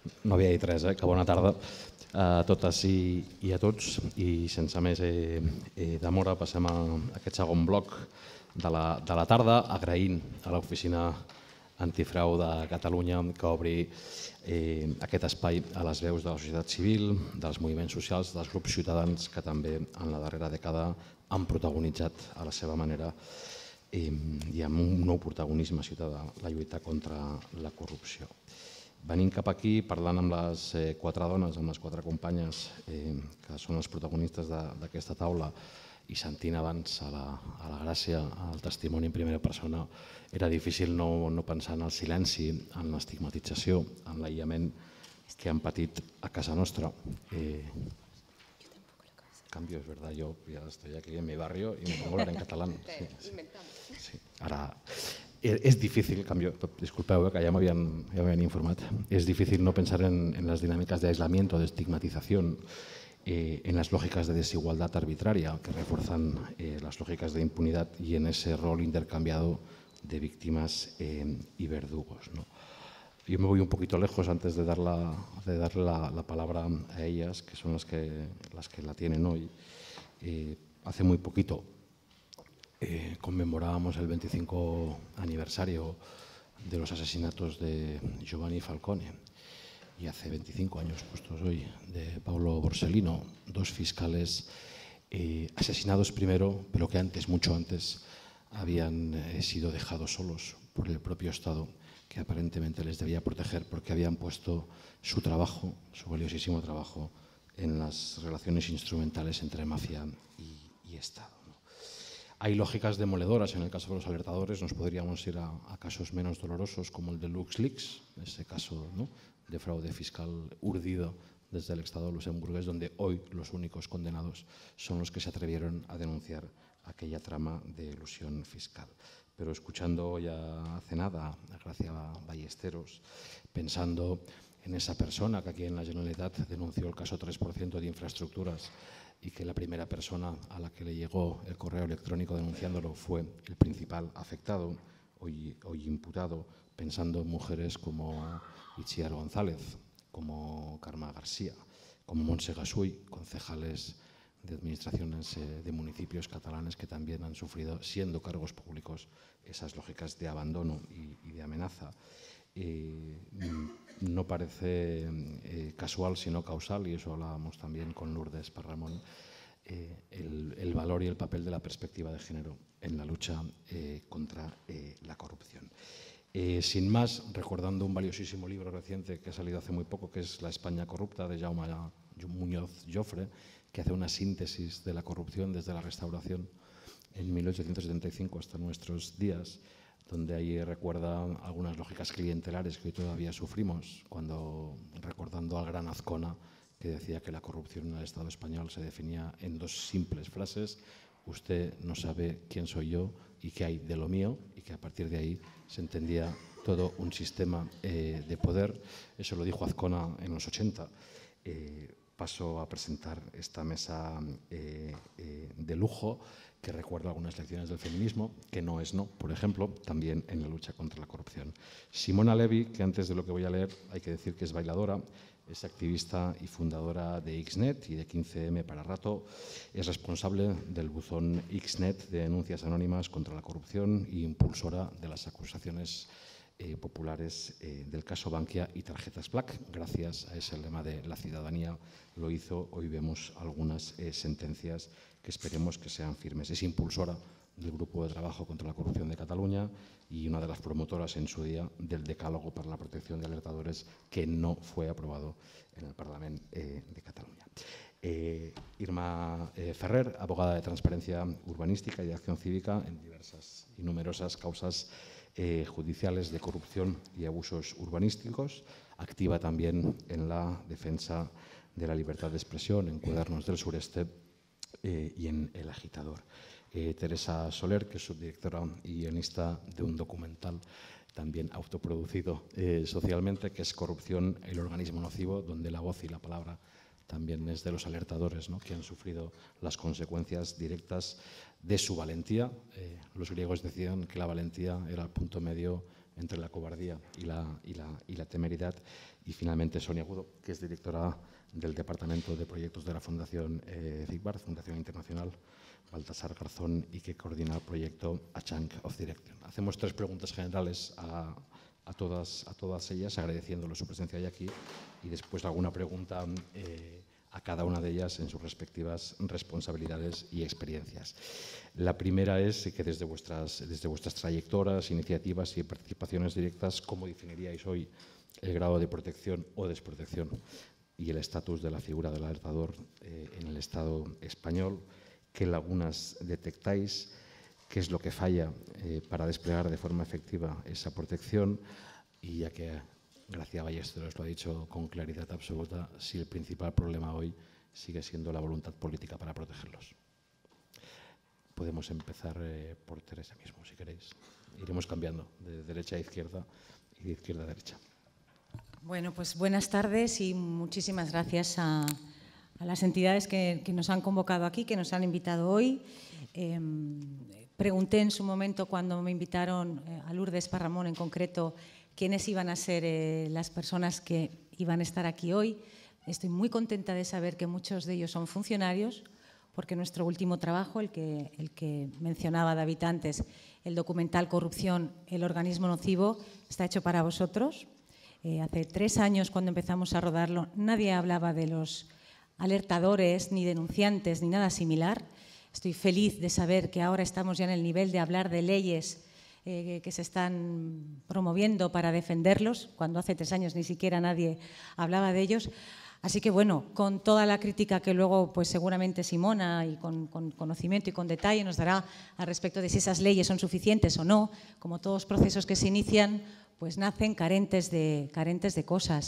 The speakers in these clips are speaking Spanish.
No havia dit res, que bona tarda a totes i a tots. I sense més demora passem a aquest segon bloc de la tarda, agraint a l'Oficina Antifrau de Catalunya que obri aquest espai a les veus de la societat civil, dels moviments socials, dels grups ciutadans que també en la darrera dècada han protagonitzat a la seva manera i amb un nou protagonisme ciutadà la lluita contra la corrupció. Venim cap aquí parlant amb les 4 dones, amb les 4 companyes que són les protagonistes d'aquesta taula i sentint abans a la Gràcia el testimoni en primera persona, era difícil no pensar en el silenci, en l'estigmatització, en l'aïllament que han patit a casa nostra. Cambio, es verdad, yo ya estoy aquí en mi barrio y me pongo a hablar en catalán. Sí. Ahora, es difícil, cambio, disculpeu, que ya me habían informado, es difícil no pensar en las dinámicas de aislamiento, de estigmatización, en las lógicas de desigualdad arbitraria que refuerzan las lógicas de impunidad y en ese rol intercambiado de víctimas y verdugos, ¿no? Yo me voy un poquito lejos antes de darle la palabra a ellas, que son las que la tienen hoy. Hace muy poquito conmemorábamos el 25 aniversario de los asesinatos de Giovanni Falcone y hace 25 años, justos hoy, de Paolo Borsellino, 2 fiscales asesinados primero, pero que antes, mucho antes, habían sido dejados solos por el propio Estado, que aparentemente les debía proteger porque habían puesto su trabajo, su valiosísimo trabajo, en las relaciones instrumentales entre mafia y Estado, ¿no? Hay lógicas demoledoras en el caso de los alertadores. Nos podríamos ir a casos menos dolorosos como el de LuxLeaks, ese caso, ¿no?, de fraude fiscal urdido desde el Estado luxemburgués, donde hoy los únicos condenados son los que se atrevieron a denunciar aquella trama de elusión fiscal. Pero escuchando ya hace nada a Gracia Ballesteros, pensando en esa persona que aquí en la Generalitat denunció el caso 3% de infraestructuras y que la primera persona a la que le llegó el correo electrónico denunciándolo fue el principal afectado, hoy imputado, pensando en mujeres como Itziar González, como Carme García, como Montse Gasull, concejales de administraciones de municipios catalanes que también han sufrido, siendo cargos públicos, esas lógicas de abandono y de amenaza. No parece casual, sino causal, y eso hablábamos también con Lourdes Parramón, el valor y el papel de la perspectiva de género en la lucha contra la corrupción. Sin más, recordando un valiosísimo libro reciente que ha salido hace muy poco, que es La España corrupta, de Jaume Muñoz Jofre, que hace una síntesis de la corrupción desde la Restauración en 1875 hasta nuestros días, donde ahí recuerda algunas lógicas clientelares que hoy todavía sufrimos, cuando recordando al gran Azcona, que decía que la corrupción en el Estado español se definía en 2 simples frases: usted no sabe quién soy yo y qué hay de lo mío, y que a partir de ahí se entendía todo un sistema de poder. Eso lo dijo Azcona en los 80. Paso a presentar esta mesa de lujo que recuerda algunas lecciones del feminismo, que no es no, por ejemplo, también en la lucha contra la corrupción. Simona Levi, que antes de lo que voy a leer hay que decir que es bailadora, es activista y fundadora de Xnet y de 15M para rato, es responsable del buzón Xnet de denuncias anónimas contra la corrupción e impulsora de las acusaciones populares del caso Bankia y tarjetas Black. Gracias a ese lema de la ciudadanía lo hizo. Hoy vemos algunas sentencias que esperemos que sean firmes. Es impulsora del Grupo de Trabajo contra la Corrupción de Cataluña y una de las promotoras en su día del Decálogo para la Protección de Alertadores, que no fue aprobado en el Parlamento de Cataluña. Irma Ferrer, abogada de transparencia urbanística y de acción cívica en diversas y numerosas causas judiciales de corrupción y abusos urbanísticos, activa también en la defensa de la libertad de expresión en Cuadernos del Sureste y en El Agitador. Teresa Soler, que es subdirectora y guionista de un documental también autoproducido socialmente, que es Corrupción, el organismo nocivo, donde la voz y la palabra también es de los alertadores, ¿no?, que han sufrido las consecuencias directas de su valentía. Los griegos decían que la valentía era el punto medio entre la cobardía y la temeridad. Y finalmente Sonia Agudo, que es directora del Departamento de Proyectos de la Fundación CICBAR, Fundación Internacional Baltasar Garzón, y que coordina el proyecto A Chunk of Direction. Hacemos 3 preguntas generales a todas ellas, agradeciéndoles su presencia hoy aquí, y después alguna pregunta a cada una de ellas en sus respectivas responsabilidades y experiencias. La primera es que desde vuestras trayectorias, iniciativas y participaciones directas, ¿cómo definiríais hoy el grado de protección o desprotección y el estatus de la figura del alertador en el Estado español? ¿Qué lagunas detectáis? ¿Qué es lo que falla para desplegar de forma efectiva esa protección? Y ya que Gracia Ballesteros lo ha dicho con claridad absoluta, si el principal problema hoy sigue siendo la voluntad política para protegerlos. Podemos empezar por Teresa mismo, si queréis. Iremos cambiando de derecha a izquierda y de izquierda a derecha. Bueno, pues buenas tardes y muchísimas gracias a las entidades que nos han convocado aquí, que nos han invitado hoy. Pregunté en su momento, cuando me invitaron a Lourdes Parramón en concreto, quiénes iban a ser las personas que iban a estar aquí hoy. Estoy muy contenta de saber que muchos de ellos son funcionarios, porque nuestro último trabajo, el que mencionaba David antes, el documental Corrupción, el organismo nocivo, está hecho para vosotros. Hace 3 años, cuando empezamos a rodarlo, nadie hablaba de los alertadores, ni denunciantes, ni nada similar. Estoy feliz de saber que ahora estamos ya en el nivel de hablar de leyes que se están promoviendo para defenderlos, cuando hace 3 años ni siquiera nadie hablaba de ellos. Así que, bueno, con toda la crítica que luego pues seguramente Simona, y con conocimiento y con detalle, nos dará al respecto de si esas leyes son suficientes o no, como todos procesos que se inician, pues nacen carentes de cosas.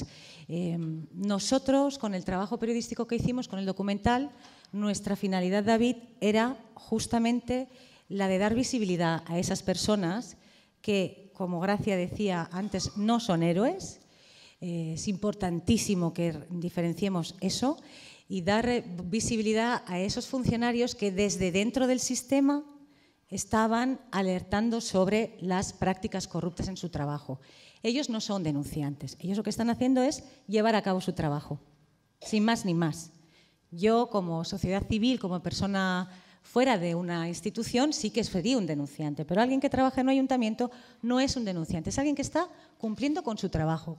Nosotros, con el trabajo periodístico que hicimos, con el documental, nuestra finalidad, David, era justamente la de dar visibilidad a esas personas que, como Gracia decía antes, no son héroes. Es importantísimo que diferenciemos eso y dar visibilidad a esos funcionarios que desde dentro del sistema estaban alertando sobre las prácticas corruptas en su trabajo. Ellos no son denunciantes, ellos lo que están haciendo es llevar a cabo su trabajo, sin más ni más. Yo, como sociedad civil, como persona fuera de una institución, sí que sería un denunciante, pero alguien que trabaja en un ayuntamiento no es un denunciante, es alguien que está cumpliendo con su trabajo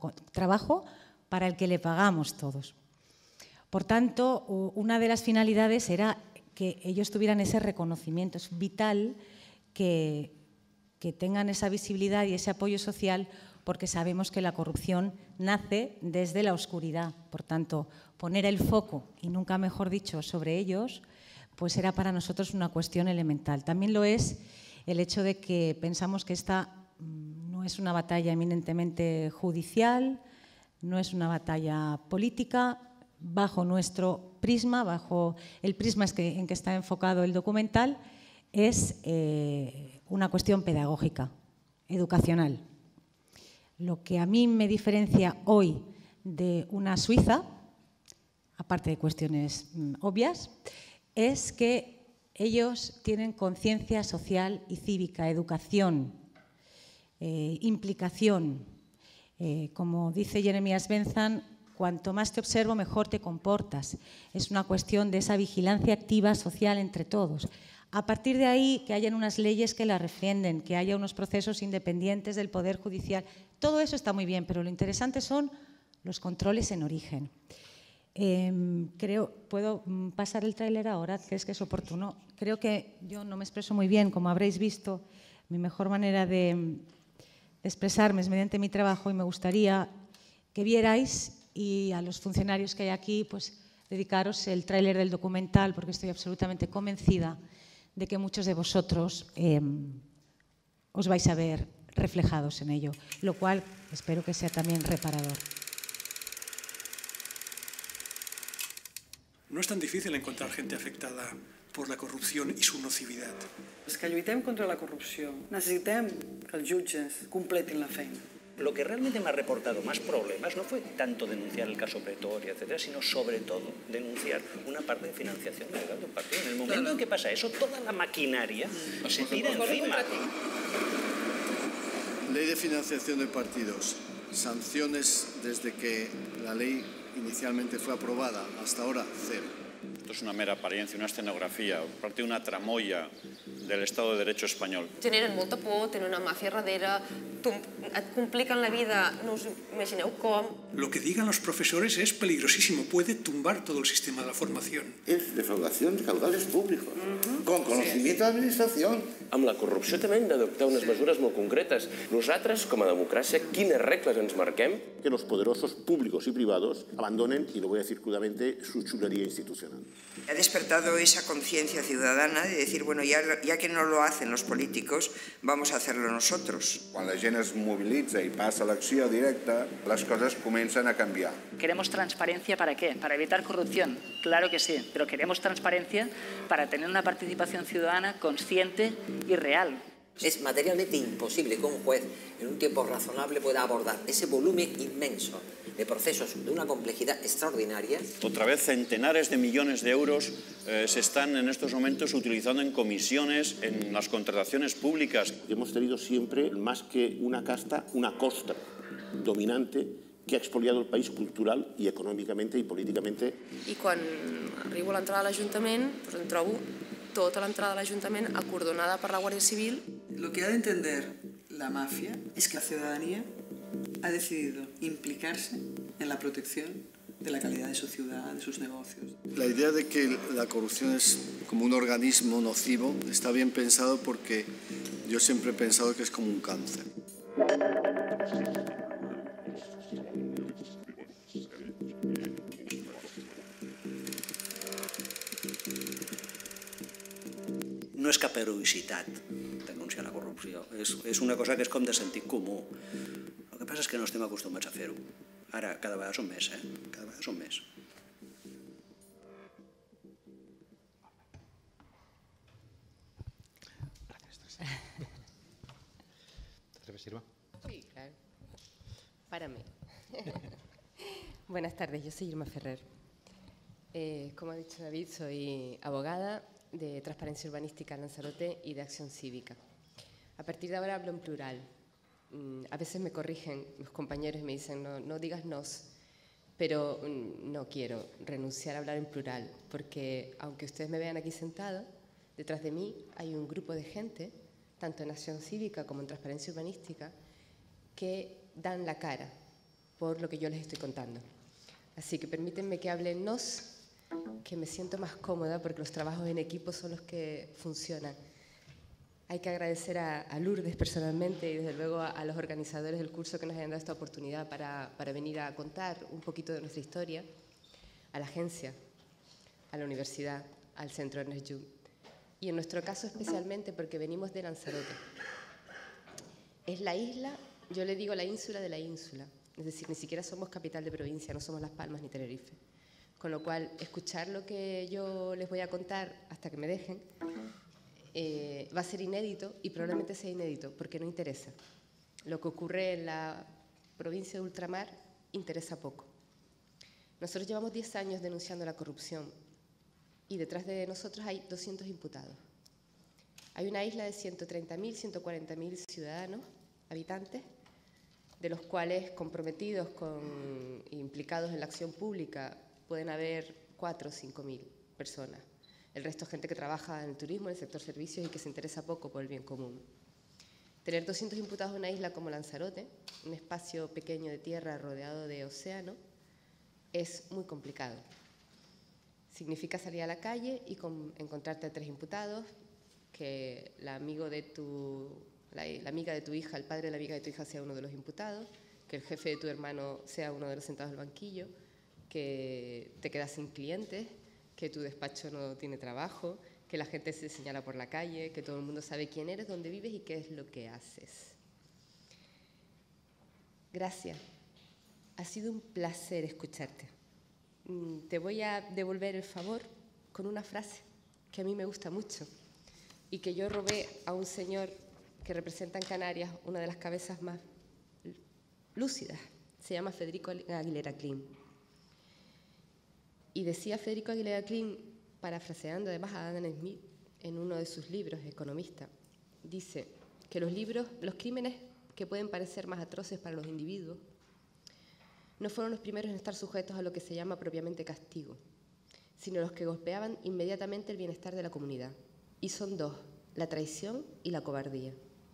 para el que le pagamos todos. Por tanto, una de las finalidades era que ellos tuvieran ese reconocimiento. Es vital que tengan esa visibilidad y ese apoyo social, porque sabemos que la corrupción nace desde la oscuridad. Por tanto, poner el foco, y nunca mejor dicho, sobre ellos, pues era para nosotros una cuestión elemental. También lo es el hecho de que pensamos que esta no es una batalla eminentemente judicial, no es una batalla política. Bajo nuestro prisma, bajo el prisma en que está enfocado el documental, es una cuestión pedagógica, educacional. Lo que a mí me diferencia hoy de una suiza, aparte de cuestiones obvias, es que ellos tienen conciencia social y cívica, educación, implicación. Como dice Jeremías Benzan, cuanto más te observo, mejor te comportas. Es una cuestión de esa vigilancia activa social entre todos. A partir de ahí, que hayan unas leyes que la refrenden, que haya unos procesos independientes del Poder Judicial. Todo eso está muy bien, pero lo interesante son los controles en origen. ¿Puedo pasar el tráiler ahora? ¿Crees que es oportuno? Creo que yo no me expreso muy bien, como habréis visto. Mi mejor manera de expresarme es mediante mi trabajo, y me gustaría que vierais, y a los funcionarios que hay aquí, pues dedicaros el tráiler del documental, porque estoy absolutamente convencida de que muchos de vosotros os vais a ver reflejados en ello, lo cual espero que sea también reparador. No es tan difícil encontrar gente afectada por la corrupció i su nocivitat. Els que lluitem contra la corrupció necessitem que els jutges completin la feina. Lo que realmente me ha reportado más problemas no fue tanto denunciar el caso Pretoria, etcétera, sino sobre todo denunciar una parte de financiación ilegal de un partido. En el momento en que pasa eso, toda la maquinaria se tira encima. Ley de financiación de partidos. Sanciones desde que la ley inicialmente fue aprobada hasta ahora, cero. Esto es una mera apariencia, una escenografia, parte de una tramoya del Estado de Derecho espanyol. Generen molta por, tenen una màfia darrere, et compliquen la vida, no us imagineu com. Lo que digan los profesores es peligrosísimo, puede tumbar todo el sistema de la formación. Es defraudación de caudales públicos, con conocimiento de administración. Amb la corrupció també hem d'adoptar unes mesures molt concretes. Nosaltres, com a democràcia, quines regles ens marquem? Que los poderosos públicos y privados abandonen, y lo voy a decir crudamente, su chulería institucional. Ha despertado esa conciencia ciudadana de decir, bueno, ya que no lo hacen los políticos, vamos a hacerlo nosotros. Quan la gent es movilitza i passa a l'acció directa, les coses comencen a canviar. ¿Queremos transparencia para qué? ¿Para evitar corrupción? Claro que sí, pero queremos transparencia para tener una participación ciudadana consciente y real. Es materialmente imposible que un juez en un tiempo razonable pueda abordar ese volumen inmenso de procesos de una complejidad extraordinaria. Otra vez, centenares de millones de euros se están en estos momentos utilizando en comisiones, en las contrataciones públicas. Hemos tenido siempre, más que una casta, una costa dominante que ha expoliado el país cultural y econòmicamente y políticamente. I quan arribo a l'entrada de l'Ajuntament, doncs em trobo tota l'entrada de l'Ajuntament acordonada per la Guàrdia Civil. Lo que ha de entender la mafia es que la ciudadanía ha decidido implicarse en la protección de la calidad de su ciudad, de sus negocios. La idea de que la corrupción es como un organismo nocivo está bien pensado porque yo siempre he pensado que es como un cáncer. No és cap heroïcitat denunciar la corrupció, és una cosa que és com de sentit comú. El que passa és que no estem acostumats a fer-ho. Ara, cada vegada són més, cada vegada són més. ¿Te atreves, Sirva? Sí, claro. Para mí. Buenas tardes, yo soy Irma Ferrer. Como ha dicho David, soy abogada de Transparencia Urbanística en Lanzarote y de Acción Cívica. A partir de ahora hablo en plural. A veces me corrigen los compañeros y me dicen, no digas nos, pero no quiero renunciar a hablar en plural, porque aunque ustedes me vean aquí sentada, detrás de mí hay un grupo de gente, tanto en Acción Cívica como en Transparencia Urbanística, que dan la cara por lo que yo les estoy contando. Así que permítanme que hable en nos, que me siento más cómoda porque los trabajos en equipo son los que funcionan. Hay que agradecer a Lourdes personalmente y desde luego a los organizadores del curso que nos hayan dado esta oportunidad para venir a contar un poquito de nuestra historia, a la agencia, a la universidad, al Centro Ernest Lluch y en nuestro caso especialmente porque venimos de Lanzarote. Es la isla, yo le digo la ínsula de la ínsula, es decir, ni siquiera somos capital de provincia, no somos Las Palmas ni Tenerife. Con lo cual, escuchar lo que yo les voy a contar hasta que me dejen va a ser inédito y probablemente sea inédito porque no interesa. Lo que ocurre en la provincia de Ultramar interesa poco. Nosotros llevamos 10 años denunciando la corrupción y detrás de nosotros hay 200 imputados. Hay una isla de 130.000, 140.000 ciudadanos, habitantes, de los cuales comprometidos implicados en la acción pública pueden haber 4 o 5.000 personas. El resto es gente que trabaja en el turismo, en el sector servicios y que se interesa poco por el bien común. Tener 200 imputados en una isla como Lanzarote, un espacio pequeño de tierra rodeado de océano, es muy complicado. Significa salir a la calle y encontrarte a 3 imputados, que la amiga de tu hija, el padre de la amiga de tu hija sea uno de los imputados, que el jefe de tu hermano sea uno de los sentados del banquillo, que te quedas sin clientes, que tu despacho no tiene trabajo, que la gente se señala por la calle, que todo el mundo sabe quién eres, dónde vives y qué es lo que haces. Gracias. Ha sido un placer escucharte. Te voy a devolver el favor con una frase que a mí me gusta mucho y que yo robé a un señor que representa en Canarias una de las cabezas más lúcidas. Se llama Federico Aguilera Klein. Y decía Federico Aguilera Klein, parafraseando además a Adam Smith en uno de sus libros, Economista, dice que los crímenes que pueden parecer más atroces para los individuos, no fueron los primeros en estar sujetos a lo que se llama propiamente castigo, sino los que golpeaban inmediatamente el bienestar de la comunidad. Y son dos, la traición y la cobardía.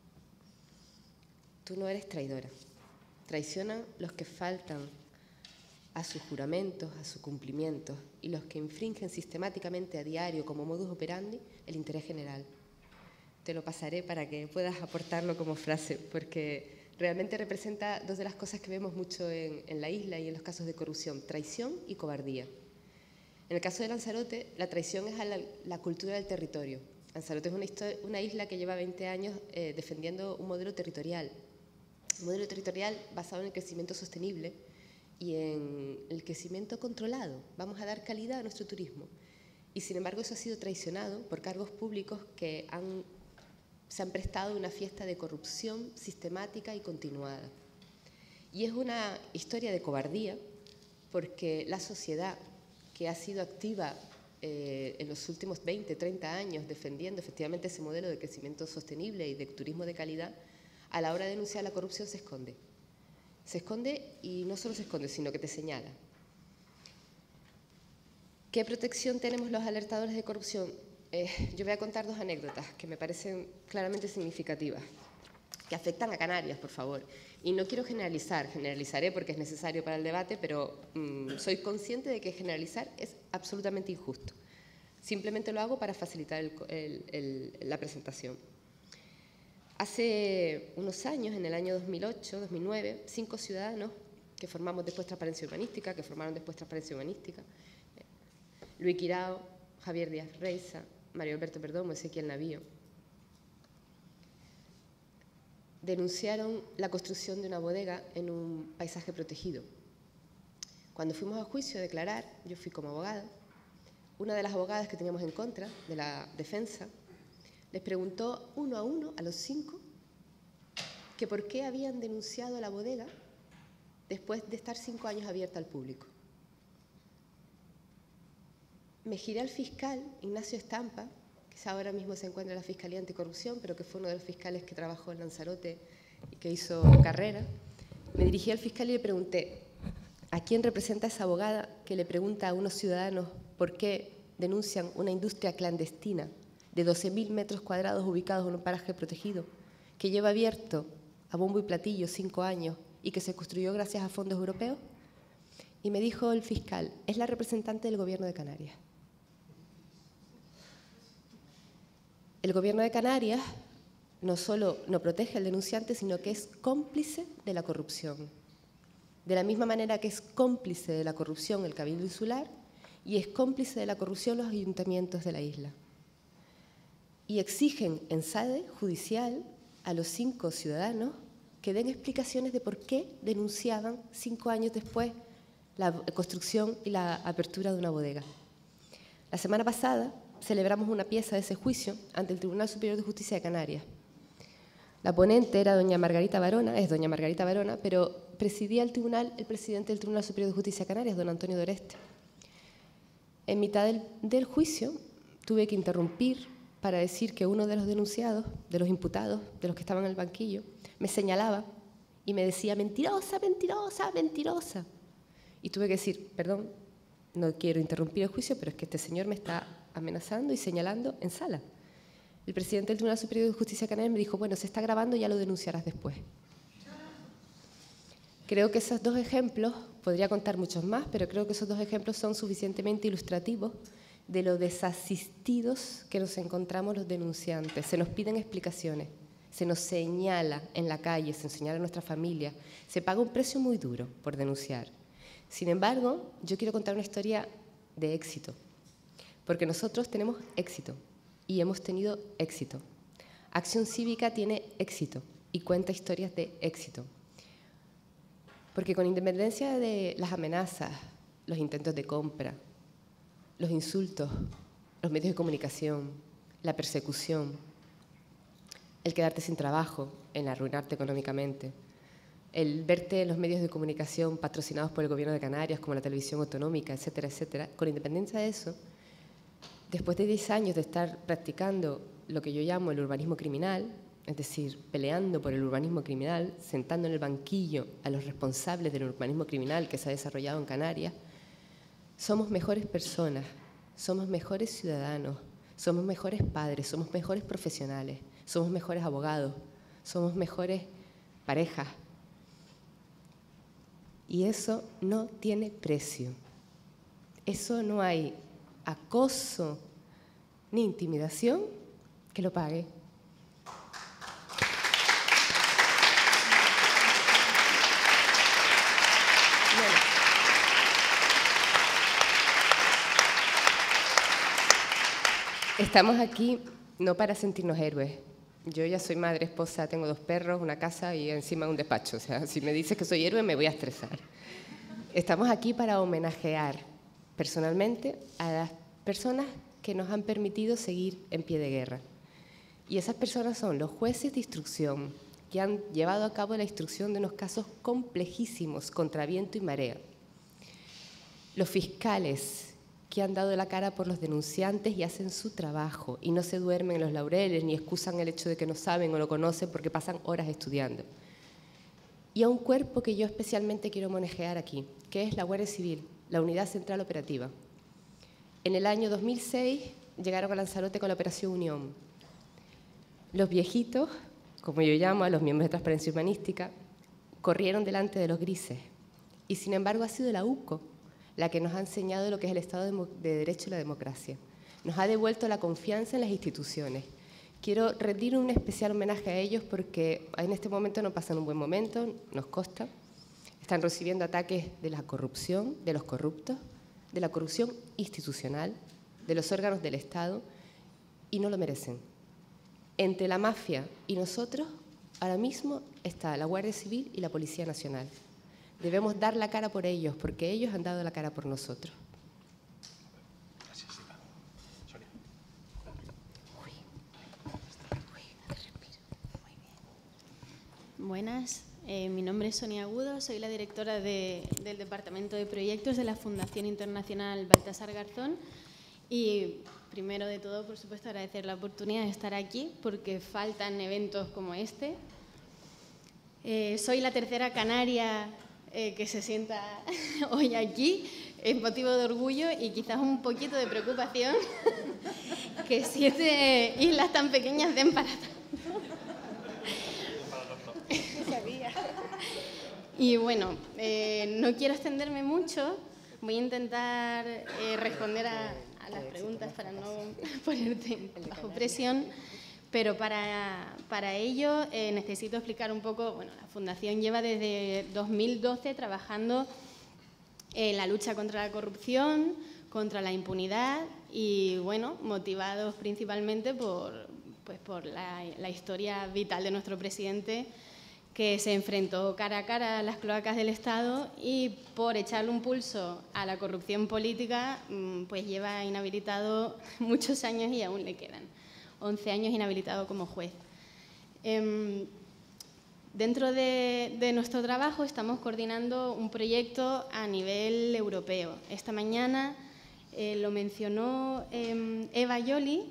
Tú no eres traidora. Traicionan los que faltan a sus juramentos, a sus cumplimientos, y los que infringen sistemáticamente a diario como modus operandi el interés general. Te lo pasaré para que puedas aportarlo como frase, porque realmente representa dos de las cosas que vemos mucho en la isla y en los casos de corrupción: traición y cobardía. En el caso de Lanzarote, la traición es a la cultura del territorio. Lanzarote es una isla que lleva 20 años defendiendo un modelo territorial basado en el crecimiento sostenible y en el crecimiento controlado. Vamos a dar calidad a nuestro turismo. Y sin embargo eso ha sido traicionado por cargos públicos que se han prestado a una fiesta de corrupción sistemática y continuada. Y es una historia de cobardía porque la sociedad, que ha sido activa en los últimos 20, 30 años defendiendo efectivamente ese modelo de crecimiento sostenible y de turismo de calidad, a la hora de denunciar la corrupción se esconde. Se esconde y no solo se esconde, sino que te señala. ¿Qué protección tenemos los alertadores de corrupción? Yo voy a contar dos anécdotas que me parecen claramente significativas, que afectan a Canarias, por favor. Y no quiero generalizar, generalizaré porque es necesario para el debate, pero soy consciente de que generalizar es absolutamente injusto. Simplemente lo hago para facilitar la presentación. Hace unos años, en el año 2008, 2009, 5 ciudadanos que formamos después Transparencia Urbanística, Luis Quirao, Javier Díaz Reiza, Mario Alberto Perdomo, Ezequiel Navío, denunciaron la construcción de una bodega en un paisaje protegido. Cuando fuimos a juicio a declarar, yo fui como abogada, una de las abogadas que teníamos en contra de la defensa les preguntó uno a uno, a los 5, que por qué habían denunciado la bodega después de estar 5 años abierta al público. Me giré al fiscal, Ignacio Estampa, que ahora mismo se encuentra en la Fiscalía Anticorrupción, pero que fue uno de los fiscales que trabajó en Lanzarote y que hizo carrera. Me dirigí al fiscal y le pregunté, ¿a quién representa esa abogada que le pregunta a unos ciudadanos por qué denuncian una industria clandestina de 12.000 metros cuadrados ubicados en un paraje protegido, que lleva abierto a bombo y platillo 5 años y que se construyó gracias a fondos europeos? Y me dijo el fiscal, es la representante del Gobierno de Canarias. El Gobierno de Canarias no solo no protege al denunciante, sino que es cómplice de la corrupción. De la misma manera que es cómplice de la corrupción el Cabildo Insular y es cómplice de la corrupción los ayuntamientos de la isla. Y exigen en sede judicial a los 5 ciudadanos que den explicaciones de por qué denunciaban 5 años después la construcción y la apertura de una bodega. La semana pasada celebramos una pieza de ese juicio ante el Tribunal Superior de Justicia de Canarias. La ponente era doña Margarita Barona, es doña Margarita Barona, pero presidía el tribunal el presidente del Tribunal Superior de Justicia de Canarias, don Antonio Doreste. En mitad del juicio tuve que interrumpir para decir que uno de los denunciados, de los imputados, de los que estaban en el banquillo, me señalaba y me decía, mentirosa, mentirosa, mentirosa. Y tuve que decir, perdón, no quiero interrumpir el juicio, pero es que este señor me está amenazando y señalando en sala. El presidente del Tribunal Superior de Justicia de Canarias me dijo, bueno, se está grabando, ya lo denunciarás después. Creo que esos 2 ejemplos, podría contar muchos más, pero creo que esos 2 ejemplos son suficientemente ilustrativos de lo desasistidos que nos encontramos los denunciantes. Se nos piden explicaciones, se nos señala en la calle, se señala a nuestra familia, se paga un precio muy duro por denunciar. Sin embargo, yo quiero contar una historia de éxito, porque nosotros tenemos éxito y hemos tenido éxito. Acción Cívica tiene éxito y cuenta historias de éxito. Porque con independencia de las amenazas, los intentos de compra, los insultos, los medios de comunicación, la persecución, el quedarte sin trabajo, el arruinarte económicamente, el verte en los medios de comunicación patrocinados por el Gobierno de Canarias, como la televisión autonómica, etcétera, etcétera, con independencia de eso, después de 10 años de estar practicando lo que yo llamo el urbanismo criminal, es decir, peleando por el urbanismo criminal, sentando en el banquillo a los responsables del urbanismo criminal que se ha desarrollado en Canarias, somos mejores personas, somos mejores ciudadanos, somos mejores padres, somos mejores profesionales, somos mejores abogados, somos mejores parejas. Y eso no tiene precio. Eso no hay acoso ni intimidación que lo pague. Bueno. Estamos aquí no para sentirnos héroes. Yo ya soy madre, esposa, tengo 2 perros, una casa y encima un despacho. O sea, si me dices que soy héroe me voy a estresar. Estamos aquí para homenajear personalmente a las personas que nos han permitido seguir en pie de guerra. Y esas personas son los jueces de instrucción que han llevado a cabo la instrucción de unos casos complejísimos contra viento y marea. Los fiscales que han dado la cara por los denunciantes y hacen su trabajo y no se duermen en los laureles ni excusan el hecho de que no saben o lo conocen porque pasan horas estudiando. Y a un cuerpo que yo especialmente quiero homenajear aquí, que es la Guardia Civil, la Unidad Central Operativa. En el año 2006 llegaron a Lanzarote con la Operación Unión. Los viejitos, como yo llamo a los miembros de Transparencia Humanística, corrieron delante de los grises. Y sin embargo ha sido la UCO la que nos ha enseñado lo que es el Estado de Derecho y la democracia. Nos ha devuelto la confianza en las instituciones. Quiero rendir un especial homenaje a ellos porque en este momento no pasan un buen momento, nos consta. Están recibiendo ataques de la corrupción, de los corruptos, de la corrupción institucional, de los órganos del Estado, y no lo merecen. Entre la mafia y nosotros, ahora mismo está la Guardia Civil y la Policía Nacional. Debemos dar la cara por ellos, porque ellos han dado la cara por nosotros. Gracias, Eva. Sonia. Buenas, mi nombre es Sonia Agudo, soy la directora del Departamento de Proyectos de la Fundación Internacional Baltasar Garzón y primero de todo, por supuesto, agradecer la oportunidad de estar aquí porque faltan eventos como este. Soy la tercera canaria que se sienta hoy aquí, es motivo de orgullo y quizás un poquito de preocupación que 7 islas tan pequeñas den para tanto. Y bueno, no quiero extenderme mucho, voy a intentar responder a las preguntas para no ponerte bajo presión. Pero para ello necesito explicar un poco, bueno, la Fundación lleva desde 2012 trabajando en la lucha contra la corrupción, contra la impunidad y, bueno, motivados principalmente por la historia vital de nuestro presidente que se enfrentó cara a cara a las cloacas del Estado y por echarle un pulso a la corrupción política, pues lleva inhabilitado muchos años y aún le quedan 11 años inhabilitado como juez. Dentro de nuestro trabajo estamos coordinando un proyecto a nivel europeo. Esta mañana lo mencionó Eva Joly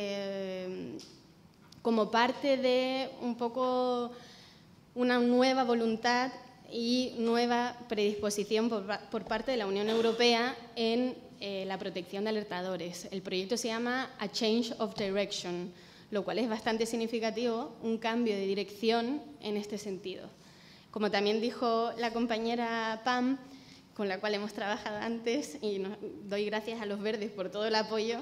como parte de un poco una nueva voluntad y nueva predisposición por parte de la Unión Europea en la protección de alertadores. El proyecto se llama A Change of Direction, lo cual es bastante significativo, un cambio de dirección en este sentido. Como también dijo la compañera Pam, con la cual hemos trabajado antes, y doy gracias a los verdes por todo el apoyo,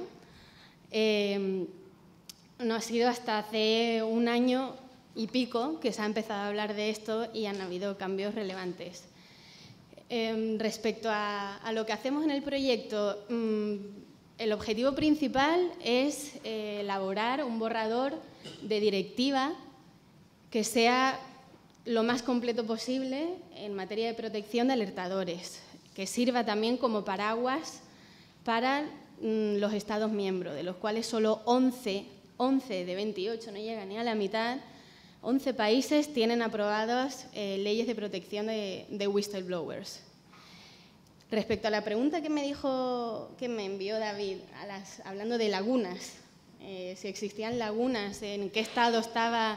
no ha sido hasta hace 1 año y pico que se ha empezado a hablar de esto y han habido cambios relevantes. Respecto a lo que hacemos en el proyecto, el objetivo principal es elaborar un borrador de directiva que sea lo más completo posible en materia de protección de alertadores, que sirva también como paraguas para los Estados miembros, de los cuales solo 11 de 28, no llega ni a la mitad, 11 países tienen aprobadas leyes de protección de whistleblowers. Respecto a la pregunta que me envió David, hablando de lagunas, si existían lagunas, en qué estado estaba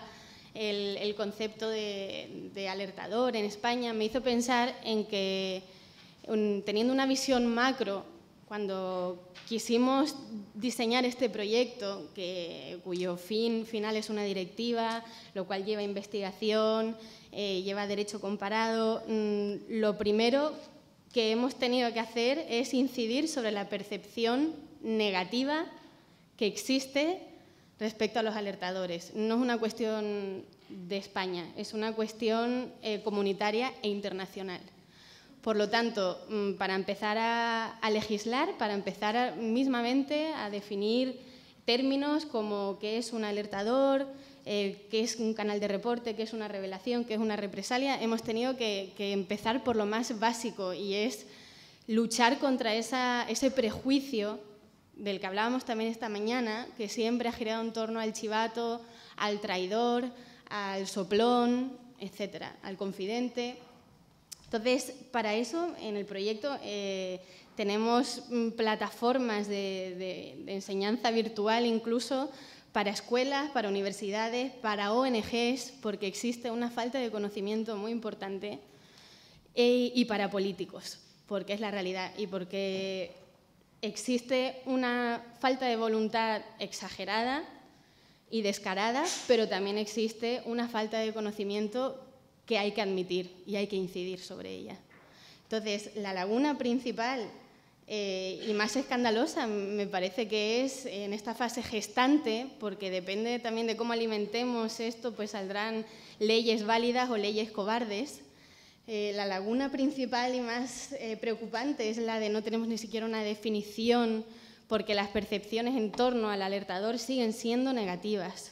el concepto de alertador en España, me hizo pensar en que, teniendo una visión macro, cuando quisimos diseñar este proyecto, cuyo fin final es una directiva, lo cual lleva investigación, lleva derecho comparado, lo primero que hemos tenido que hacer es incidir sobre la percepción negativa que existe respecto a los alertadores. No es una cuestión de España, es una cuestión comunitaria e internacional. Por lo tanto, para empezar a legislar, para empezar mismamente a definir términos como qué es un alertador, qué es un canal de reporte, qué es una revelación, qué es una represalia, hemos tenido que empezar por lo más básico, y es luchar contra ese prejuicio del que hablábamos también esta mañana, que siempre ha girado en torno al chivato, al traidor, al soplón, etcétera, al confidente. Entonces, para eso, en el proyecto tenemos plataformas de enseñanza virtual incluso para escuelas, para universidades, para ONGs, porque existe una falta de conocimiento muy importante, y para políticos, porque es la realidad y porque existe una falta de voluntad exagerada y descarada, pero también existe una falta de conocimiento que hay que admitir y hay que incidir sobre ella. Entonces, la laguna principal y más escandalosa me parece que es en esta fase gestante, porque depende también de cómo alimentemos esto, pues saldrán leyes válidas o leyes cobardes. La laguna principal y más preocupante es la de no tenemos ni siquiera una definición, porque las percepciones en torno al alertador siguen siendo negativas.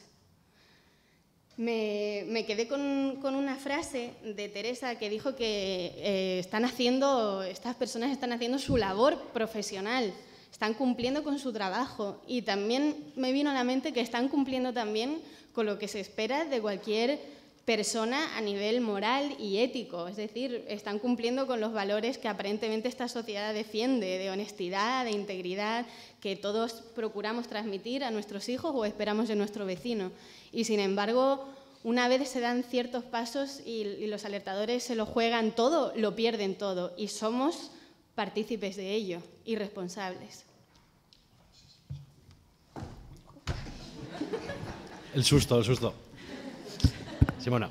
Me quedé con una frase de Teresa que dijo que estas personas están haciendo su labor profesional, están cumpliendo con su trabajo, y también me vino a la mente que están cumpliendo también con lo que se espera de cualquier persona a nivel moral y ético, es decir, están cumpliendo con los valores que aparentemente esta sociedad defiende, de honestidad, de integridad, que todos procuramos transmitir a nuestros hijos o esperamos de nuestro vecino. Y sin embargo, una vez se dan ciertos pasos y los alertadores se lo juegan todo, lo pierden todo, y somos partícipes de ello y responsables. El susto, el susto. Simona.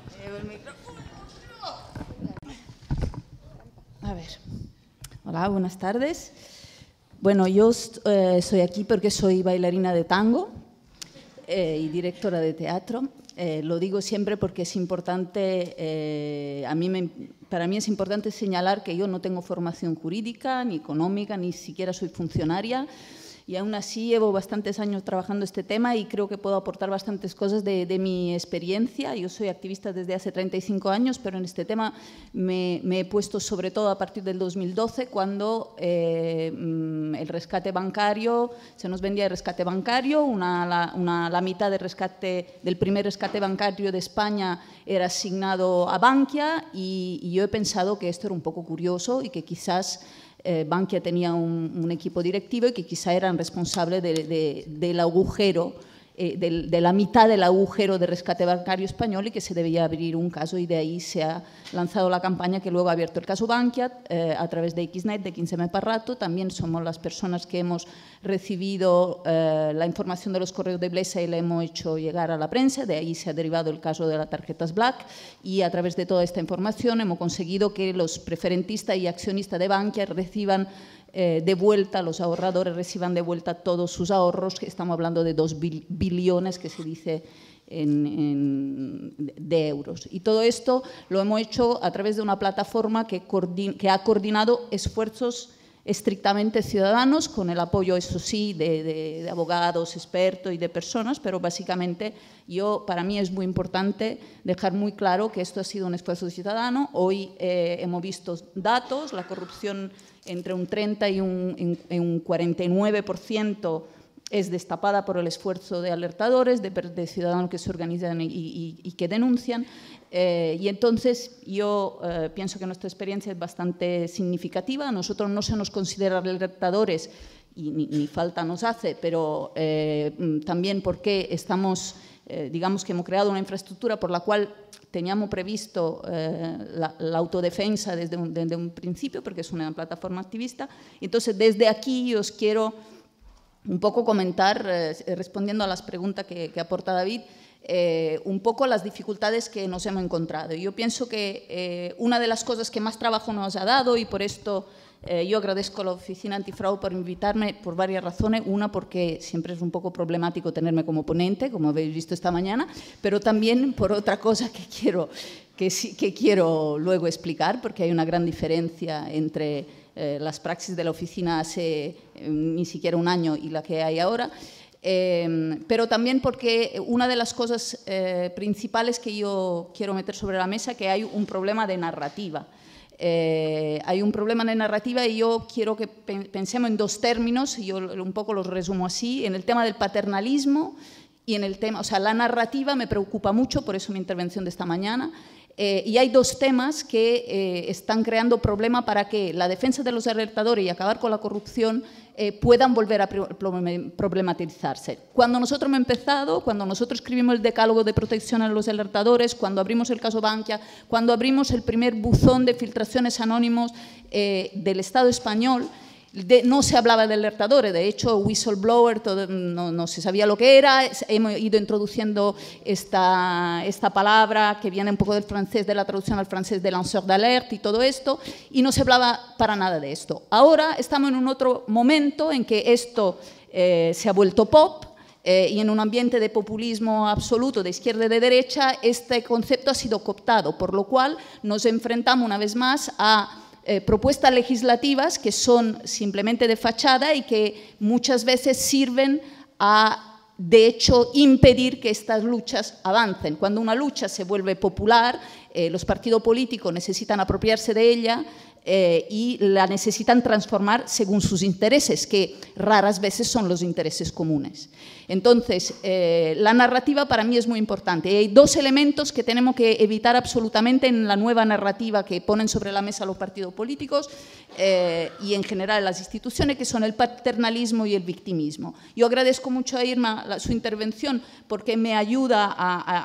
A ver. Hola, buenas tardes. Bueno, yo soy aquí porque soy bailarina de tango y directora de teatro. Lo digo siempre porque es importante, para mí es importante señalar que yo no tengo formación jurídica, ni económica, ni siquiera soy funcionaria, y aún así llevo bastantes años trabajando este tema y creo que puedo aportar bastantes cosas de mi experiencia. Yo soy activista desde hace 35 años, pero en este tema me he puesto sobre todo a partir del 2012, cuando el rescate bancario, se nos vendía el rescate bancario, la mitad del primer rescate bancario de España era asignado a Bankia, y yo he pensado que esto era un poco curioso y que quizás Bankia tenía un equipo directivo y que quizá eran responsables del agujero, de la mitad del agujero de rescate bancario español, y que se debía abrir un caso, y de ahí se ha lanzado la campaña que luego ha abierto el caso Bankia a través de Xnet, de 15M Parrato. También somos las personas que hemos recibido la información de los correos de Blesa y la hemos hecho llegar a la prensa. De ahí se ha derivado el caso de las tarjetas Black, y a través de toda esta información hemos conseguido que los preferentistas y accionistas de Bankia reciban de vuelta, los ahorradores reciban de vuelta todos sus ahorros, que estamos hablando de 2 billones, que se dice de euros. Y todo esto lo hemos hecho a través de una plataforma que ha coordinado esfuerzos estrictamente ciudadanos, con el apoyo, eso sí, de abogados, expertos y de personas, pero básicamente para mí es muy importante dejar muy claro que esto ha sido un esfuerzo ciudadano. Hoy hemos visto datos, la corrupción entre un 30 y un 49% es destapada por el esfuerzo de alertadores, de ciudadanos que se organizan y que denuncian. Y entonces yo pienso que nuestra experiencia es bastante significativa. A nosotros no se nos considera alertadores, y ni falta nos hace, pero también porque estamos, digamos que hemos creado una infraestructura por la cual teníamos previsto la autodefensa desde un principio, porque es una plataforma activista. Entonces, desde aquí os quiero un poco comentar, respondiendo a las preguntas que aporta David, un poco las dificultades que nos hemos encontrado. Yo pienso que una de las cosas que más trabajo nos ha dado, y por esto yo agradezco a la Oficina Antifraude por invitarme por varias razones. Una, porque siempre es un poco problemático tenerme como ponente, como habéis visto esta mañana, pero también por otra cosa que quiero luego explicar, porque hay una gran diferencia entre las praxis de la oficina hace ni siquiera un año y la que hay ahora. Pero también porque una de las cosas principales que yo quiero meter sobre la mesa es que hay un problema de narrativa. Hay un problema de narrativa y yo quiero que pensemos en dos términos, y yo un poco los resumo así, en el tema del paternalismo y en el tema, o sea, la narrativa me preocupa mucho, por eso mi intervención de esta mañana, y hay dos temas que están creando problema para que la defensa de los alertadores y acabar con la corrupción puedan volver a problematizarse. Cuando nosotros hemos empezado, cuando nosotros escribimos el decálogo de protección a los alertadores, cuando abrimos el caso Bankia, cuando abrimos el primer buzón de filtraciones anónimos del Estado español, no se hablaba de alertadores, de hecho, whistleblower no se sabía lo que era. Hemos ido introduciendo esta palabra que viene un poco del francés, de la traducción al francés de lanceur d'alerte y todo esto, y no se hablaba para nada de esto. Ahora estamos en un otro momento en que esto se ha vuelto pop, y en un ambiente de populismo absoluto, de izquierda y de derecha, este concepto ha sido cooptado, por lo cual nos enfrentamos una vez más a propuestas legislativas que son simplemente de fachada y que muchas veces sirven a, de hecho, impedir que estas luchas avancen. Cuando una lucha se vuelve popular, los partidos políticos necesitan apropiarse de ella y la necesitan transformar según sus intereses, que raras veces son los intereses comunes. Entonces, la narrativa para mí es muy importante. Hay dos elementos que tenemos que evitar absolutamente en la nueva narrativa que ponen sobre la mesa los partidos políticos y en general las instituciones, que son el paternalismo y el victimismo. Yo agradezco mucho a Irma su intervención porque me ayuda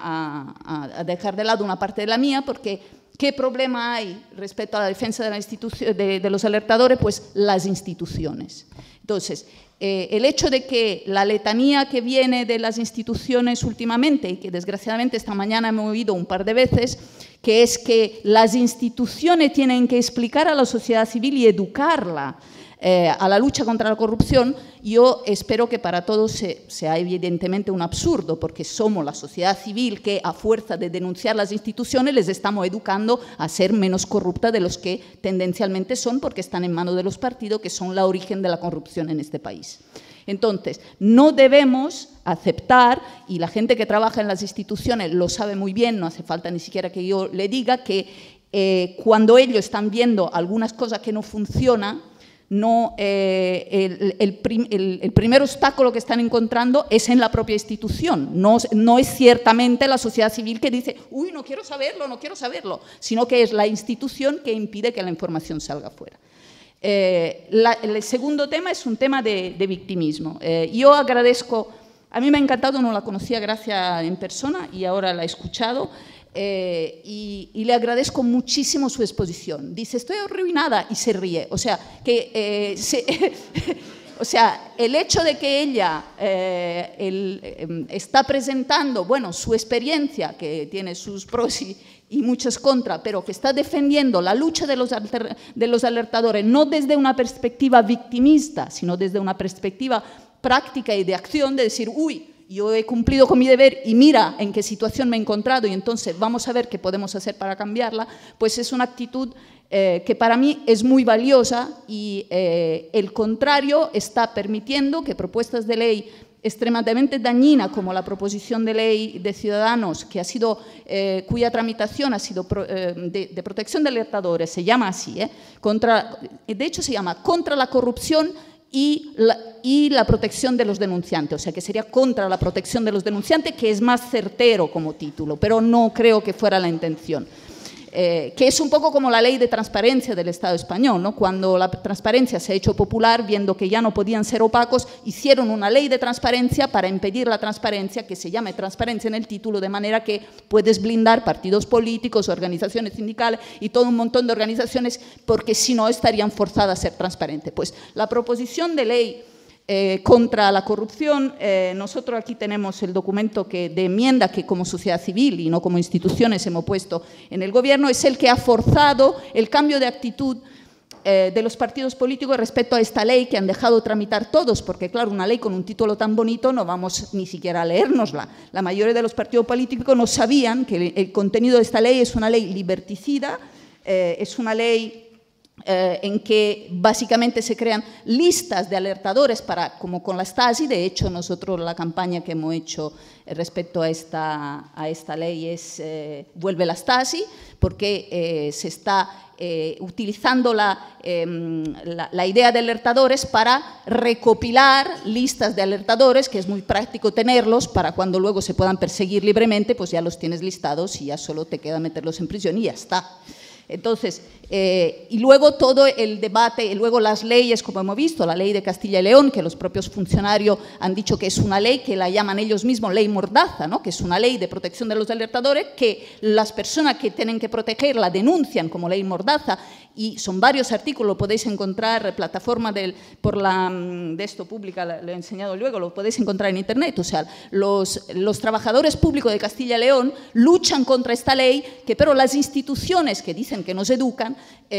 a dejar de lado una parte de la mía, porque ¿qué problema hay respecto a la defensa de los alertadores? Pues las instituciones. Entonces, el hecho de que la letanía que viene de las instituciones últimamente, y que desgraciadamente esta mañana hemos oído un par de veces, que es que las instituciones tienen que explicar a la sociedad civil y educarla a la lucha contra la corrupción, yo espero que para todos sea evidentemente un absurdo, porque somos la sociedad civil que, a fuerza de denunciar las instituciones, les estamos educando a ser menos corrupta de los que tendencialmente son, porque están en manos de los partidos, que son la origen de la corrupción en este país. Entonces, no debemos aceptar, y la gente que trabaja en las instituciones lo sabe muy bien, no hace falta ni siquiera que yo le diga, que cuando ellos están viendo algunas cosas que no funcionan, el primer obstáculo que están encontrando es en la propia institución. No es ciertamente la sociedad civil que dice, uy, no quiero saberlo, sino que es la institución que impide que la información salga fuera. El segundo tema es un tema de victimismo. Yo agradezco, a mí me ha encantado, no la conocía Gracia en persona y ahora la he escuchado, y le agradezco muchísimo su exposición. Dice, estoy arruinada, y se ríe. O sea, el hecho de que ella está presentando, bueno, su experiencia, que tiene sus pros y muchos contras, pero que está defendiendo la lucha de los alertadores, no desde una perspectiva victimista, sino desde una perspectiva práctica y de acción, de decir, uy, yo he cumplido con mi deber y mira en qué situación me he encontrado y entonces vamos a ver qué podemos hacer para cambiarla, pues es una actitud que para mí es muy valiosa, y el contrario está permitiendo que propuestas de ley extremadamente dañinas como la proposición de ley de Ciudadanos, cuya tramitación ha sido de protección de alertadores, se llama así, de hecho se llama contra la corrupción y la protección de los denunciantes, o sea que sería contra la protección de los denunciantes, que es más certero como título, pero no creo que fuera la intención. que es un poco como la ley de transparencia del Estado español, ¿no? Cuando la transparencia se ha hecho popular, viendo que ya no podían ser opacos, hicieron una ley de transparencia para impedir la transparencia, que se llame transparencia en el título, de manera que puedes blindar partidos políticos, organizaciones sindicales y todo un montón de organizaciones, porque si no estarían forzadas a ser transparentes. Pues la proposición de ley contra la corrupción, nosotros aquí tenemos el documento de enmienda que como sociedad civil y no como instituciones hemos puesto en el gobierno, es el que ha forzado el cambio de actitud de los partidos políticos respecto a esta ley que han dejado tramitar todos, porque claro, una ley con un título tan bonito no vamos ni siquiera a leérnosla. La mayoría de los partidos políticos no sabían que el contenido de esta ley es una ley liberticida, es una ley en que básicamente se crean listas de alertadores como con la Stasi. De hecho, nosotros la campaña que hemos hecho respecto a esta ley es Vuelve la Stasi, porque se está utilizando la idea de alertadores para recopilar listas de alertadores, que es muy práctico tenerlos para cuando luego se puedan perseguir libremente, pues ya los tienes listados y ya solo te queda meterlos en prisión y ya está. Entonces, y luego todo el debate, y luego las leyes, como hemos visto, la ley de Castilla y León, que los propios funcionarios han dicho que es una ley que la llaman ellos mismos ley mordaza, ¿no? Que es una ley de protección de los alertadores, que las personas que tienen que protegerla denuncian como ley mordaza, y son varios artículos, lo podéis encontrar, plataforma de esto pública, lo he enseñado luego, lo podéis encontrar en internet. O sea, los trabajadores públicos de Castilla y León luchan contra esta ley, que pero las instituciones que dicen que nos educan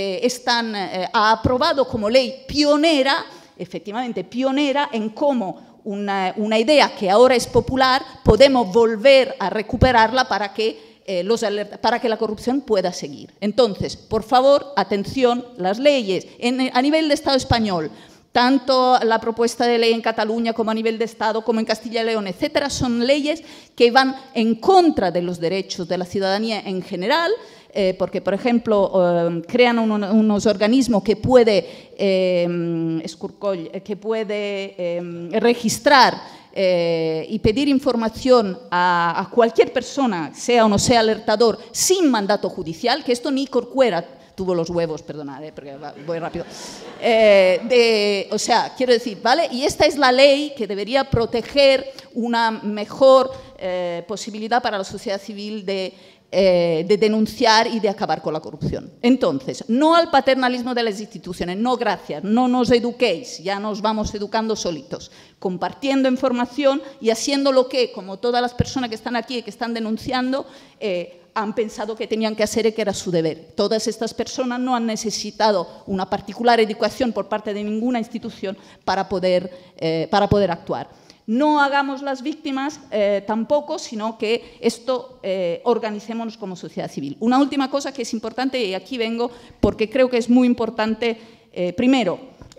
ha aprobado como ley pionera, efectivamente pionera, en cómo una idea que ahora es popular podemos volver a recuperarla para que la corrupción pueda seguir. Entonces, por favor, atención, las leyes a nivel de Estado español, tanto la propuesta de ley en Cataluña como a nivel de Estado, como en Castilla y León, etcétera, son leyes que van en contra de los derechos de la ciudadanía en general, porque, por ejemplo, crean unos organismos que puede registrar y pedir información a cualquier persona, sea o no sea alertador, sin mandato judicial, que esto ni Corcuera tuvo los huevos, perdonad, porque voy rápido. O sea, quiero decir, ¿vale? Y esta es la ley que debería proteger una mejor posibilidad para la sociedad civil de denunciar y de acabar con la corrupción. Entonces, no al paternalismo de las instituciones, no gracias, no nos eduquéis, ya nos vamos educando solitos, compartiendo información y haciendo lo que, como todas las personas que están aquí y que están denunciando, han pensado que tenían que hacer y que era su deber. Todas estas personas no han necesitado una particular educación por parte de ninguna institución para poder actuar. No hagamos las víctimas tampoco, sino que esto organicémonos como sociedad civil. Una última cosa que es importante, y aquí vengo porque creo que es muy importante. Primero,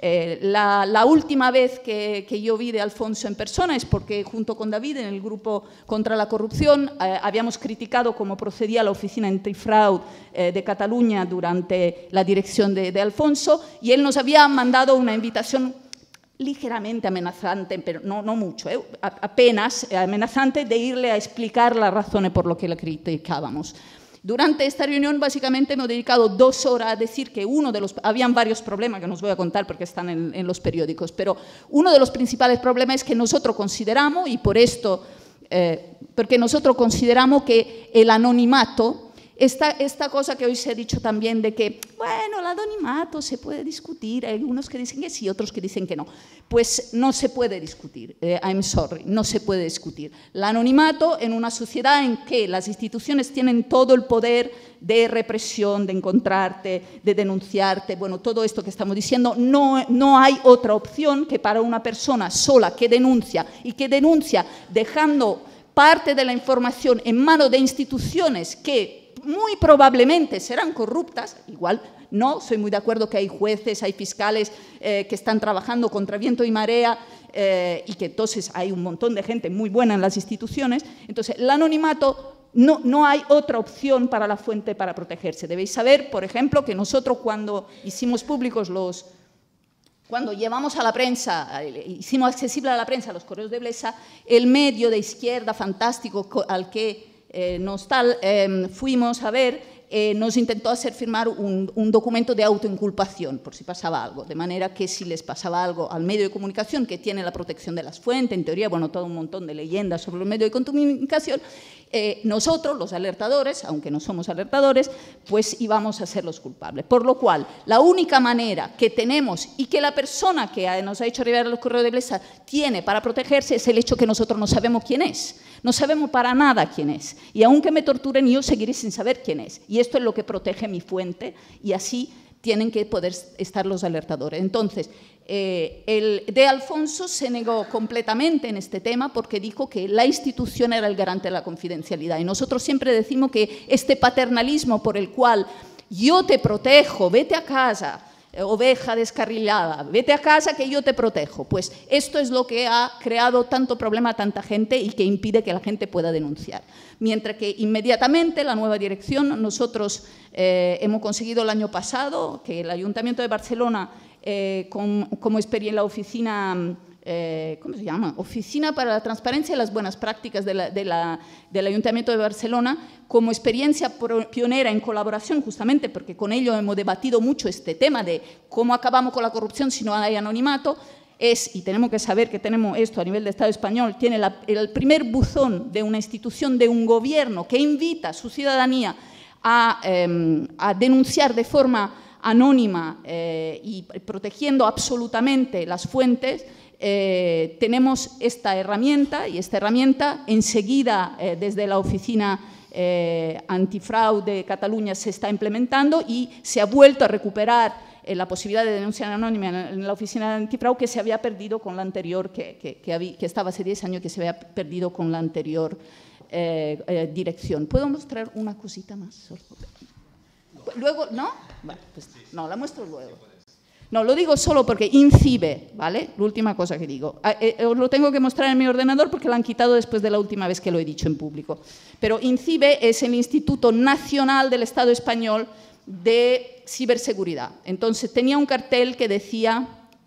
la última vez que yo vi de Alfonso en persona es porque junto con David en el grupo contra la corrupción habíamos criticado cómo procedía la Oficina Antifraude de Cataluña durante la dirección de Alfonso, y él nos había mandado una invitación ligeramente amenazante, pero no mucho, apenas amenazante, de irle a explicar las razones por lo que le criticábamos. Durante esta reunión, básicamente, hemos dedicado 2 horas a decir que habían varios problemas que no os voy a contar porque están en los periódicos, pero uno de los principales problemas es que nosotros consideramos, y por esto, porque nosotros consideramos que el anonimato, esta cosa que hoy se ha dicho también de que, bueno, el anonimato se puede discutir, hay algunos que dicen que sí, otros que dicen que no. Pues no se puede discutir, I'm sorry, no se puede discutir. El anonimato en una sociedad en que las instituciones tienen todo el poder de represión, de encontrarte, de denunciarte, bueno, todo esto que estamos diciendo, no hay otra opción que para una persona sola que denuncia y que denuncia dejando parte de la información en manos de instituciones que muy probablemente serán corruptas, igual no, soy muy de acuerdo que hay jueces, hay fiscales que están trabajando contra viento y marea y que entonces hay un montón de gente muy buena en las instituciones. Entonces, el anonimato, no hay otra opción para la fuente para protegerse. Debéis saber, por ejemplo, que nosotros cuando hicimos públicos cuando llevamos a la prensa, hicimos accesible a la prensa los correos de Blesa, el medio de izquierda fantástico al que fuimos a ver, nos intentó hacer firmar un documento de autoinculpación, por si pasaba algo, de manera que si les pasaba algo al medio de comunicación, que tiene la protección de las fuentes, en teoría, bueno, todo un montón de leyendas sobre los medios de comunicación, nosotros, los alertadores, aunque no somos alertadores, pues íbamos a ser los culpables. Por lo cual, la única manera que tenemos y que la persona que nos ha hecho arribar el correo de Blesa tiene para protegerse es el hecho que nosotros no sabemos quién es. No sabemos para nada quién es. Y aunque me torturen, yo seguiré sin saber quién es. Y esto es lo que protege mi fuente y así tienen que poder estar los alertadores. Entonces, el de Alfonso se negó completamente en este tema porque dijo que la institución era el garante de la confidencialidad. Y nosotros siempre decimos que este paternalismo por el cual yo te protejo, vete a casa, oveja descarrilada, vete a casa que yo te protejo. Pues esto es lo que ha creado tanto problema a tanta gente y que impide que la gente pueda denunciar. Mientras que inmediatamente la nueva dirección, nosotros hemos conseguido el año pasado que el Ayuntamiento de Barcelona, como experiencia, la oficina, ¿cómo se llama? Oficina para la Transparencia y las Buenas Prácticas del Ayuntamiento de Barcelona, como experiencia pionera en colaboración, justamente porque con ello hemos debatido mucho este tema de cómo acabamos con la corrupción si no hay anonimato, y tenemos que saber que tenemos esto a nivel de Estado español, tiene el primer buzón de una institución, de un gobierno que invita a su ciudadanía a denunciar de forma anónima y protegiendo absolutamente las fuentes. Tenemos esta herramienta y esta herramienta enseguida desde la oficina antifraude de Cataluña se está implementando y se ha vuelto a recuperar la posibilidad de denuncia anónima en la oficina antifraude que se había perdido con la anterior, que estaba hace 10 años, que se había perdido con la anterior dirección. ¿Puedo mostrar una cosita más? Luego, ¿no? Vale, pues no, la muestro luego. No, lo digo solo porque INCIBE, ¿vale? La última cosa que digo. Os lo tengo que mostrar en mi ordenador porque lo han quitado después de la última vez que lo he dicho en público. Pero INCIBE es el Instituto Nacional del Estado Español de Ciberseguridad. Entonces, tenía un cartel que decía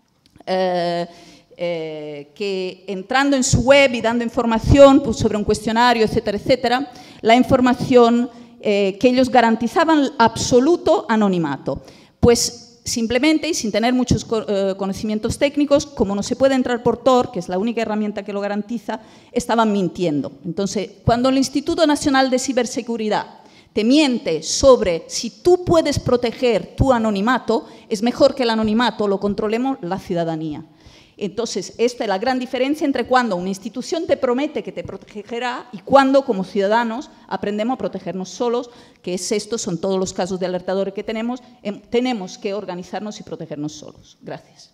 que entrando en su web y dando información pues, sobre un cuestionario, etcétera, etcétera, la información que ellos garantizaban absoluto anonimato. Pues simplemente y sin tener muchos conocimientos técnicos, como no se puede entrar por Tor, que es la única herramienta que lo garantiza, estaban mintiendo. Entonces, cuando el Instituto Nacional de Ciberseguridad te miente sobre si tú puedes proteger tu anonimato, es mejor que el anonimato lo controlemos la ciudadanía. Entonces, esta es la gran diferencia entre cuando una institución te promete que te protegerá y cuando, como ciudadanos, aprendemos a protegernos solos, que estos son todos los casos de alertadores que tenemos que organizarnos y protegernos solos. Gracias.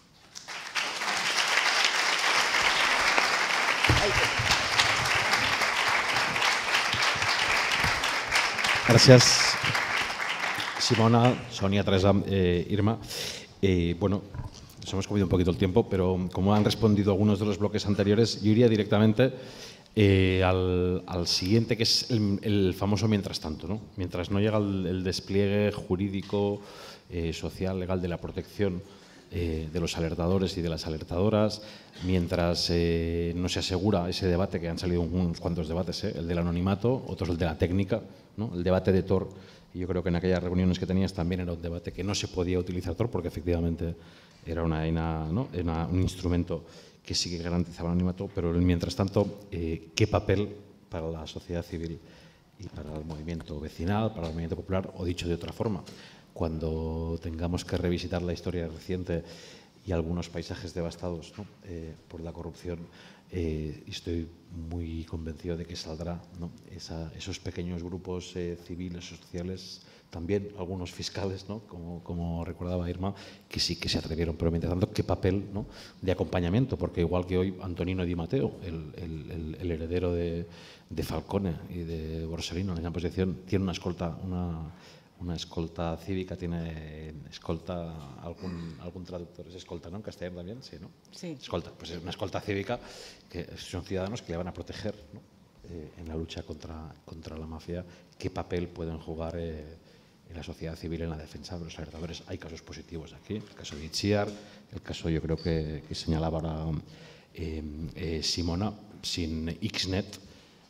Gracias, Simona, Sonia, Teresa, Irma. Bueno, nos hemos comido un poquito el tiempo, pero como han respondido algunos de los bloques anteriores, yo iría directamente al siguiente, que es el famoso mientras tanto, ¿no? Mientras no llega el despliegue jurídico, social, legal de la protección de los alertadores y de las alertadoras, mientras no se asegura ese debate, que han salido unos cuantos debates, el del anonimato, otros el de la técnica, ¿no? El debate de Tor, y yo creo que en aquellas reuniones que tenías también era un debate que no se podía utilizar Tor porque efectivamente era un instrumento que sí que garantizaba el anonimato, pero mientras tanto, ¿qué papel para la sociedad civil y para el movimiento vecinal, para el movimiento popular, o dicho de otra forma, cuando tengamos que revisitar la historia reciente y algunos paisajes devastados, ¿no? Por la corrupción, estoy muy convencido de que saldrá, ¿no? Esos pequeños grupos civiles, sociales, también algunos fiscales, ¿no? como recordaba Irma, que sí que se atrevieron, pero mientras tanto, ¿qué papel, ¿no? de acompañamiento? Porque igual que hoy Antonino Di Matteo, el heredero de Falcone y de Borsellino en la posición, tiene una escolta cívica, tiene escolta, algún traductor es escolta, ¿no? En castellano también, sí, ¿no? Sí. Escolta, pues es una escolta cívica que son ciudadanos que le van a proteger, ¿no? En la lucha contra la mafia. ¿Qué papel pueden jugar en la sociedad civil en la defensa de los alertadores? Hay casos positivos aquí, el caso de Itziar, el caso yo creo que señalaba ahora Simona, sin Xnet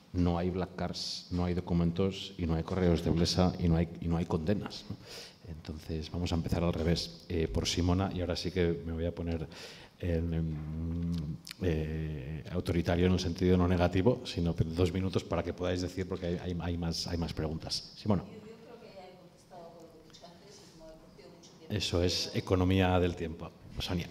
no hay black cars, no hay documentos y no hay correos de Blesa y no hay condenas, ¿no? Entonces vamos a empezar al revés, por Simona, y ahora sí que me voy a poner autoritario en el sentido no negativo, sino 2 minutos para que podáis decir, porque hay más preguntas. Simona. Eso es economía del tiempo. Sonia.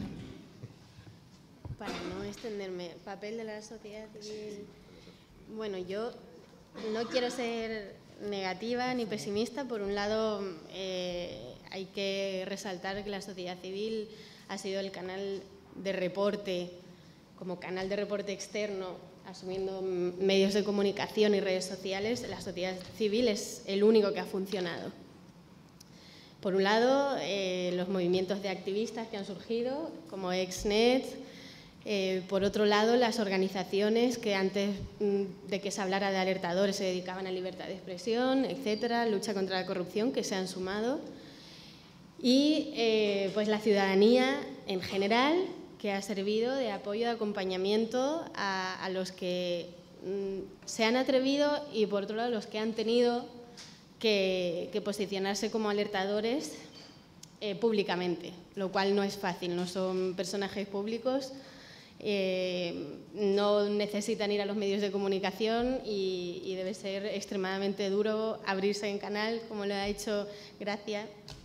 Para no extenderme, papel de la sociedad civil. Bueno, yo no quiero ser negativa ni pesimista. Por un lado, hay que resaltar que la sociedad civil ha sido el canal de reporte, como canal de reporte externo, asumiendo medios de comunicación y redes sociales. La sociedad civil es el único que ha funcionado. Por un lado, los movimientos de activistas que han surgido, como Exnet. Por otro lado, las organizaciones que antes de que se hablara de alertadores se dedicaban a libertad de expresión, etcétera, lucha contra la corrupción, que se han sumado. Y pues la ciudadanía en general, que ha servido de apoyo, de acompañamiento a los que se han atrevido y, por otro lado, los que han tenido que posicionarse como alertadores públicamente, lo cual no es fácil, no son personajes públicos, no necesitan ir a los medios de comunicación y debe ser extremadamente duro abrirse en canal, como lo ha hecho Gracia,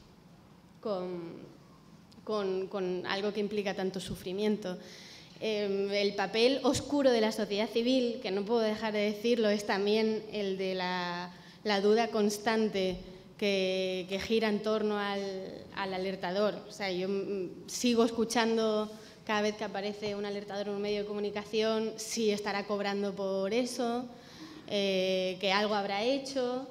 con algo que implica tanto sufrimiento. El papel oscuro de la sociedad civil, que no puedo dejar de decirlo, es también el de la duda constante que gira en torno al alertador. O sea, yo sigo escuchando cada vez que aparece un alertador en un medio de comunicación si estará cobrando por eso, que algo habrá hecho.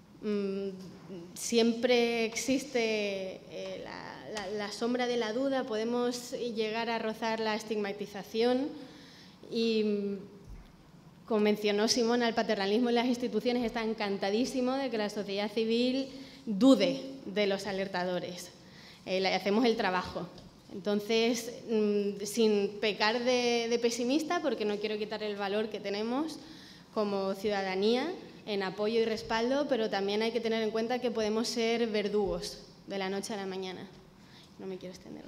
Siempre existe la sombra de la duda, podemos llegar a rozar la estigmatización y, como mencionó Simona, el paternalismo en las instituciones está encantadísimo de que la sociedad civil dude de los alertadores. Hacemos el trabajo. Entonces, sin pecar de pesimista, porque no quiero quitar el valor que tenemos como ciudadanía en apoyo y respaldo, pero también hay que tener en cuenta que podemos ser verdugos de la noche a la mañana. No me quiero extender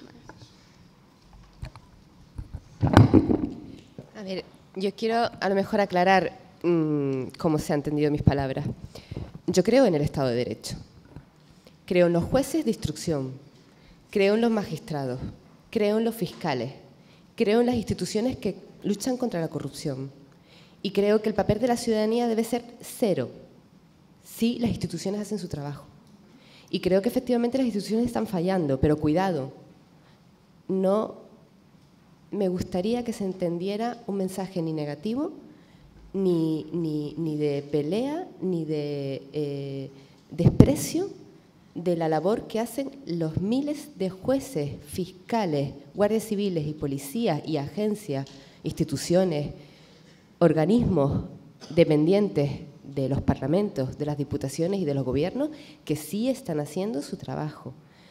más. A ver, yo quiero a lo mejor aclarar cómo se han entendido mis palabras. Yo creo en el Estado de Derecho. Creo en los jueces de instrucción. Creo en los magistrados. Creo en los fiscales. Creo en las instituciones que luchan contra la corrupción. Y creo que el papel de la ciudadanía debe ser cero si las instituciones hacen su trabajo. Y creo que efectivamente las instituciones están fallando, pero cuidado, no me gustaría que se entendiera un mensaje ni negativo, ni de pelea, ni de desprecio de la labor que hacen los miles de jueces, fiscales, guardias civiles y policías y agencias, instituciones, organismos dependientes de los parlamentos, de las diputaciones y de los gobiernos que sí están haciendo su trabajo.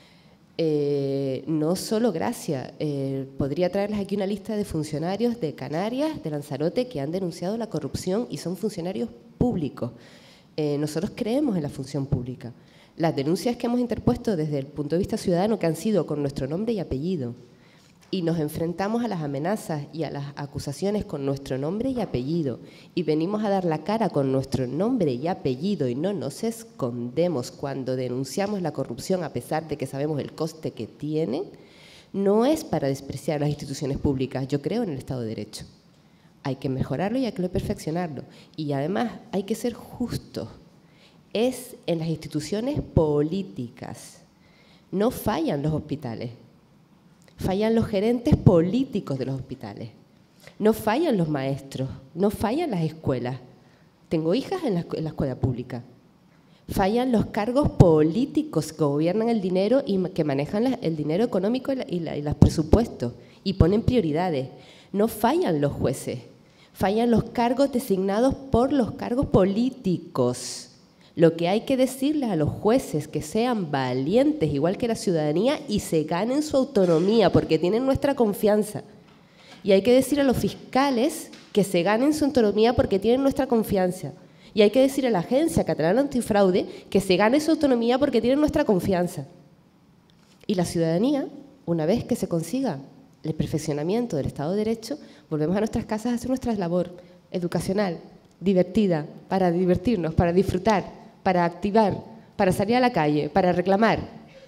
No solo Gracia, podría traerles aquí una lista de funcionarios de Canarias, de Lanzarote, que han denunciado la corrupción y son funcionarios públicos. Nosotros creemos en la función pública. Las denuncias que hemos interpuesto desde el punto de vista ciudadano, que han sido con nuestro nombre y apellido, y nos enfrentamos a las amenazas y a las acusaciones con nuestro nombre y apellido, y venimos a dar la cara con nuestro nombre y apellido, y no nos escondemos cuando denunciamos la corrupción a pesar de que sabemos el coste que tiene, no es para despreciar las instituciones públicas. Yo creo en el Estado de Derecho. Hay que mejorarlo y hay que perfeccionarlo. Y además hay que ser justos. Es en las instituciones políticas. No fallan los hospitales. Fallan los gerentes políticos de los hospitales. No fallan los maestros. No fallan las escuelas. Tengo hijas en la escuela pública. Fallan los cargos políticos que gobiernan el dinero y que manejan el dinero económico y los presupuestos y ponen prioridades. No fallan los jueces. Fallan los cargos designados por los cargos políticos. Lo que hay que decirles a los jueces que sean valientes, igual que la ciudadanía, y se ganen su autonomía, porque tienen nuestra confianza. Y hay que decir a los fiscales que se ganen su autonomía porque tienen nuestra confianza. Y hay que decir a la Agencia Catalana Antifraude que se gane su autonomía porque tienen nuestra confianza. Y la ciudadanía, una vez que se consiga el perfeccionamiento del Estado de Derecho, volvemos a nuestras casas a hacer nuestra labor educacional, divertida, para divertirnos, para disfrutar, para activar, para salir a la calle, para reclamar.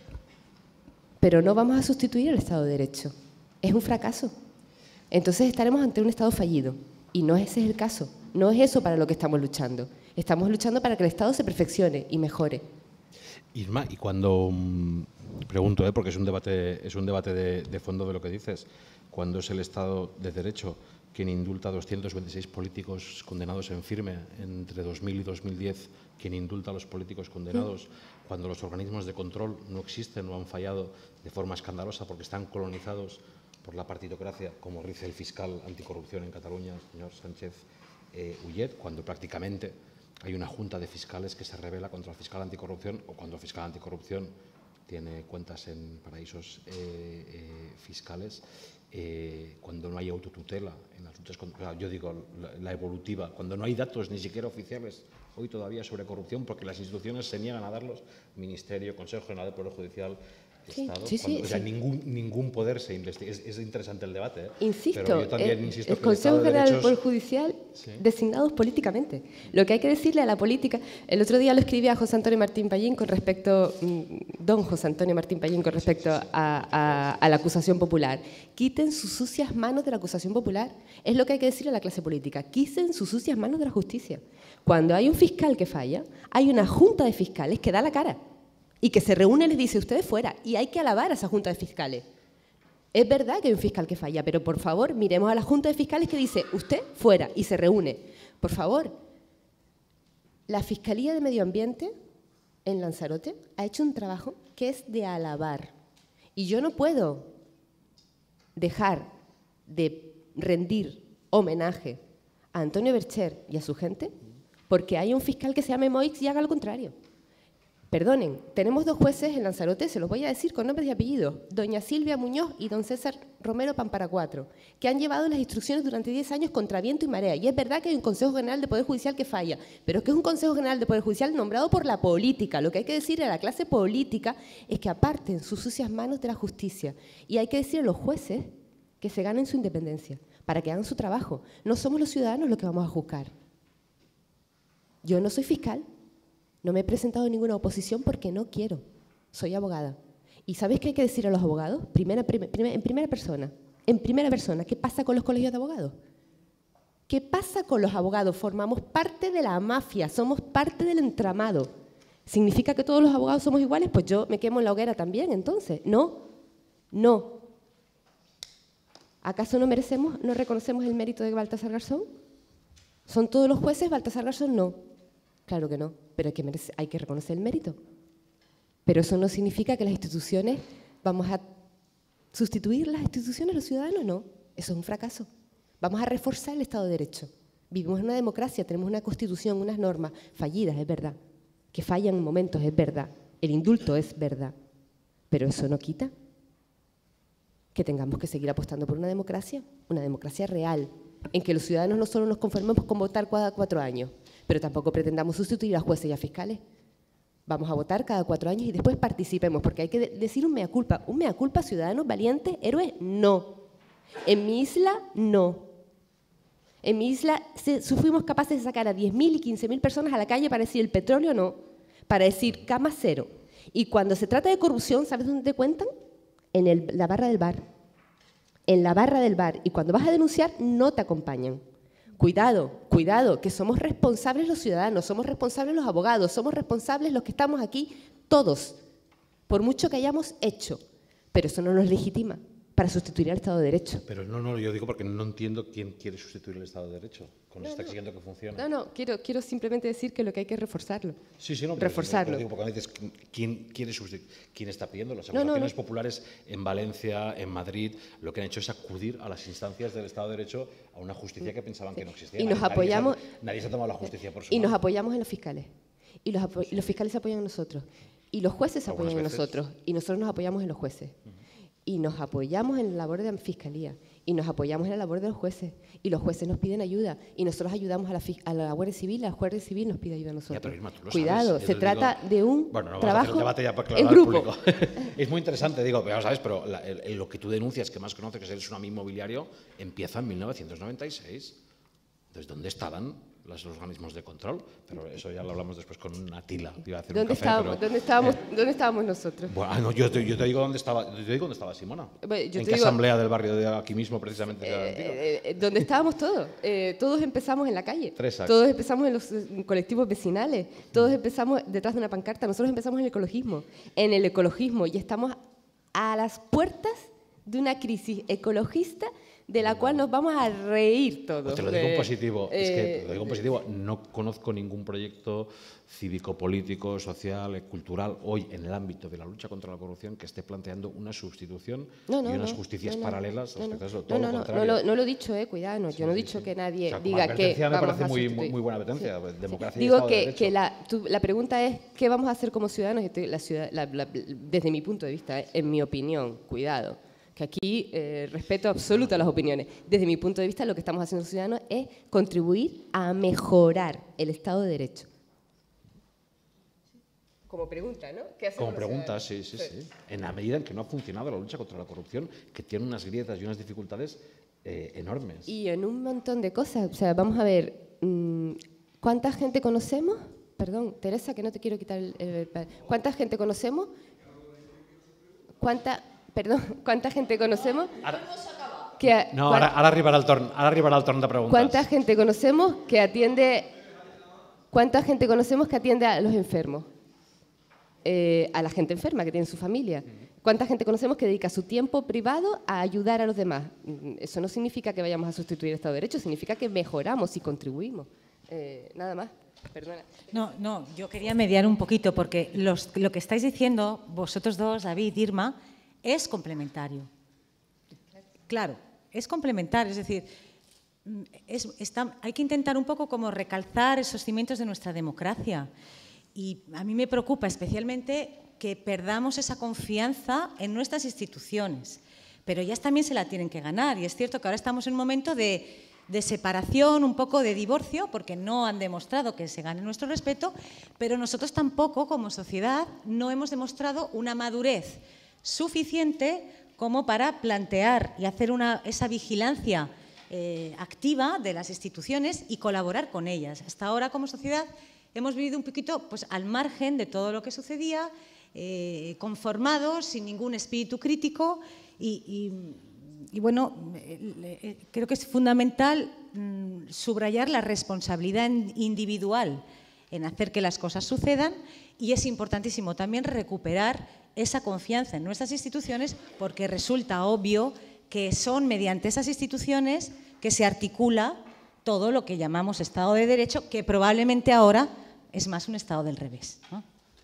Pero no vamos a sustituir el Estado de Derecho. Es un fracaso. Entonces estaremos ante un Estado fallido. Y no ese es el caso. No es eso para lo que estamos luchando. Estamos luchando para que el Estado se perfeccione y mejore. Irma, y cuando pregunto, porque es un debate de fondo de lo que dices, cuando es el Estado de Derecho quien indulta a 226 políticos condenados en firme entre 2000 y 2010, quien indulta a los políticos condenados, cuando los organismos de control no existen o han fallado de forma escandalosa porque están colonizados por la partitocracia, como dice el fiscal anticorrupción en Cataluña, el señor Sánchez Ullet, cuando prácticamente hay una junta de fiscales que se rebela contra el fiscal anticorrupción, o cuando el fiscal anticorrupción tiene cuentas en paraísos fiscales, cuando no hay autotutela en las luchas contra, yo digo, la evolutiva, cuando no hay datos ni siquiera oficiales hoy todavía sobre corrupción, porque las instituciones se niegan a darlos, Ministerio, Consejo General del Poder Judicial, Estado, o sea, ningún poder se investiga. Es interesante el debate, Insisto, pero yo también insisto el que Consejo General del Poder Derechos... Judicial designados políticamente. Lo que hay que decirle a la política, el otro día lo escribí a José Antonio Martín Pallín con respecto, don José Antonio Martín Pallín con respecto a la acusación popular. Quiten sus sucias manos de la acusación popular. Es lo que hay que decirle a la clase política. Quiten sus sucias manos de la justicia. Cuando hay un fiscal que falla, hay una junta de fiscales que da la cara y que se reúne y les dice, ustedes fuera, y hay que alabar a esa junta de fiscales. Es verdad que hay un fiscal que falla, pero por favor, miremos a la junta de fiscales que dice, usted fuera, y se reúne. Por favor, la Fiscalía de Medio Ambiente en Lanzarote ha hecho un trabajo que es de alabar. Y yo no puedo dejar de rendir homenaje a Antonio Bercher y a su gente porque hay un fiscal que se llame Moix y haga lo contrario. Perdonen, tenemos dos jueces en Lanzarote, se los voy a decir con nombres y apellidos, doña Silvia Muñoz y don César Romero Pamparacuatro, que han llevado las instrucciones durante 10 años contra viento y marea. Y es verdad que hay un Consejo General de Poder Judicial que falla, pero que es un Consejo General de Poder Judicial nombrado por la política. Lo que hay que decir a la clase política es que aparten sus sucias manos de la justicia. Y hay que decir a los jueces que se ganen su independencia, para que hagan su trabajo. No somos los ciudadanos los que vamos a juzgar. Yo no soy fiscal. No me he presentado en ninguna oposición porque no quiero. Soy abogada. ¿Y sabéis qué hay que decir a los abogados? En primera persona. En primera persona. ¿Qué pasa con los colegios de abogados? ¿Qué pasa con los abogados? Formamos parte de la mafia, somos parte del entramado. ¿Significa que todos los abogados somos iguales? Pues yo me quemo en la hoguera también, entonces. No, no. ¿Acaso no merecemos, no reconocemos el mérito de Baltasar Garzón? ¿Son todos los jueces? Baltasar Garzón no. Claro que no, pero hay que reconocer el mérito. Pero eso no significa que las instituciones, vamos a sustituir las instituciones, los ciudadanos, no. Eso es un fracaso. Vamos a reforzar el Estado de Derecho. Vivimos en una democracia, tenemos una constitución, unas normas fallidas, es verdad. Que fallan en momentos, es verdad. El indulto es verdad. Pero eso no quita que tengamos que seguir apostando por una democracia real, en que los ciudadanos no solo nos conformemos con votar cada 4 años, pero tampoco pretendamos sustituir a jueces y a fiscales. Vamos a votar cada 4 años y después participemos, porque hay que decir un mea culpa. ¿Un mea culpa, ciudadanos valientes, héroes? No. En mi isla, no. En mi isla fuimos capaces de sacar a 10.000 y 15.000 personas a la calle para decir el petróleo no, para decir cama cero. Y cuando se trata de corrupción, ¿sabes dónde te cuentan? En la barra del bar. En la barra del bar. Y cuando vas a denunciar, no te acompañan. Cuidado, cuidado, que somos responsables los ciudadanos, somos responsables los abogados, somos responsables los que estamos aquí, todos, por mucho que hayamos hecho. Pero eso no nos legitima para sustituir al Estado de Derecho. Pero no, yo digo porque no entiendo quién quiere sustituir el Estado de Derecho, cuando se está exigiendo que funcione. No, quiero simplemente decir que lo que hay que es reforzarlo. Sí, no, reforzarlo. Pero digo, porque dices, ¿quién está pidiendo? Las agrupaciones populares en Valencia, en Madrid, lo que han hecho es acudir a las instancias del Estado de Derecho a una justicia que pensaban que no existía. Y nos apoyamos. Nadie se ha tomado la justicia por su mano. Y nos apoyamos en los fiscales. Y los fiscales se apoyan en nosotros. Y los jueses se apoyan en nosotros. Y nosotros nos apoyamos en los jueces. y nos apoyamos en la labor de la Fiscalía y nos apoyamos en la labor de los jueces y los jueces nos piden ayuda y nosotros ayudamos a la Guardia Civil, la Guardia Civil nos pide ayuda a nosotros. Ya, pero Irma, tú lo Cuidado, sabes. se trata de un trabajo en grupo. Es muy interesante, digo, pero sabes, pero lo que tú denuncias, que más conoces, que es el tsunami inmobiliario, empieza en 1996. Entonces, ¿dónde estaban los organismos de control? Pero eso ya lo hablamos después con Atila. Iba a hacer ¿Dónde estábamos nosotros? Bueno, no, yo te digo dónde estaba Simona. ¿En qué asamblea del barrio de aquí mismo, precisamente? Donde estábamos todos. Todos empezamos en la calle. Todos empezamos en los colectivos vecinales. Todos empezamos detrás de una pancarta. Nosotros empezamos en el ecologismo. Y estamos a las puertas de una crisis ecologista de la cual nos vamos a reír todos. Te lo digo en positivo. Es que te lo digo en positivo. No conozco ningún proyecto cívico-político, social, cultural, hoy en el ámbito de la lucha contra la corrupción que esté planteando una sustitución y unas justicias paralelas respecto a eso. Todo lo contrario. No lo he dicho, cuidado. No, yo no he dicho que nadie diga que me vamos parece a muy buena advertencia. Democracia Digo y Estado que de Derecho. la pregunta es ¿qué vamos a hacer como ciudadanos? Desde mi punto de vista, en mi opinión, cuidado, que aquí respeto absoluto a las opiniones. Desde mi punto de vista, lo que estamos haciendo los ciudadanos es contribuir a mejorar el Estado de Derecho. Como pregunta, ¿no? Como pregunta, sí. En la medida en que no ha funcionado la lucha contra la corrupción, que tiene unas grietas y unas dificultades enormes. Y en un montón de cosas. O sea, vamos a ver, ¿cuánta gente conocemos? Perdón, Teresa, que no te quiero quitar ¿cuánta gente conocemos? ¿Cuánta gente conocemos? Ahora arribarà el torn de preguntas. ¿Cuánta gente conocemos que atiende a los enfermos? A la gente enferma que tiene su familia. ¿Cuánta gente conocemos que dedica su tiempo privado a ayudar a los demás? Eso no significa que vayamos a sustituir el Estado de Derecho, significa que mejoramos y contribuimos. Nada más. Perdona. No, yo quería mediar un poquito porque lo que estáis diciendo, vosotros dos, David, Irma, es complementario. Claro, es complementario, es decir, hay que intentar un poco como recalzar esos cimientos de nuestra democracia. Y a mí me preocupa especialmente que perdamos esa confianza en nuestras instituciones, pero ellas también se la tienen que ganar. Y es cierto que ahora estamos en un momento de separación, un poco de divorcio, porque no han demostrado que se gane nuestro respeto, pero nosotros tampoco, como sociedad, no hemos demostrado una madurez suficiente como para plantear y hacer esa vigilancia activa de las instituciones y colaborar con ellas. Hasta ahora, como sociedad, hemos vivido un poquito pues, al margen de todo lo que sucedía, conformados, sin ningún espíritu crítico y bueno, creo que es fundamental subrayar la responsabilidad individual en hacer que las cosas sucedan y es importantísimo también recuperar esa confianza en nuestras instituciones porque resulta obvio que son mediante esas instituciones que se articula todo lo que llamamos Estado de Derecho, que probablemente ahora es más un Estado del revés, ¿no?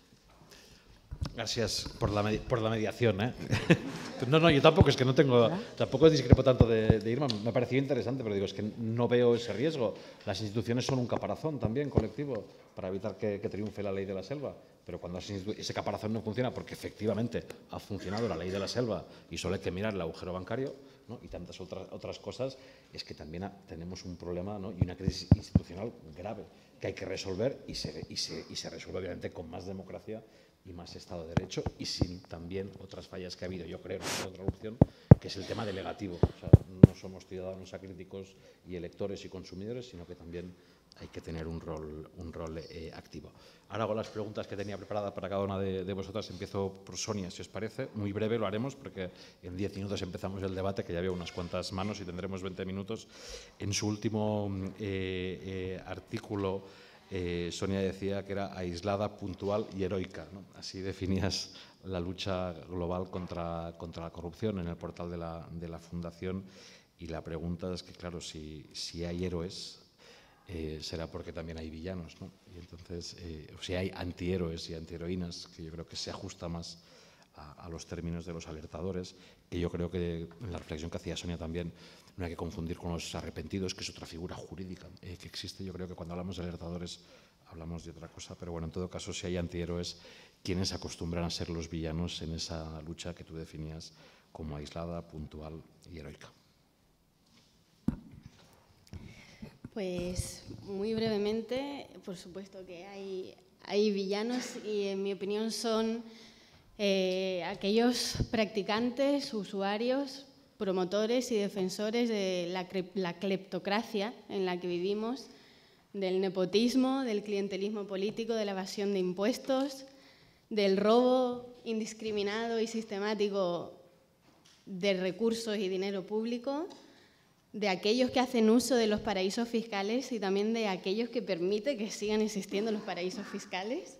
Gracias por la mediación. No, yo tampoco, es que no tengo, tampoco discrepo tanto de Irma, me ha parecido interesante, pero digo, es que no veo ese riesgo. Las instituciones son un caparazón también colectivo para evitar que triunfe la ley de la selva, pero cuando ese caparazón no funciona, porque efectivamente ha funcionado la ley de la selva y solo hay que mirar el agujero bancario, ¿no? Y tantas otras cosas, es que también tenemos un problema, ¿no? Y una crisis institucional grave que hay que resolver y se resuelve obviamente con más democracia y más Estado de Derecho y sin también otras fallas que ha habido, yo creo, en otra corrupción, que es el tema delegativo. O sea, no somos ciudadanos acríticos y electores y consumidores, sino que también hay que tener un rol activo. Ahora hago las preguntas que tenía preparadas para cada una de vosotras. Empiezo por Sonia, si os parece. Muy breve lo haremos porque en 10 minutos empezamos el debate, que ya veo unas cuantas manos y tendremos 20 minutos. En su último artículo, Sonia decía que era aislada, puntual y heroica, ¿no? Así definías la lucha global contra la corrupción en el portal de la Fundación. Y la pregunta es que, claro, si hay héroes, será porque también hay villanos, ¿no? Y entonces, si hay antihéroes y antiheroínas, que yo creo que se ajusta más a los términos de los alertadores, que yo creo que en la reflexión que hacía Sonia también no hay que confundir con los arrepentidos, que es otra figura jurídica que existe. Yo creo que cuando hablamos de alertadores hablamos de otra cosa, pero bueno, en todo caso, si hay antihéroes, quienes acostumbran a ser los villanos en esa lucha que tú definías como aislada, puntual y heroica. Pues muy brevemente, por supuesto que hay villanos y en mi opinión son aquellos practicantes, usuarios, promotores y defensores de la cleptocracia en la que vivimos, del nepotismo, del clientelismo político, de la evasión de impuestos, del robo indiscriminado y sistemático de recursos y dinero público, de aquellos que hacen uso de los paraísos fiscales y también de aquellos que permiten que sigan existiendo los paraísos fiscales.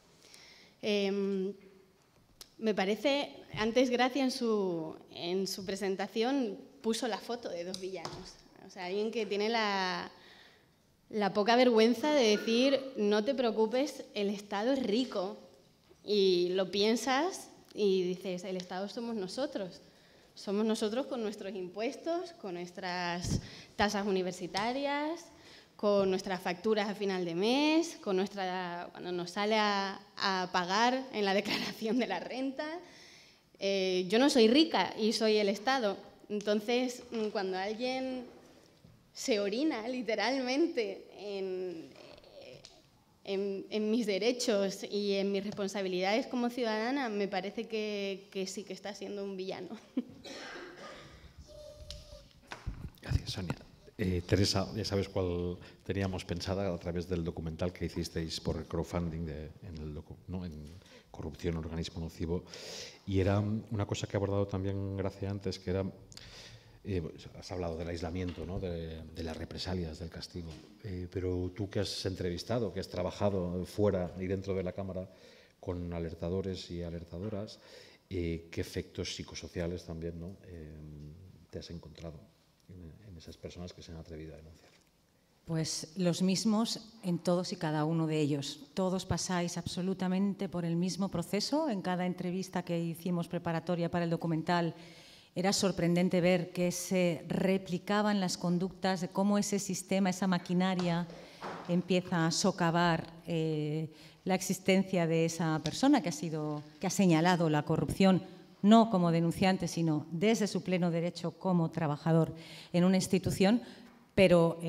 Me parece, antes Gracia en su presentación puso la foto de dos villanos. O sea, alguien que tiene la poca vergüenza de decir, no te preocupes, el Estado es rico. Y lo piensas y dices, el Estado somos nosotros. Somos nosotros con nuestros impuestos, con nuestras tasas universitarias, con nuestras facturas a final de mes, con cuando nos sale a pagar en la declaración de la renta. Yo no soy rica y soy el Estado. Entonces, cuando alguien se orina literalmente en mis derechos y en mis responsabilidades como ciudadana, me parece que sí que está siendo un villano. Gracias, Sonia. Teresa, ya sabes cuál teníamos pensada a través del documental que hicisteis por el crowdfunding en Corrupción, organismo nocivo, y era una cosa que ha abordado también Gracia antes, que era, has hablado del aislamiento, ¿no? de las represalias, del castigo, pero tú que has entrevistado, que has trabajado fuera y dentro de la Cámara con alertadores y alertadoras, ¿qué efectos psicosociales también, ¿no? te has encontrado en esas personas que se han atrevido a denunciar? Pues los mismos en todos y cada uno de ellos. Todos pasáis absolutamente por el mismo proceso. En cada entrevista que hicimos preparatoria para el documental era sorprendente ver que se replicaban las conductas, de cómo ese sistema, esa maquinaria empieza a socavar la existencia de esa persona que ha señalado la corrupción, no como denunciante, sino desde su pleno derecho como trabajador en una institución. Pero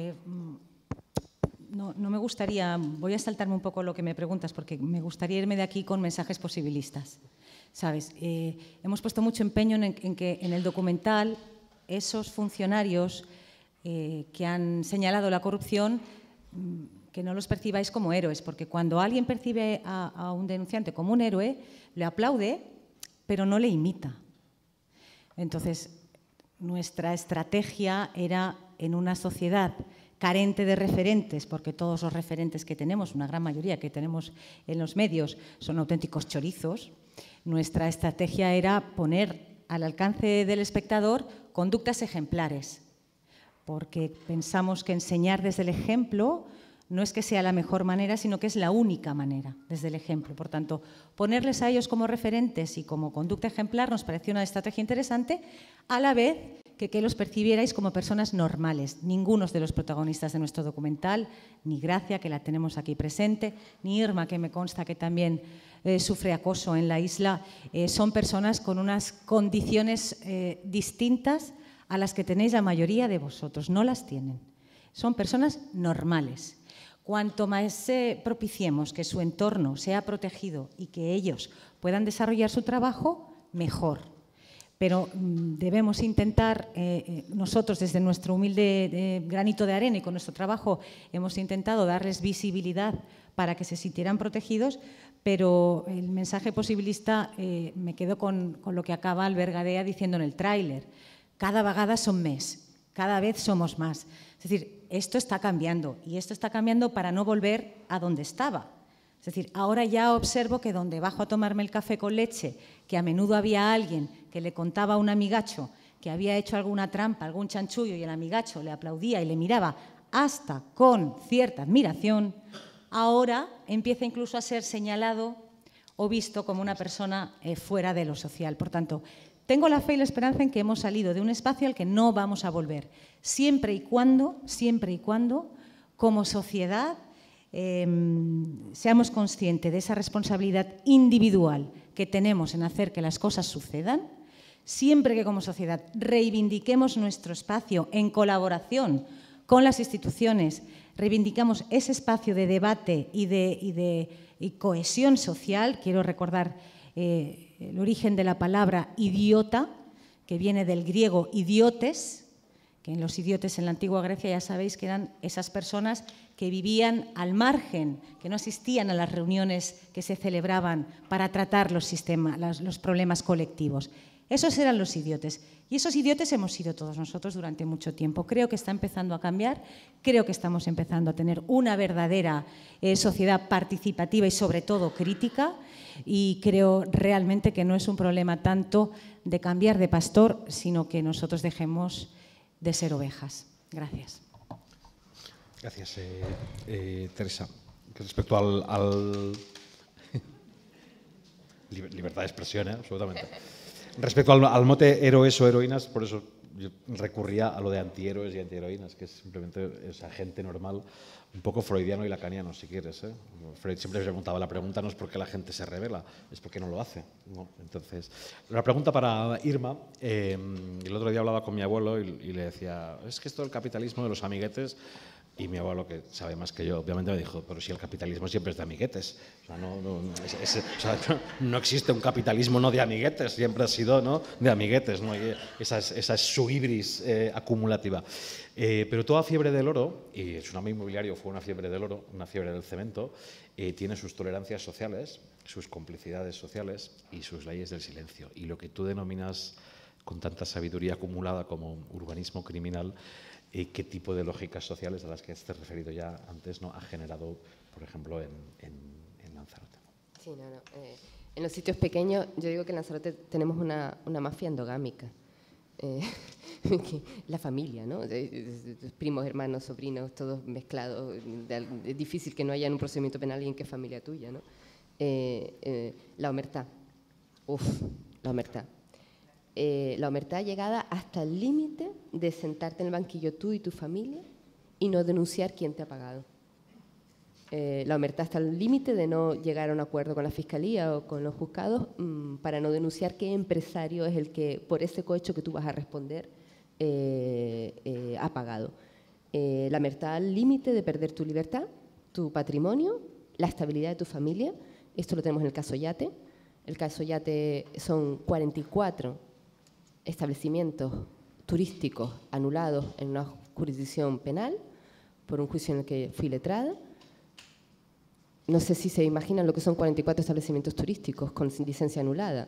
no me gustaría, voy a saltarme un poco lo que me preguntas, porque me gustaría irme de aquí con mensajes posibilistas. ¿Sabes? Hemos puesto mucho empeño en que en el documental esos funcionarios que han señalado la corrupción, que no los percibáis como héroes, porque cuando alguien percibe a un denunciante como un héroe, le aplaude, pero no le imita. Entonces, nuestra estrategia era, en una sociedad carente de referentes, porque todos los referentes que tenemos, una gran mayoría que tenemos en los medios, son auténticos chorizos. Nuestra estrategia era poner al alcance del espectador conductas ejemplares, porque pensamos que enseñar desde el ejemplo no es que sea la mejor manera, sino que es la única manera, desde el ejemplo. Por tanto, ponerles a ellos como referentes y como conducta ejemplar nos pareció una estrategia interesante, a la vez que los percibierais como personas normales. Ninguno de los protagonistas de nuestro documental, ni Gracia, que la tenemos aquí presente, ni Irma, que me consta que también sufre acoso en la isla, son personas con unas condiciones distintas a las que tenéis la mayoría de vosotros. No las tienen. Son personas normales. Cuanto más propiciemos que su entorno sea protegido y que ellos puedan desarrollar su trabajo, mejor. Pero debemos intentar, nosotros desde nuestro humilde granito de arena y con nuestro trabajo hemos intentado darles visibilidad para que se sintieran protegidos, pero el mensaje posibilista me quedo con lo que acaba Albert Gadea diciendo en el tráiler. Cada vegada son més, cada vez somos más. Es decir, esto está cambiando y esto está cambiando para no volver a donde estaba. Es decir, ahora ya observo que donde bajo a tomarme el café con leche, que a menudo había alguien que le contaba a un amigacho que había hecho alguna trampa, algún chanchullo, y el amigacho le aplaudía y le miraba hasta con cierta admiración, ahora empieza incluso a ser señalado o visto como una persona fuera de lo social. Por tanto, tengo la fe y la esperanza en que hemos salido de un espacio al que no vamos a volver, siempre y cuando, como sociedad, seamos conscientes de esa responsabilidad individual que tenemos en hacer que las cosas sucedan, siempre que como sociedad reivindiquemos nuestro espacio en colaboración con las instituciones, reivindicamos ese espacio de debate y cohesión social. Quiero recordar el origen de la palabra idiota, que viene del griego idiotes, que en los idiotes en la antigua Grecia ya sabéis que eran esas personas que vivían al margen, que no asistían a las reuniones que se celebraban para tratar los problemas colectivos. Esos eran los idiotes. Y esos idiotes hemos sido todos nosotros durante mucho tiempo. Creo que está empezando a cambiar, creo que estamos empezando a tener una verdadera sociedad participativa y sobre todo crítica, y creo realmente que no es un problema tanto de cambiar de pastor, sino que nosotros dejemos de ser ovejas. Gracias. Gracias, Teresa. Respecto al libertad de expresión, absolutamente. Respecto al mote héroes o heroínas, por eso yo recurría a lo de antihéroes y antiheroínas, que es simplemente esa gente normal, un poco freudiano y lacaniano, si quieres. Freud siempre se preguntaba, la pregunta no es por qué la gente se rebela, es porque no lo hace, ¿no? Entonces, una pregunta para Irma. El otro día hablaba con mi abuelo y le decía, es que esto del capitalismo de los amiguetes, y mi abuelo, que sabe más que yo, obviamente me dijo, pero si el capitalismo siempre es de amiguetes. O sea, no existe un capitalismo no de amiguetes, siempre ha sido, ¿no?, de amiguetes, ¿no? Esa es su hibris acumulativa. Pero toda fiebre del oro, y el tsunami inmobiliario fue una fiebre del oro, una fiebre del cemento, tiene sus tolerancias sociales, sus complicidades sociales y sus leyes del silencio. Y lo que tú denominas con tanta sabiduría acumulada como urbanismo criminal, ¿qué tipo de lógicas sociales a las que te has referido ya antes, ¿no?, ha generado, por ejemplo, en Lanzarote? Sí, en los sitios pequeños, yo digo que en Lanzarote tenemos una mafia endogámica. La familia, ¿no? Primos, hermanos, sobrinos, todos mezclados. Es difícil que no haya en un procedimiento penal alguien que es familia tuya, ¿no? La omertá. La omertá. La omertá llegada hasta el límite de sentarte en el banquillo tú y tu familia y no denunciar quién te ha pagado. La omertá hasta el límite de no llegar a un acuerdo con la fiscalía o con los juzgados para no denunciar qué empresario es el que, por ese cohecho que tú vas a responder, ha pagado. La omertá al límite de perder tu libertad, tu patrimonio, la estabilidad de tu familia. Esto lo tenemos en el caso Yate. El caso Yate son 44 establecimientos turísticos anulados en una jurisdicción penal por un juicio en el que fui letrada. No sé si se imaginan lo que son 44 establecimientos turísticos con licencia anulada.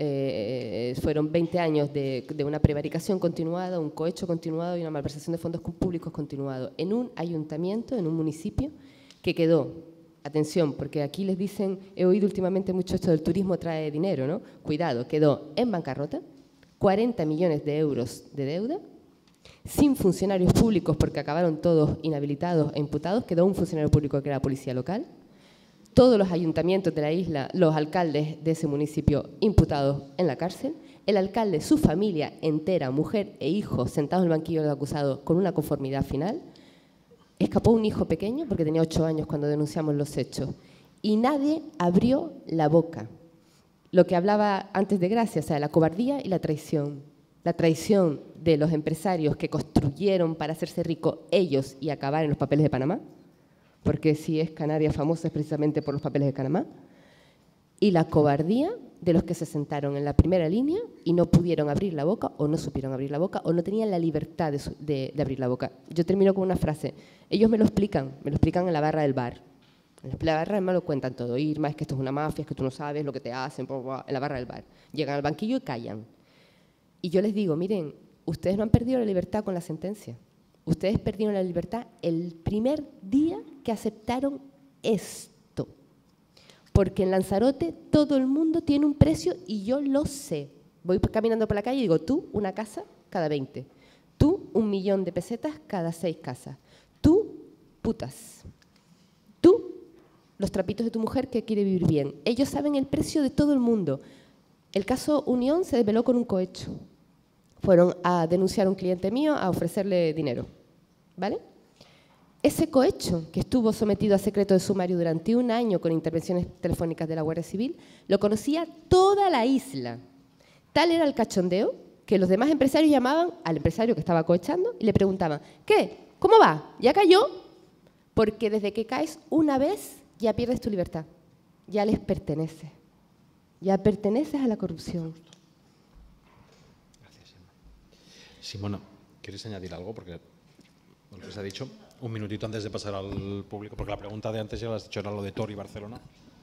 Fueron 20 años de una prevaricación continuada, un cohecho continuado y una malversación de fondos públicos continuado en un ayuntamiento, en un municipio que quedó, atención, porque aquí les dicen, he oído últimamente mucho esto del turismo trae dinero, ¿no? Cuidado, quedó en bancarrota, 40 millones de euros de deuda, sin funcionarios públicos porque acabaron todos inhabilitados e imputados, quedó un funcionario público que era la policía local, todos los ayuntamientos de la isla, los alcaldes de ese municipio imputados en la cárcel, el alcalde, su familia entera, mujer e hijos, sentados en el banquillo de los acusados con una conformidad final. Escapó un hijo pequeño porque tenía 8 años cuando denunciamos los hechos y nadie abrió la boca. Lo que hablaba antes de Gracia, o sea, la cobardía y la traición. La traición de los empresarios que construyeron para hacerse ricos ellos y acabar en los papeles de Panamá, porque si es Canarias famosa es precisamente por los papeles de Panamá, y la cobardía de los que se sentaron en la primera línea y no pudieron abrir la boca o no supieron abrir la boca o no tenían la libertad de abrir la boca. Yo termino con una frase. Ellos me lo explican en la barra del bar. En la barra me lo cuentan todo. Irma, es que esto es una mafia, es que tú no sabes lo que te hacen, en la barra del bar. Llegan al banquillo y callan. Y yo les digo, miren, ustedes no han perdido la libertad con la sentencia. Ustedes perdieron la libertad el primer día que aceptaron esto. Porque en Lanzarote todo el mundo tiene un precio y yo lo sé. Voy caminando por la calle y digo, tú, una casa cada 20. Tú, 1 millón de pesetas cada 6 casas. Tú, putas. Tú, los trapitos de tu mujer que quiere vivir bien. Ellos saben el precio de todo el mundo. El caso Unión se desveló con un cohecho. Fueron a denunciar a un cliente mío a ofrecerle dinero. ¿Vale? Ese cohecho, que estuvo sometido a secreto de sumario durante 1 año con intervenciones telefónicas de la Guardia Civil, lo conocía toda la isla. Tal era el cachondeo que los demás empresarios llamaban al empresario que estaba cohechando y le preguntaban, ¿qué? ¿Cómo va? ¿Ya cayó? Porque desde que caes una vez ya pierdes tu libertad, ya les perteneces, ya perteneces a la corrupción. Gracias, Simona, ¿quieres añadir algo? Porque lo que se ha dicho, un minutito antes de pasar al público, porque la pregunta de antes ya lo has dicho, era lo de Tor y Barcelona.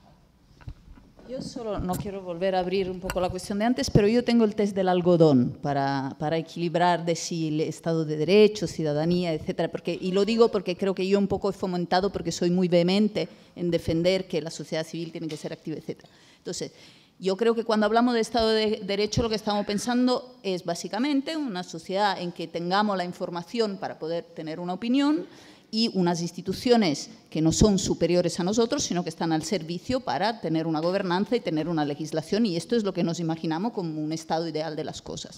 Yo solo no quiero volver a abrir un poco la cuestión de antes, pero yo tengo el test del algodón para equilibrar de si el Estado de Derecho, ciudadanía, etcétera. Y lo digo porque creo que yo un poco he fomentado, porque soy muy vehemente en defender que la sociedad civil tiene que ser activa, etcétera. Entonces, yo creo que cuando hablamos de Estado de Derecho lo que estamos pensando es básicamente una sociedad en que tengamos la información para poder tener una opinión y unas instituciones que no son superiores a nosotros, sino que están al servicio para tener una gobernanza y tener una legislación, y esto es lo que nos imaginamos como un estado ideal de las cosas.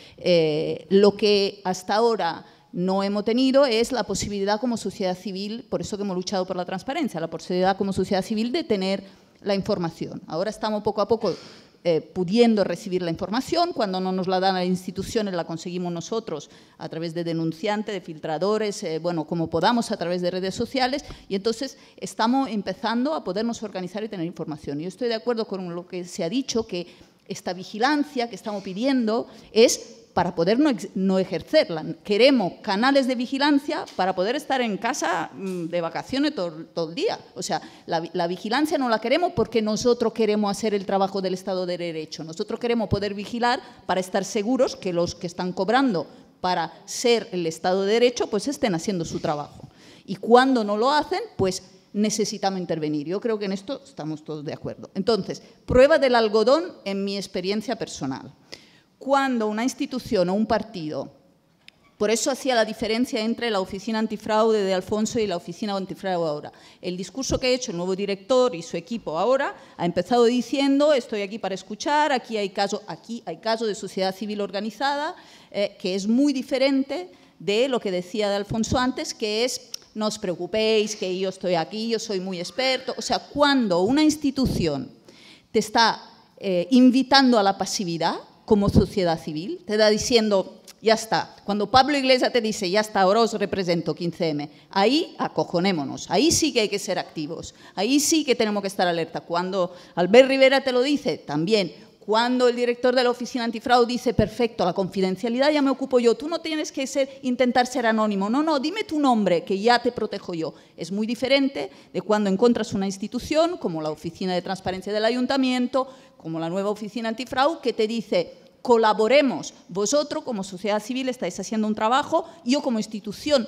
Lo que hasta ahora no hemos tenido es la posibilidad como sociedad civil, por eso que hemos luchado por la transparencia, la posibilidad como sociedad civil de tener la información. Ahora estamos poco a poco pudiendo recibir la información. Cuando no nos la dan las instituciones, la conseguimos nosotros a través de denunciantes, de filtradores, bueno, como podamos a través de redes sociales, y entonces estamos empezando a podernos organizar y tener información. Yo estoy de acuerdo con lo que se ha dicho, que esta vigilancia que estamos pidiendo es para poder no ejercerla. Queremos canales de vigilancia para poder estar en casa de vacaciones todo el día. O sea, la vigilancia no la queremos porque nosotros queremos hacer el trabajo del Estado de Derecho. Nosotros queremos poder vigilar para estar seguros que los que están cobrando para ser el Estado de Derecho pues estén haciendo su trabajo. Y cuando no lo hacen, pues necesitamos intervenir. Yo creo que en esto estamos todos de acuerdo. Entonces, prueba del algodón en mi experiencia personal. Cuando una institución o un partido, por eso hacía la diferencia entre la oficina antifraude de Alfonso y la oficina antifraude ahora. El discurso que ha hecho el nuevo director y su equipo ahora ha empezado diciendo, estoy aquí para escuchar, aquí hay caso de sociedad civil organizada, que es muy diferente de lo que decía de Alfonso antes, que es, no os preocupéis, que yo estoy aquí, yo soy muy experto. O sea, cuando una institución te está invitando a la pasividad, como sociedad civil, te da diciendo, ya está. Cuando Pablo Iglesias te dice, ya está, ahora os represento 15M, ahí acojonémonos, ahí sí que hay que ser activos, ahí sí que tenemos que estar alerta. Cuando Albert Rivera te lo dice, también. Cuando el director de la oficina antifraude dice, perfecto, la confidencialidad ya me ocupo yo, tú no tienes que intentar ser anónimo, no, dime tu nombre, que ya te protejo yo. Es muy diferente de cuando encuentras una institución, como la Oficina de Transparencia del Ayuntamiento, como la nueva Oficina Antifraude, que te dice, colaboremos, vosotros como sociedad civil estáis haciendo un trabajo, yo como institución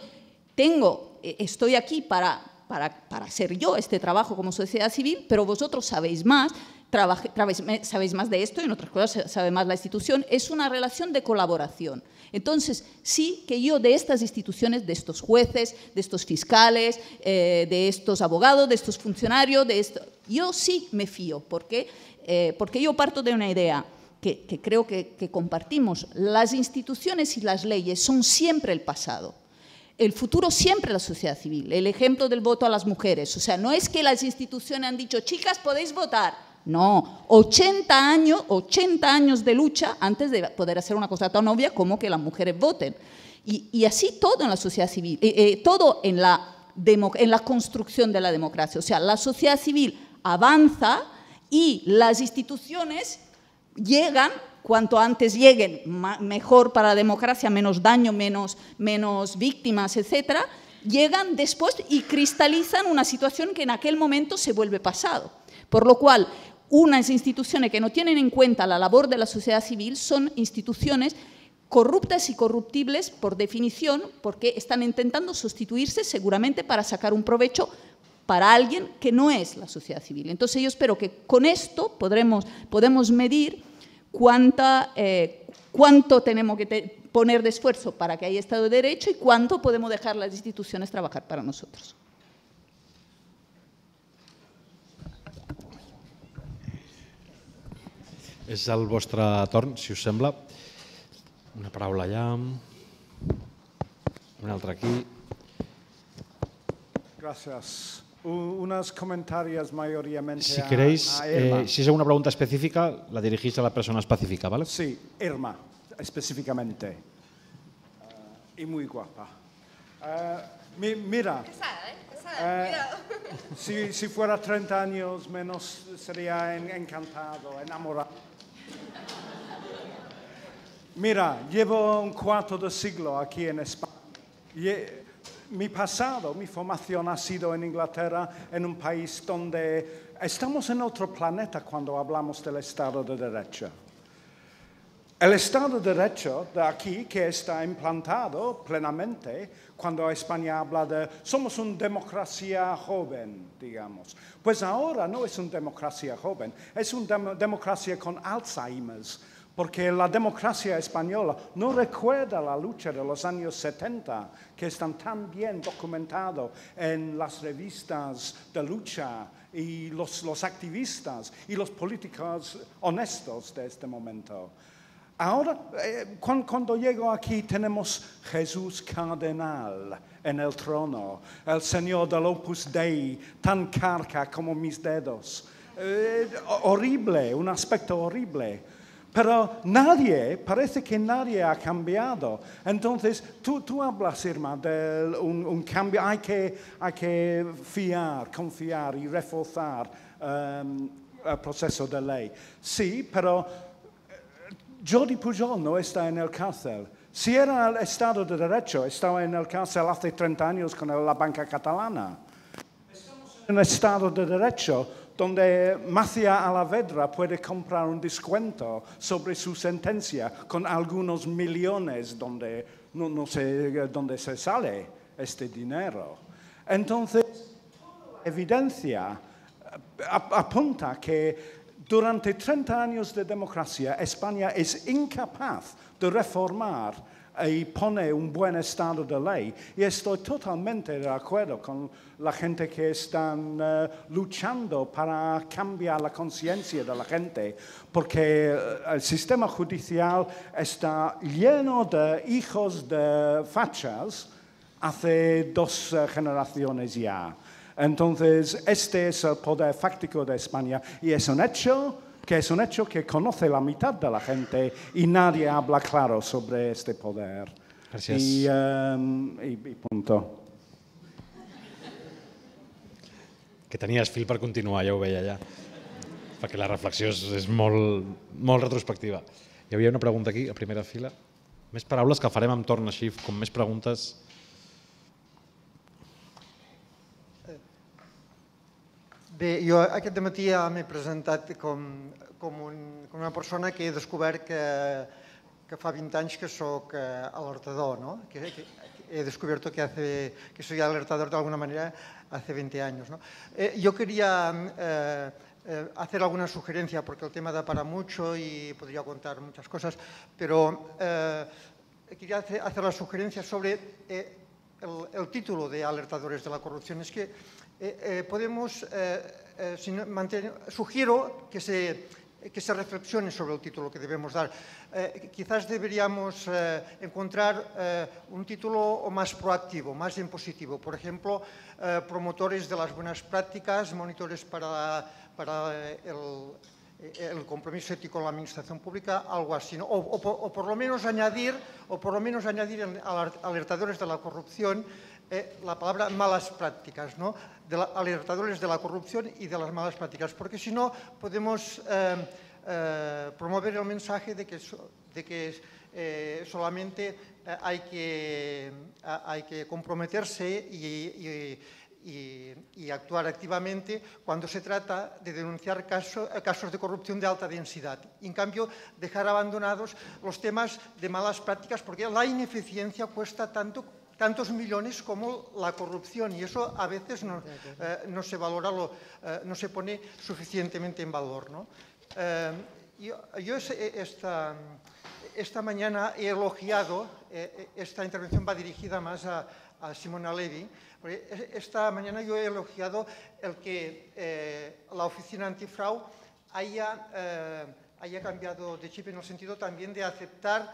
estoy aquí para hacer yo este trabajo como sociedad civil, pero vosotros sabéis más, sabéis más de esto y en otras cosas sabe más la institución. Es una relación de colaboración. Entonces, sí que yo de estas instituciones, de estos jueces, de estos fiscales, de estos abogados, de estos funcionarios, yo sí me fío, porque yo parto de una idea que creo que compartimos. Las instituciones y las leyes son siempre el pasado. El futuro siempre la sociedad civil. El ejemplo del voto a las mujeres. O sea, no es que las instituciones han dicho, chicas, podéis votar. No, 80 años de lucha antes de poder hacer una cosa tan obvia como que las mujeres voten. Y así todo en la sociedad civil, todo en la construcción de la democracia. O sea, la sociedad civil avanza y las instituciones llegan, cuanto antes lleguen, mejor para la democracia, menos daño, menos víctimas, etcétera, llegan después y cristalizan una situación que en aquel momento se vuelve pasado. Por lo cual, unas instituciones que no tienen en cuenta la labor de la sociedad civil son instituciones corruptas y corruptibles por definición, porque están intentando sustituirse seguramente para sacar un provecho para alguien que no es la sociedad civil. Entonces yo espero que con esto podemos medir cuánto tenemos que poner de esfuerzo para que haya Estado de Derecho y cuánto podemos dejar las instituciones trabajar para nosotros. És el vostre torn, si us sembla. Una paraula allà, una altra aquí. Gracias. Unos comentarios mayoritariamente Si queréis, a Irma. si es una pregunta específica, la dirigís a la persona específica, ¿vale? Sí, Irma, específicamente. Y muy guapa. Mira, Casada, cuidado. si fuera 30 años menos, sería encantado, enamorado. Mira, llevo un cuarto de siglo aquí en España. Mi pasado, mi formación ha sido en Inglaterra, en un país donde estamos en otro planeta cuando hablamos del Estado de Derecho. El Estado de Derecho de aquí, que está implantado plenamente, cuando España habla de somos una democracia joven, digamos. Pues ahora no es una democracia joven, es una democracia con Alzheimer's. Porque la democracia española no recuerda la lucha de los años 70, que están tan bien documentados en las revistas de lucha y los activistas y los políticos honestos de este momento. Ahora, cuando llego aquí, tenemos Jesús Cardenal en el trono, el Señor del Opus Dei, tan carca como mis dedos. Horrible, un aspecto horrible. Pero parece que nadie ha cambiado. Entonces, tú hablas, Irma, de un cambio. Hay que confiar y reforzar el proceso de ley. Sí, pero Jordi Pujol no está en el cárcel. Si era el Estado de Derecho, estaba en el cárcel hace 30 años con la banca catalana. Estamos en un Estado de Derecho donde Macia Alavedra puede comprar un descuento sobre su sentencia con algunos millones donde no sé dónde se sale este dinero. Entonces, la evidencia apunta que durante 30 años de democracia, España es incapaz de reformar y pone un buen estado de ley. Y estoy totalmente de acuerdo con la gente que están luchando para cambiar la conciencia de la gente, porque el sistema judicial está lleno de hijos de fachas hace 2 generaciones ya. Entonces, este es el poder fáctico de España y es un hecho que conoce la mitad de la gente y nadie habla claro sobre este poder. Gràcies. I punto. Que tenies fil per continuar, ja ho veia ja. Perquè la reflexió és molt retrospectiva. Hi havia una pregunta aquí, a primera fila. Més paraules que farem amb torn així, com més preguntes. Bé, jo aquest dematí ja m'he presentat com una persona que he descobert que fa 20 anys que soc alertador, ¿no? Que he descubierto que soy alertador de alguna manera hace 20 años, ¿no? Yo quería hacer alguna sugerencia, porque el tema da para mucho y podría contar muchas cosas, pero quería hacer la sugerencia sobre el título de Alertadores de la Corrupción. Es que podemos, sugiero que se reflexione sobre el título que debemos dar. Quizás deberíamos encontrar un título más proactivo, más en positivo. Por ejemplo, promotores de las buenas prácticas, monitores para el compromiso ético en la administración pública, algo así, ¿no? O por lo menos añadir en alertadores de la corrupción la palabra malas prácticas, ¿no? Alertadores de la corrupción y de las malas prácticas, porque si no podemos promover el mensaje de que solamente hay que comprometerse y actuar activamente cuando se trata de denunciar casos de corrupción de alta densidad. Y, en cambio, dejar abandonados los temas de malas prácticas, porque la ineficiencia cuesta tantos millones como la corrupción, y eso a veces no se valora, no se pone suficientemente en valor, ¿no? Yo esta mañana he elogiado, esta intervención va dirigida más a Simona Levi. Esta mañana yo he elogiado el que la Oficina Antifraude haya cambiado de chip en el sentido también de aceptar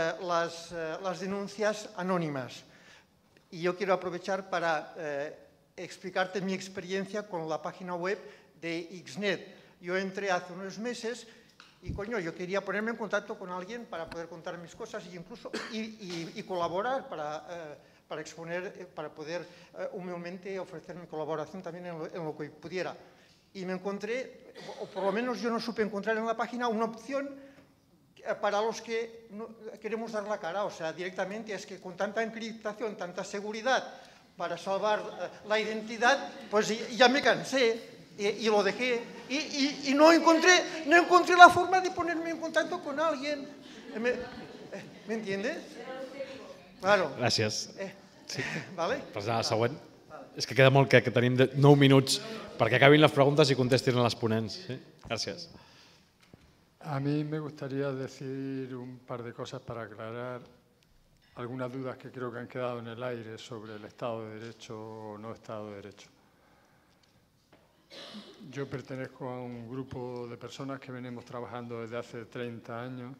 las denuncias anónimas. Y yo quiero aprovechar para explicarte mi experiencia con la página web de Xnet. Yo entré hace unos meses y, coño, yo quería ponerme en contacto con alguien para poder contar mis cosas y incluso y colaborar para exponer, para poder humildemente ofrecer mi colaboración también en lo que pudiera. Y me encontré, o por lo menos yo no supe encontrar en la página una opción para los que no queremos dar la cara, o sea, directamente es que con tanta encriptación, tanta seguridad para salvar la identidad, pues ya me cansé y lo dejé y no encontré la forma de ponerme en contacto con alguien. ¿Me entiendes? Claro. Gràcies. Sí. Vale? Passar a la següent. És que queda molt que tenim 9 minuts perquè acabin les preguntes i contestin les ponents. Sí? Gràcies. A mí me gustaría decir un par de cosas para aclarar algunas dudas que creo que han quedado en el aire sobre el Estado de Derecho o no Estado de Derecho. Yo pertenezco a un grupo de personas que venimos trabajando desde hace 30 años,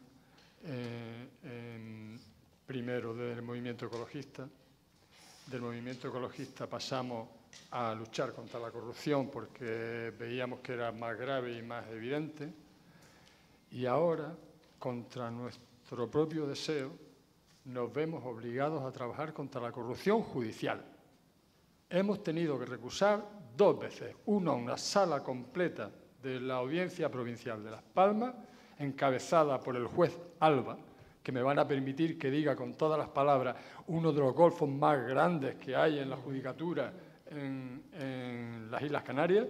primero del movimiento ecologista. Del movimiento ecologista pasamos a luchar contra la corrupción porque veíamos que era más grave y más evidente. Y ahora, contra nuestro propio deseo, nos vemos obligados a trabajar contra la corrupción judicial. Hemos tenido que recusar 2 veces. Una sala completa de la Audiencia Provincial de Las Palmas, encabezada por el juez Alba, que me van a permitir que diga con todas las palabras uno de los golfos más grandes que hay en la judicatura en las Islas Canarias,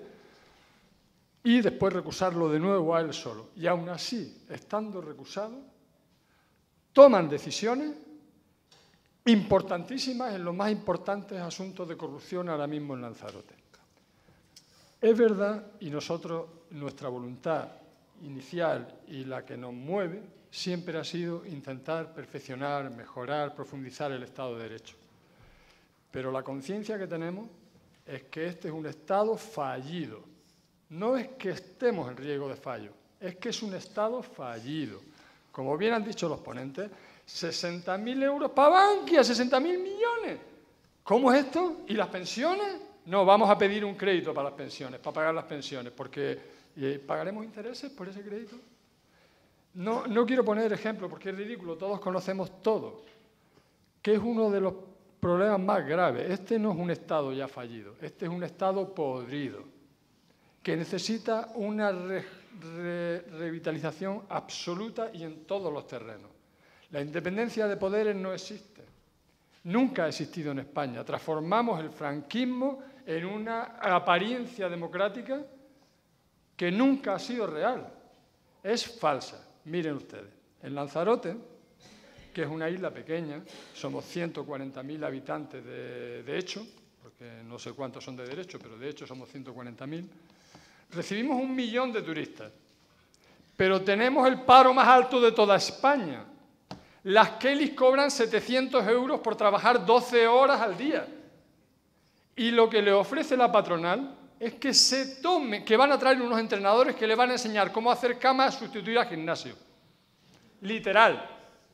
y después recusarlo de nuevo a él solo. Y aún así, estando recusado, toman decisiones importantísimas en los más importantes asuntos de corrupción ahora mismo en Lanzarote. Es verdad, y nosotros, nuestra voluntad inicial y la que nos mueve, siempre ha sido intentar perfeccionar, mejorar, profundizar el Estado de Derecho. Pero la conciencia que tenemos es que este es un Estado fallido. No es que estemos en riesgo de fallo, es que es un Estado fallido. Como bien han dicho los ponentes, 60.000 euros para Bankia, 60.000 millones. ¿Cómo es esto? ¿Y las pensiones? No, vamos a pedir un crédito para las pensiones, para pagar las pensiones, porque ¿pagaremos intereses por ese crédito? No quiero poner ejemplo porque es ridículo, todos conocemos todo, que es uno de los problemas más graves. Este no es un Estado ya fallido, este es un Estado podrido, que necesita una revitalización absoluta y en todos los terrenos. La independencia de poderes no existe. Nunca ha existido en España. Transformamos el franquismo en una apariencia democrática que nunca ha sido real. Es falsa. Miren ustedes, en Lanzarote, que es una isla pequeña, somos 140.000 habitantes de hecho, porque no sé cuántos son de derecho, pero de hecho somos 140.000, recibimos 1 millón de turistas, pero tenemos el paro más alto de toda España. Las Kellys cobran 700 euros por trabajar 12 horas al día. Y lo que le ofrece la patronal es que van a traer unos entrenadores que le van a enseñar cómo hacer cama sustituir al gimnasio. Literal.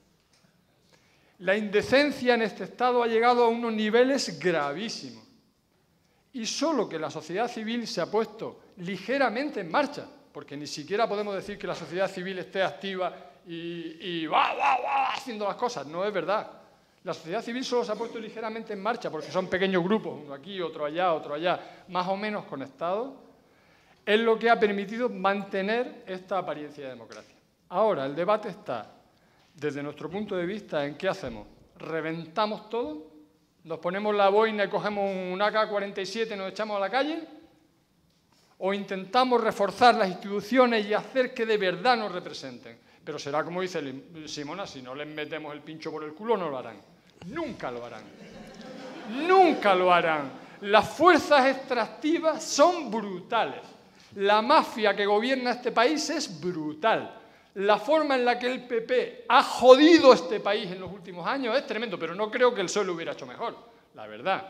La indecencia en este Estado ha llegado a unos niveles gravísimos. Y solo que la sociedad civil se ha puesto ligeramente en marcha, porque ni siquiera podemos decir que la sociedad civil esté activa y va haciendo las cosas. No es verdad. La sociedad civil solo se ha puesto ligeramente en marcha porque son pequeños grupos, uno aquí, otro allá, más o menos conectados, es lo que ha permitido mantener esta apariencia de democracia. Ahora, el debate está, desde nuestro punto de vista, en qué hacemos. ¿Reventamos todo? ¿Nos ponemos la boina y cogemos un AK-47 y nos echamos a la calle? ¿O intentamos reforzar las instituciones y hacer que de verdad nos representen? Pero será como dice Simona, si no les metemos el pincho por el culo no lo harán. Nunca lo harán. Nunca lo harán. Las fuerzas extractivas son brutales. La mafia que gobierna este país es brutal. La forma en la que el PP ha jodido este país en los últimos años es tremendo, pero no creo que el PSOE lo hubiera hecho mejor, la verdad.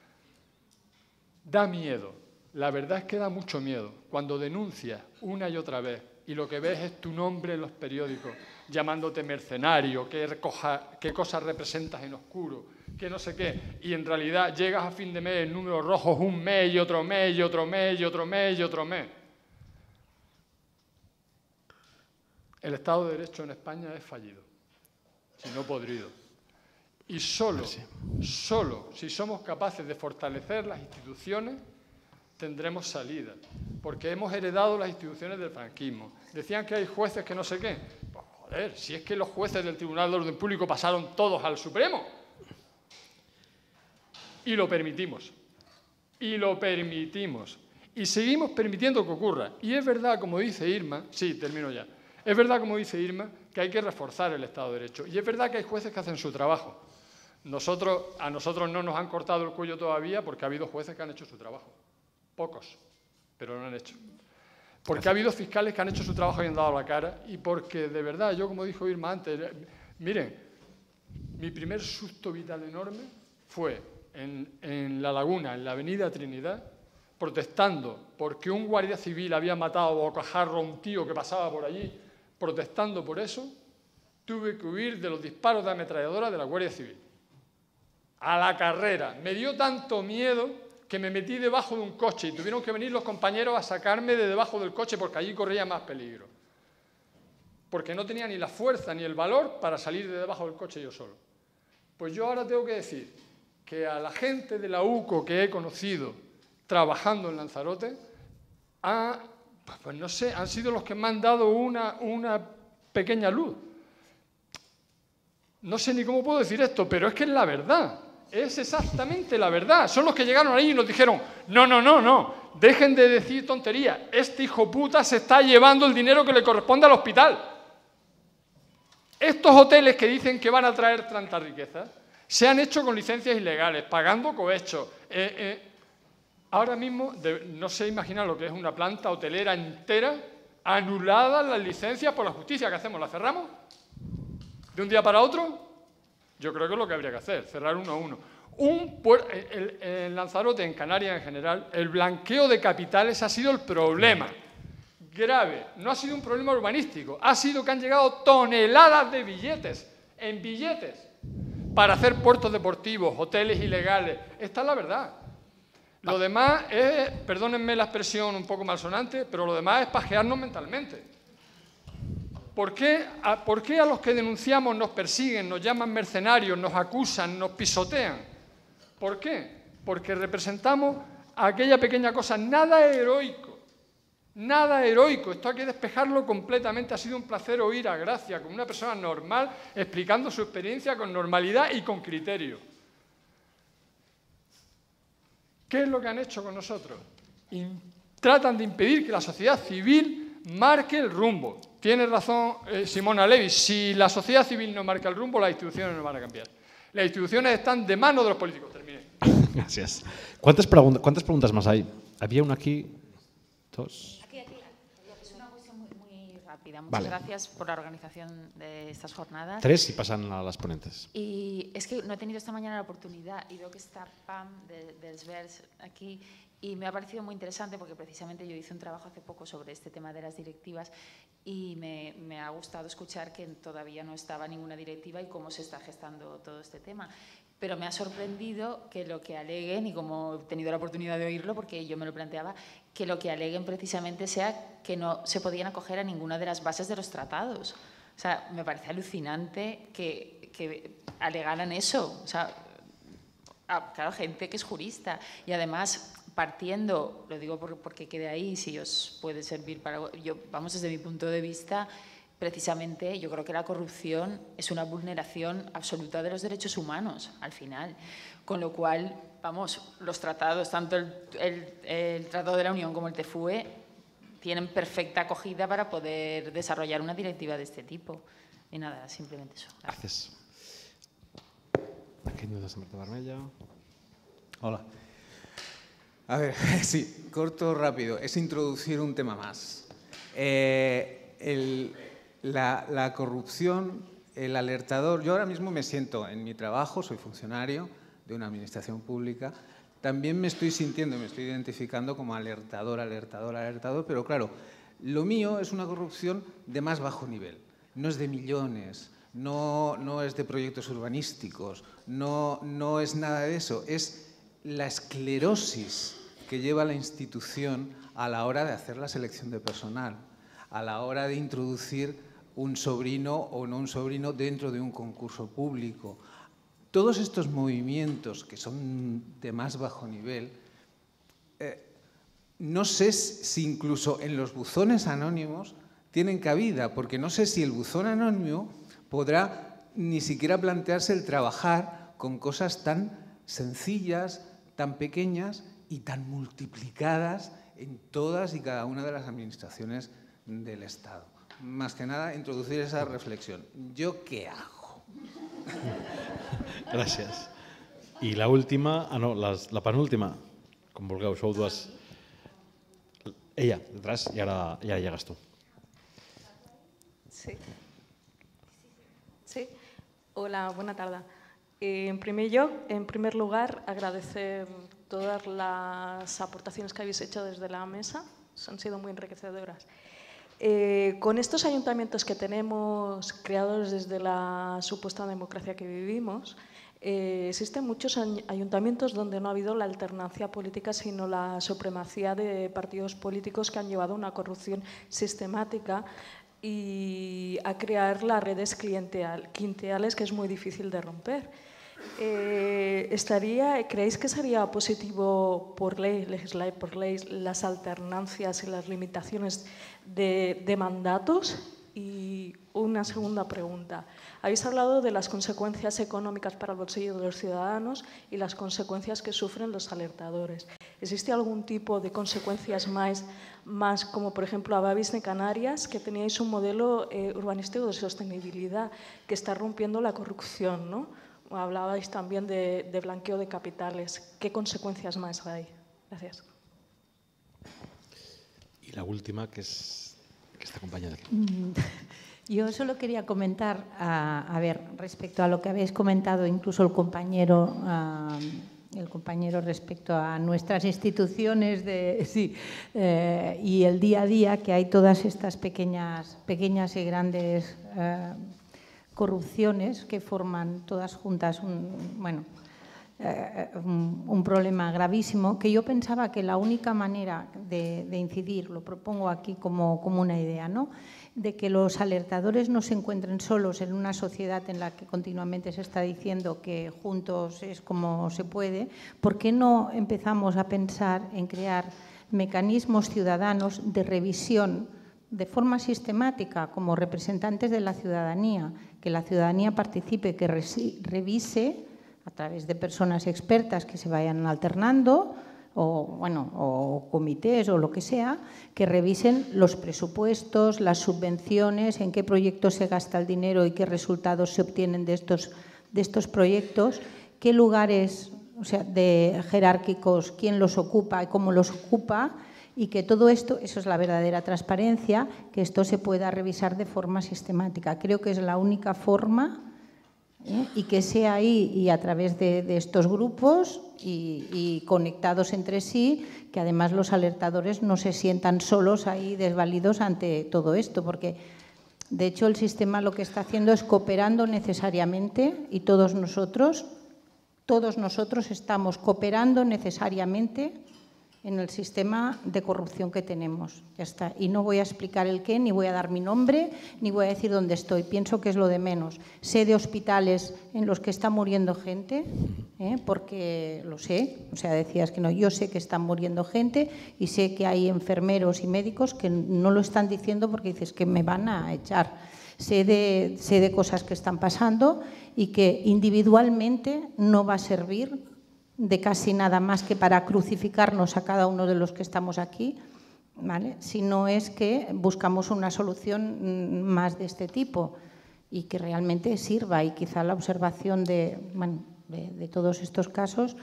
Da miedo. La verdad es que da mucho miedo cuando denuncias una y otra vez y lo que ves es tu nombre en los periódicos, llamándote mercenario, qué cosas representas en oscuro, que no sé qué, y en realidad llegas a fin de mes en números rojos un mes y otro mes y otro mes y otro mes y otro mes. El Estado de Derecho en España es fallido, si no podrido. Y solo si somos capaces de fortalecer las instituciones, tendremos salida. Porque hemos heredado las instituciones del franquismo. Decían que hay jueces que no sé qué. Pues, joder, si es que los jueces del Tribunal de Orden Público pasaron todos al Supremo. Y lo permitimos. Y lo permitimos. Y seguimos permitiendo que ocurra. Y es verdad, como dice Irma, sí, termino ya. Es verdad, como dice Irma, que hay que reforzar el Estado de Derecho. Y es verdad que hay jueces que hacen su trabajo. A nosotros no nos han cortado el cuello todavía porque ha habido jueces que han hecho su trabajo. Pocos, pero lo han hecho. Porque ha habido fiscales que han hecho su trabajo y han dado la cara. Y porque, de verdad, yo, como dijo Irma antes, miren, mi primer susto vital enorme fue en La Laguna, en la avenida Trinidad, protestando porque un guardia civil había matado a bocajarro a un tío que pasaba por allí. Protestando por eso, tuve que huir de los disparos de ametralladora de la Guardia Civil. A la carrera. Me dio tanto miedo que me metí debajo de un coche y tuvieron que venir los compañeros a sacarme de debajo del coche porque allí corría más peligro. Porque no tenía ni la fuerza ni el valor para salir de debajo del coche yo solo. Pues yo ahora tengo que decir que a la gente de la UCO que he conocido trabajando en Lanzarote, pues no sé, han sido los que me han dado una pequeña luz. No sé ni cómo puedo decir esto, pero es que es la verdad. Es exactamente la verdad. Son los que llegaron ahí y nos dijeron, no, dejen de decir tonterías. Este hijo puta se está llevando el dinero que le corresponde al hospital. Estos hoteles que dicen que van a traer tanta riqueza se han hecho con licencias ilegales, pagando cohechos. Ahora mismo, no sé imaginar lo que es una planta hotelera entera, anulada las licencias por la justicia. ¿Qué hacemos? ¿La cerramos? ¿De un día para otro? Yo creo que es lo que habría que hacer, cerrar uno a uno. En Lanzarote, en Canarias en general, el blanqueo de capitales ha sido el problema grave. No ha sido un problema urbanístico, ha sido que han llegado toneladas de billetes, en billetes, para hacer puertos deportivos, hoteles ilegales. Esta es la verdad. Lo demás es, perdónenme la expresión un poco malsonante, pero lo demás es pajearnos mentalmente. ¿Por qué a los que denunciamos nos persiguen, nos llaman mercenarios, nos acusan, nos pisotean? ¿Por qué? Porque representamos aquella pequeña cosa, nada heroico, nada heroico. Esto hay que despejarlo completamente. Ha sido un placer oír a Gracia, como una persona normal, explicando su experiencia con normalidad y con criterio. ¿Qué es lo que han hecho con nosotros? Tratan de impedir que la sociedad civil marque el rumbo. Tiene razón Simona Levi, si la sociedad civil no marca el rumbo, las instituciones no van a cambiar. Las instituciones están de mano de los políticos. Terminé. Gracias. ¿Cuántas preguntas más hay? Había una aquí, dos. Aquí. Es una cuestión muy rápida. Muchas gracias por la organización de estas jornadas. 3 y pasan a las ponentes. Y es que no he tenido esta mañana la oportunidad y veo que está Pam del SVERS aquí. Y me ha parecido muy interesante porque precisamente yo hice un trabajo hace poco sobre este tema de las directivas y me ha gustado escuchar que todavía no estaba ninguna directiva y cómo se está gestando todo este tema. Pero me ha sorprendido que lo que aleguen, y como he tenido la oportunidad de oírlo porque yo me lo planteaba, que lo que aleguen precisamente sea que no se podían acoger a ninguna de las bases de los tratados. O sea, me parece alucinante que alegaran eso. O sea, claro, gente que es jurista y además partiendo, lo digo porque quede ahí, si os puede servir para... Vamos, desde mi punto de vista, precisamente yo creo que la corrupción es una vulneración absoluta de los derechos humanos, al final. Con lo cual, vamos, los tratados, tanto el Tratado de la Unión como el TFUE, tienen perfecta acogida para poder desarrollar una directiva de este tipo. Y nada, simplemente eso. Gracias. Aquí de Marta Vermella. Hola. A ver, sí, corto, rápido. Es introducir un tema más. La corrupción, el alertador. Yo ahora mismo me siento en mi trabajo, soy funcionario de una administración pública. También me estoy sintiendo, me estoy identificando como alertador, pero claro, lo mío es una corrupción de más bajo nivel. No es de millones, no es de proyectos urbanísticos, no es nada de eso, es la esclerosis que lleva la institución a la hora de hacer la selección de personal, a la hora de introducir un sobrino o no un sobrino dentro de un concurso público. Todos estos movimientos que son de más bajo nivel, no sé si incluso en los buzones anónimos tienen cabida, porque no sé si el buzón anónimo podrá ni siquiera plantearse el trabajar con cosas tan sencillas, tan pequeñas y tan multiplicadas en todas y cada una de las administraciones del Estado. Más que nada, introducir esa reflexión. ¿Yo qué hago? Gràcies. I l'última, la penúltima, com vulgueu, sou dues. Ella, detrás, y ahora llegas tú. Sí. Sí. Hola, buena tarde. En primer lugar, agradecer todas las aportaciones que habéis hecho desde la mesa. Han sido muy enriquecedoras. Con estos ayuntamientos que tenemos creados desde la supuesta democracia que vivimos, existen muchos ayuntamientos donde no ha habido la alternancia política, sino la supremacía de partidos políticos que han llevado a una corrupción sistemática y a crear las redes clientelares que es muy difícil de romper. ¿Creéis que sería positivo por ley, legislar por ley, las alternancias y las limitaciones de mandatos? Y una segunda pregunta. Habéis hablado de las consecuencias económicas para el bolsillo de los ciudadanos y las consecuencias que sufren los alertadores. ¿Existe algún tipo de consecuencias más como, por ejemplo, habéis de Canarias, que teníais un modelo urbanístico de sostenibilidad que está rompiendo la corrupción, ¿no? Hablabais también de blanqueo de capitales. ¿Qué consecuencias más hay? Gracias. Y la última, que está acompañada aquí. Yo solo quería comentar, a ver, respecto a lo que habéis comentado, incluso el compañero respecto a nuestras instituciones y el día a día, que hay todas estas pequeñas y grandes corrupciones que forman todas juntas un problema gravísimo, que yo pensaba que la única manera de incidir, lo propongo aquí como una idea, ¿no?, de que los alertadores no se encuentren solos en una sociedad en la que continuamente se está diciendo que juntos es como se puede. ¿Por qué no empezamos a pensar en crear mecanismos ciudadanos de revisión de forma sistemática como representantes de la ciudadanía, que la ciudadanía participe, que revise a través de personas expertas que se vayan alternando o comités o lo que sea, que revisen los presupuestos, las subvenciones, en qué proyectos se gasta el dinero y qué resultados se obtienen de estos proyectos, qué lugares, o sea, de jerárquicos, quién los ocupa y cómo los ocupa, y que todo esto, eso es la verdadera transparencia, que esto se pueda revisar de forma sistemática. Creo que es la única forma, y que sea ahí y a través de estos grupos y conectados entre sí, que además los alertadores no se sientan solos ahí desvalidos ante todo esto, porque de hecho el sistema lo que está haciendo es cooperando necesariamente, y todos nosotros estamos cooperando necesariamente en el sistema de corrupción que tenemos. Ya está. Y no voy a explicar el qué, ni voy a dar mi nombre, ni voy a decir dónde estoy. Pienso que es lo de menos. Sé de hospitales en los que está muriendo gente, porque lo sé. O sea, decías que no. Yo sé que están muriendo gente y sé que hay enfermeros y médicos que no lo están diciendo porque dices que me van a echar. Sé de cosas que están pasando y que individualmente no va a servir de casi nada más que para crucificarnos a cada uno de los que estamos aquí, ¿vale? Si no es que buscamos una solución más de este tipo y que realmente sirva, y quizá la observación de todos estos casos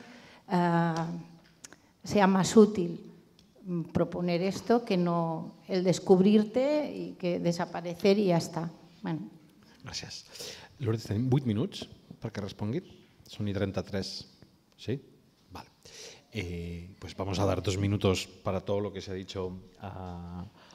sea más útil proponer esto que no el descobrirte y que desaparecer y ya está. Bueno. Gràcies. Lourdes, tenim 8 minuts perquè respongui. Són i 33. ¿Sí? Vale. Pues vamos a dar 2 minutos para todo lo que se ha dicho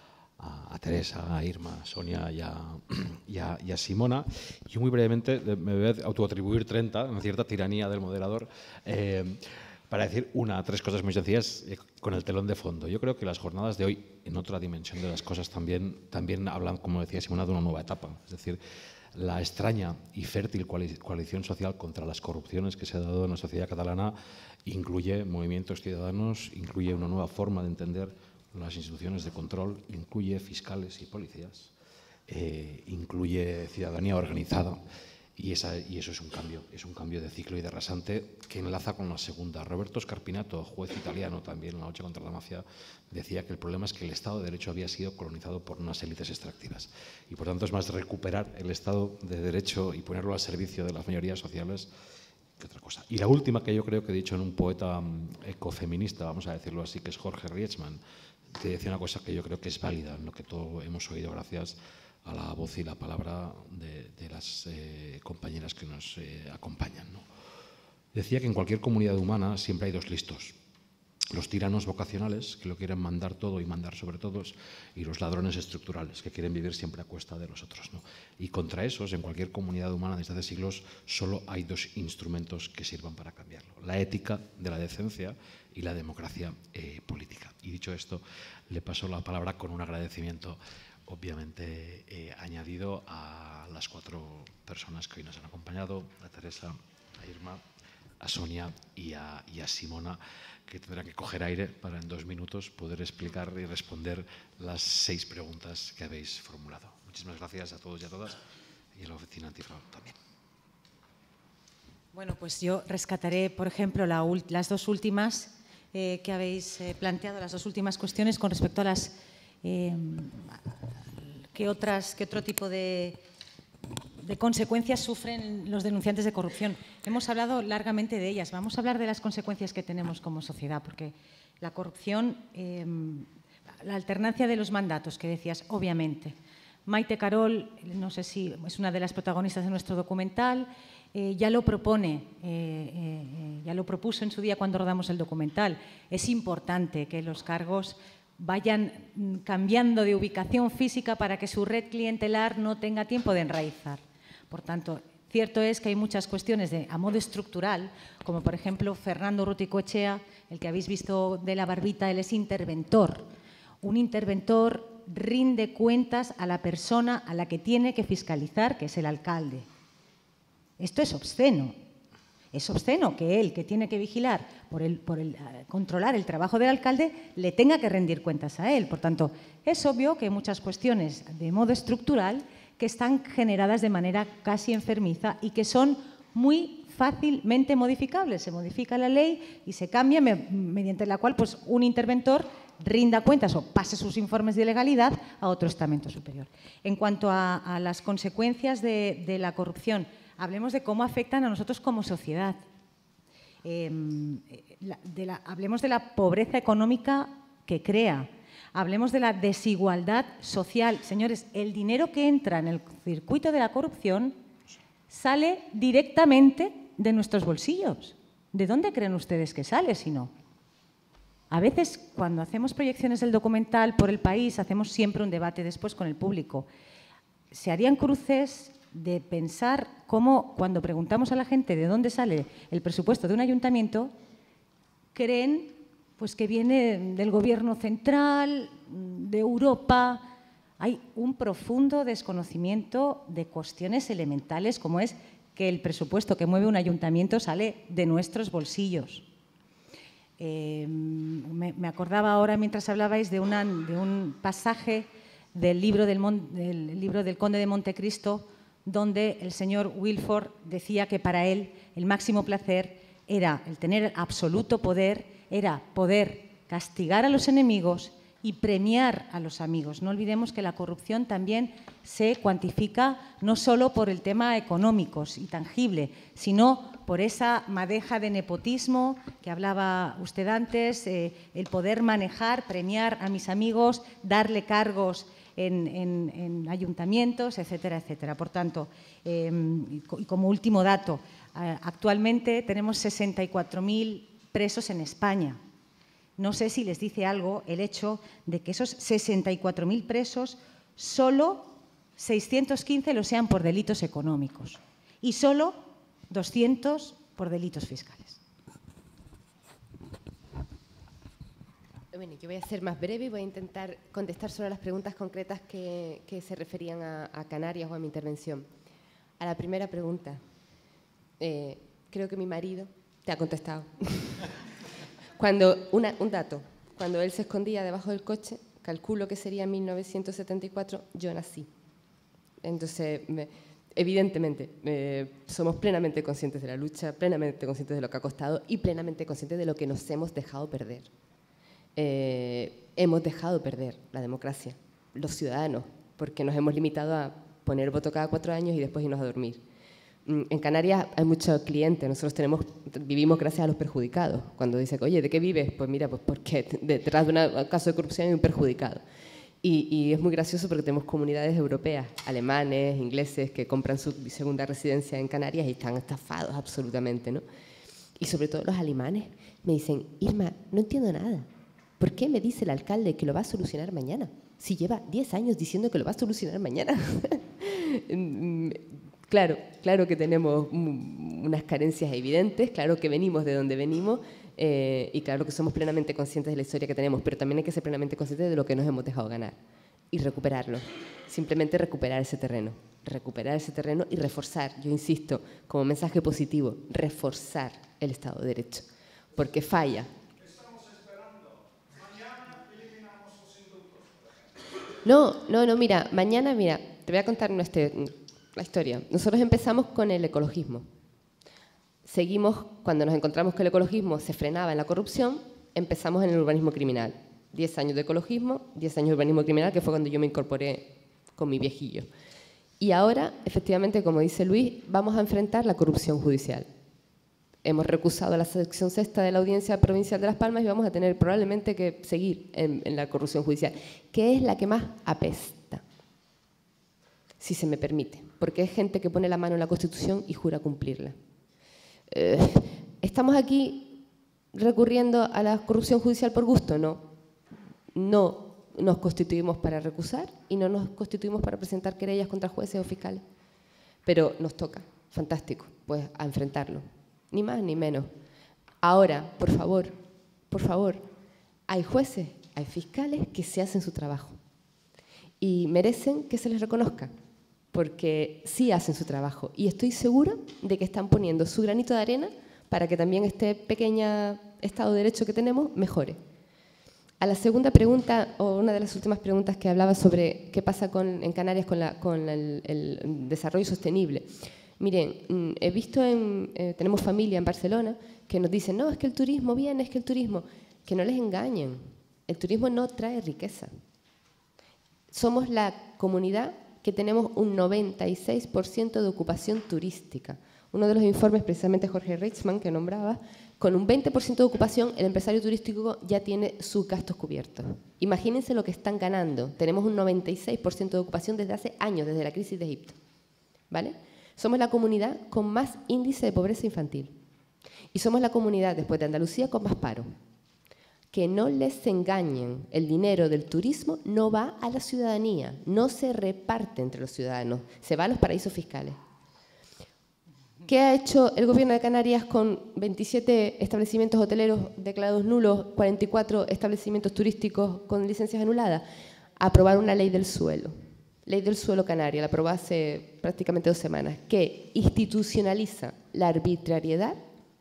a Teresa, a Irma, a Sonia y a Simona. Yo muy brevemente me voy a autoatribuir 30, una cierta tiranía del moderador, para decir tres cosas muy sencillas con el telón de fondo. Yo creo que las jornadas de hoy, en otra dimensión de las cosas, también hablan, como decía Simona, de una nueva etapa. Es decir, la extraña y fértil coalición social contra las corrupciones que se ha dado en la sociedad catalana incluye movimientos ciudadanos, incluye una nueva forma de entender las instituciones de control, incluye fiscales y policías, incluye ciudadanía organizada. Y eso es un cambio de ciclo y de rasante que enlaza con la segunda. Roberto Scarpinato, juez italiano también en la lucha contra la mafia, decía que el problema es que el Estado de Derecho había sido colonizado por unas élites extractivas y por tanto es más recuperar el Estado de Derecho y ponerlo al servicio de las mayorías sociales que otra cosa. Y la última, que yo creo que he dicho en un poeta ecofeminista, vamos a decirlo así, que es Jorge Rietzmann, que decía una cosa que yo creo que es válida, en lo que todos hemos oído gracias a la voz y la palabra de las compañeras que nos acompañan, ¿no? Decía que en cualquier comunidad humana siempre hay dos listos: los tiranos vocacionales, que lo quieren mandar todo y mandar sobre todos, y los ladrones estructurales, que quieren vivir siempre a cuesta de los otros, ¿no? Y contra esos, en cualquier comunidad humana desde hace siglos, solo hay dos instrumentos que sirvan para cambiarlo: la ética de la decencia y la democracia política. Y dicho esto, le paso la palabra con un agradecimiento obviamente añadido a las 4 personas que hoy nos han acompañado, a Teresa, a Irma, a Sonia y a Simona, que tendrán que coger aire para en 2 minutos poder explicar y responder las 6 preguntas que habéis formulado. Muchísimas gracias a todos y a todas, y a la Oficina Antifraude también. Bueno, pues yo rescataré, por ejemplo, las 2 últimas que habéis planteado, las 2 últimas cuestiones con respecto a las ¿qué otro tipo de consecuencias sufren los denunciantes de corrupción? Hemos hablado largamente de ellas. Vamos a hablar de las consecuencias que tenemos como sociedad, porque la corrupción, la alternancia de los mandatos que decías, obviamente. Maite Carol, no sé si es una de las protagonistas de nuestro documental, ya lo propone, ya lo propuso en su día cuando rodamos el documental. Es importante que los cargos vayan cambiando de ubicación física para que su red clientelar no tenga tiempo de enraizar. Por tanto, cierto es que hay muchas cuestiones a modo estructural, como por ejemplo Fernando Ruticoechea, el que habéis visto de la barbita, él es interventor. Un interventor rinde cuentas a la persona a la que tiene que fiscalizar, que es el alcalde. Esto es obsceno. Es obsceno que él, que tiene que vigilar controlar el trabajo del alcalde, le tenga que rendir cuentas a él. Por tanto, es obvio que hay muchas cuestiones de modo estructural que están generadas de manera casi enfermiza y que son muy fácilmente modificables. Se modifica la ley y se cambia mediante la cual pues, un interventor rinda cuentas o pase sus informes de legalidad a otro estamento superior. En cuanto a las consecuencias de la corrupción, hablemos de cómo afectan a nosotros como sociedad. Hablemos de la pobreza económica que crea. Hablemos de la desigualdad social. Señores, el dinero que entra en el circuito de la corrupción sale directamente de nuestros bolsillos. ¿De dónde creen ustedes que sale, si no? A veces, cuando hacemos proyecciones del documental por el país, hacemos siempre un debate después con el público. Se harían cruces de pensar cómo, cuando preguntamos a la gente de dónde sale el presupuesto de un ayuntamiento, creen pues, que viene del gobierno central, de Europa. Hay un profundo desconocimiento de cuestiones elementales, como es que el presupuesto que mueve un ayuntamiento sale de nuestros bolsillos. Me acordaba ahora, mientras hablabais, de un pasaje del libro del Conde de Montecristo, donde el señor Wilford decía que para él el máximo placer era el tener absoluto poder, era poder castigar a los enemigos y premiar a los amigos. No olvidemos que la corrupción también se cuantifica no solo por el tema económico y tangible, sino por esa madeja de nepotismo que hablaba usted antes, el poder manejar, premiar a mis amigos, darle cargos en ayuntamientos, etcétera, etcétera. Por tanto, y como último dato, actualmente tenemos 64.000 presos en España. No sé si les dice algo el hecho de que esos 64.000 presos, solo 615 lo sean por delitos económicos y solo 200 por delitos fiscales. Bueno, yo voy a ser más breve y voy a intentar contestar solo a las preguntas concretas que se referían a Canarias o a mi intervención. A la primera pregunta, creo que mi marido te ha contestado. Un dato, cuando él se escondía debajo del coche, calculo que sería 1974, yo nací. Entonces, evidentemente, somos plenamente conscientes de la lucha, plenamente conscientes de lo que ha costado y plenamente conscientes de lo que nos hemos dejado perder. Hemos dejado perder la democracia, los ciudadanos, porque nos hemos limitado a poner voto cada 4 años y después irnos a dormir. En Canarias hay muchos clientes, nosotros vivimos gracias a los perjudicados. Cuando dicen, oye, ¿de qué vives? Pues mira, pues porque detrás de un caso de corrupción hay un perjudicado. Y es muy gracioso porque tenemos comunidades europeas, alemanes, ingleses, que compran su segunda residencia en Canarias y están estafados absolutamente, ¿no? Y sobre todo los alemanes me dicen, Irma, no entiendo nada. ¿Por qué me dice el alcalde que lo va a solucionar mañana? Si lleva 10 años diciendo que lo va a solucionar mañana. Claro que tenemos unas carencias evidentes, claro que venimos de donde venimos y claro que somos plenamente conscientes de la historia que tenemos, pero también hay que ser plenamente conscientes de lo que nos hemos dejado ganar y recuperarlo. Simplemente recuperar ese terreno y reforzar, yo insisto, como mensaje positivo, reforzar el Estado de Derecho, porque falla. No, mira, mañana, te voy a contar la historia. Nosotros empezamos con el ecologismo. Seguimos, cuando nos encontramos que el ecologismo se frenaba en la corrupción, empezamos en el urbanismo criminal. 10 años de ecologismo, 10 años de urbanismo criminal, que fue cuando yo me incorporé con mi viejillo. Y ahora, efectivamente, como dice Luis, vamos a enfrentar la corrupción judicial. Hemos recusado la sección sexta de la Audiencia Provincial de Las Palmas y vamos a tener probablemente que seguir en la corrupción judicial, que es la que más apesta, si se me permite, porque es gente que pone la mano en la Constitución y jura cumplirla. ¿Estamos aquí recurriendo a la corrupción judicial por gusto? No. No nos constituimos para recusar y no nos constituimos para presentar querellas contra jueces o fiscales. Pero nos toca, fantástico, pues a enfrentarlo. Ni más ni menos. Ahora, por favor, hay jueces, hay fiscales que se hacen su trabajo y merecen que se les reconozca, porque sí hacen su trabajo y estoy segura de que están poniendo su granito de arena para que también este pequeño Estado de Derecho que tenemos mejore. A la segunda pregunta, o una de las últimas preguntas que hablaba sobre qué pasa en Canarias con el desarrollo sostenible. Miren, he visto, tenemos familia en Barcelona que nos dicen, no, es que el turismo viene, es que el turismo... Que no les engañen, el turismo no trae riqueza. Somos la comunidad que tenemos un 96% de ocupación turística. Uno de los informes, precisamente Jorge Reichmann, que nombraba, con un 20% de ocupación, el empresario turístico ya tiene sus gastos cubiertos. Imagínense lo que están ganando. Tenemos un 96% de ocupación desde hace años, desde la crisis de Egipto. ¿Vale? Somos la comunidad con más índice de pobreza infantil. Y somos la comunidad, después de Andalucía, con más paro. Que no les engañen, el dinero del turismo no va a la ciudadanía, no se reparte entre los ciudadanos, se va a los paraísos fiscales. ¿Qué ha hecho el Gobierno de Canarias con 27 establecimientos hoteleros declarados nulos, 44 establecimientos turísticos con licencias anuladas? Aprobar una ley del suelo. Ley del suelo canaria, la aprobó hace prácticamente 2 semanas, que institucionaliza la arbitrariedad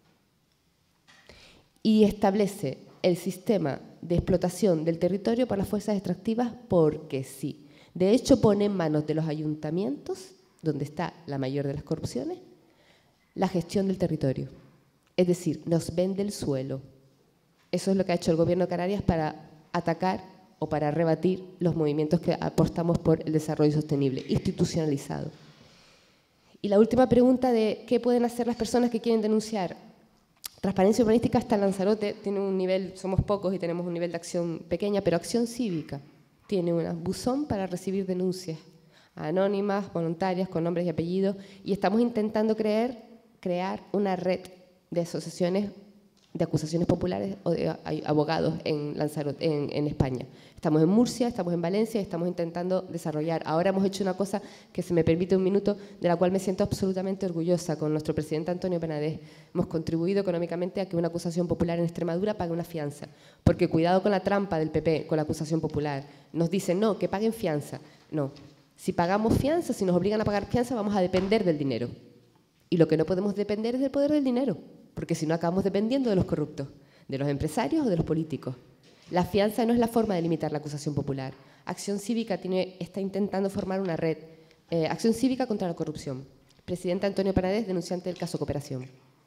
y establece el sistema de explotación del territorio por las fuerzas extractivas porque sí. De hecho, pone en manos de los ayuntamientos, donde está la mayor de las corrupciones, la gestión del territorio. Es decir, nos vende el suelo. Eso es lo que ha hecho el Gobierno de Canarias para atacar o para rebatir los movimientos que apostamos por el desarrollo sostenible, institucionalizado. Y la última pregunta de qué pueden hacer las personas que quieren denunciar. Transparencia Urbanística hasta Lanzarote tiene un nivel, somos pocos y tenemos un nivel de acción pequeña, pero Acción Cívica tiene un buzón para recibir denuncias anónimas, voluntarias, con nombres y apellidos, y estamos intentando crear una red de asociaciones de acusaciones populares o de abogados en Lanzarote, en España. Estamos en Murcia, estamos en Valencia y estamos intentando desarrollar. Ahora hemos hecho una cosa que, se me permite un minuto, de la cual me siento absolutamente orgullosa. Con nuestro presidente Antonio Penedès hemos contribuido económicamente a que una acusación popular en Extremadura pague una fianza. Porque cuidado con la trampa del PP, con la acusación popular. Nos dicen, no, que paguen fianza. No, si pagamos fianza, si nos obligan a pagar fianza, vamos a depender del dinero. Y lo que no podemos depender es del poder del dinero, porque si no acabamos dependiendo de los corruptos, de los empresarios o de los políticos. La fianza no es la forma de limitar la acusación popular. Acción Cívica está intentando formar una red, Acción Cívica contra la corrupción. Presidente Antonio Penedès, denunciante del caso Cooperación.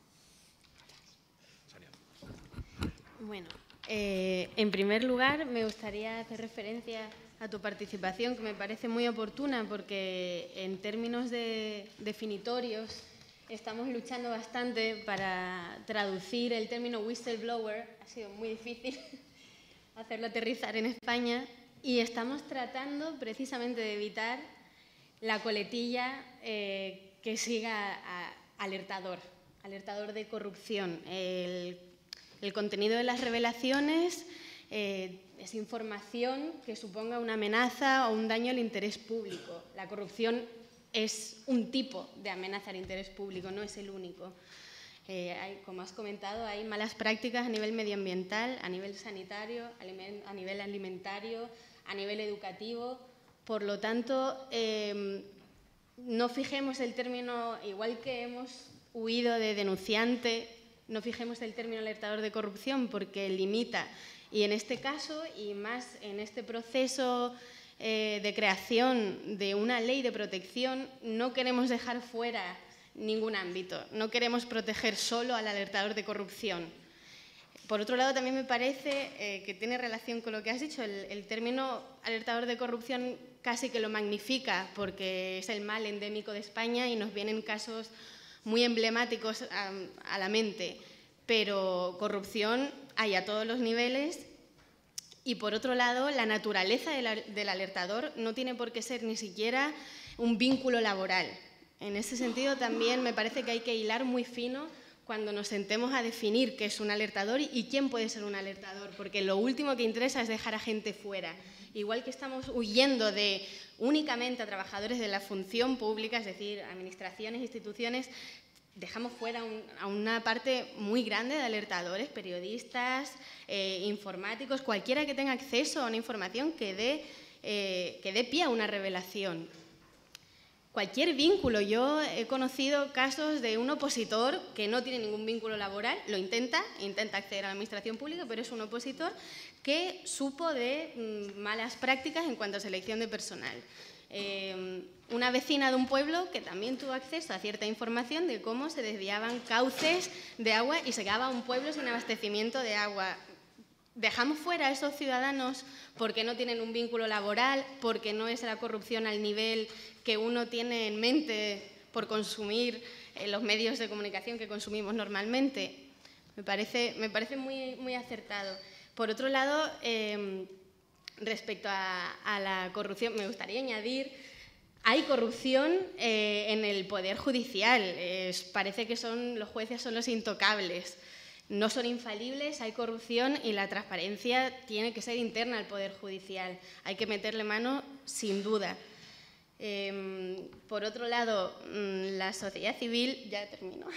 Bueno, en primer lugar me gustaría hacer referencia a tu participación, que me parece muy oportuna, porque en términos definitorios estamos luchando bastante para traducir el término whistleblower. Ha sido muy difícil hacerlo aterrizar en España y estamos tratando precisamente de evitar la coletilla que siga a alertador de corrupción. El contenido de las revelaciones es información que suponga una amenaza o un daño al interés público. La corrupción es un tipo de amenaza al interés público, no es el único. Como has comentado, hay malas prácticas a nivel medioambiental, a nivel sanitario, a nivel alimentario, a nivel educativo. Por lo tanto, no fijemos el término, igual que hemos huido de denunciante, no fijemos el término alertador de corrupción porque limita. Y en este caso, y más en este proceso de creación de una ley de protección, no queremos dejar fuera ningún ámbito. No queremos proteger solo al alertador de corrupción. Por otro lado, también me parece que tiene relación con lo que has dicho. El término alertador de corrupción casi que lo magnifica porque es el mal endémico de España y nos vienen casos muy emblemáticos a la mente. Pero corrupción hay a todos los niveles. Y por otro lado, la naturaleza del alertador no tiene por qué ser ni siquiera un vínculo laboral. En ese sentido también me parece que hay que hilar muy fino cuando nos sentemos a definir qué es un alertador y quién puede ser un alertador, porque lo último que interesa es dejar a gente fuera. Igual que estamos huyendo de únicamente a trabajadores de la función pública, es decir, administraciones, instituciones, dejamos fuera a una parte muy grande de alertadores, periodistas, informáticos, cualquiera que tenga acceso a una información que dé pie a una revelación. Cualquier vínculo. Yo he conocido casos de un opositor que no tiene ningún vínculo laboral, lo intenta acceder a la administración pública, pero es un opositor que supo de malas prácticas en cuanto a selección de personal. Una vecina de un pueblo que también tuvo acceso a cierta información de cómo se desviaban cauces de agua y se quedaba un pueblo sin abastecimiento de agua. Dejamos fuera a esos ciudadanos porque no tienen un vínculo laboral, porque no es la corrupción al nivel que uno tiene en mente por consumir los medios de comunicación que consumimos normalmente. Me parece muy, muy acertado. Por otro lado, respecto a la corrupción, me gustaría añadir, hay corrupción en el Poder Judicial. Parece que los jueces son los intocables. No son infalibles, hay corrupción y la transparencia tiene que ser interna al Poder Judicial. Hay que meterle mano sin duda. Por otro lado, la sociedad civil, ya termino,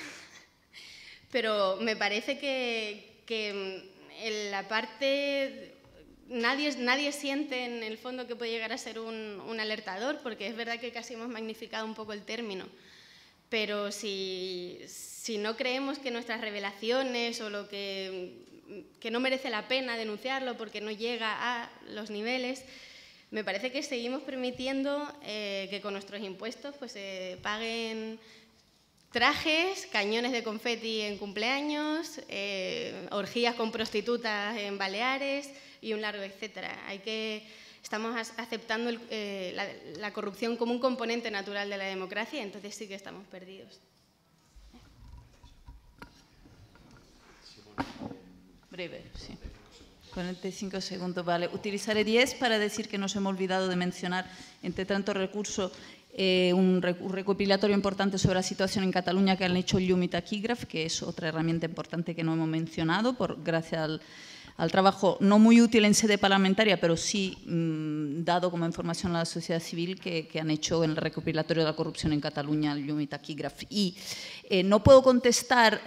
pero me parece que en la parte... Nadie siente en el fondo que puede llegar a ser un alertador, porque es verdad que casi hemos magnificado un poco el término. Pero si no creemos que nuestras revelaciones o lo que no merece la pena denunciarlo porque no llega a los niveles, me parece que seguimos permitiendo que con nuestros impuestos pues, se paguen trajes, cañones de confeti en cumpleaños, orgías con prostitutas en Baleares y un largo etcétera. Estamos aceptando la corrupción como un componente natural de la democracia, entonces sí que estamos perdidos. Breve, sí. 45 segundos, vale. Utilizaré 10 para decir que nos hemos olvidado de mencionar, entre tanto recurso, un recopilatorio importante sobre la situación en Cataluña que han hecho Llum y Taquígraf, que es otra herramienta importante que no hemos mencionado, gracias al trabajo no muy útil en sede parlamentaria, pero sí dado como información a la sociedad civil que han hecho en el recopilatorio de la corrupción en Cataluña, Llum y Taquígraf. Y no puedo contestar,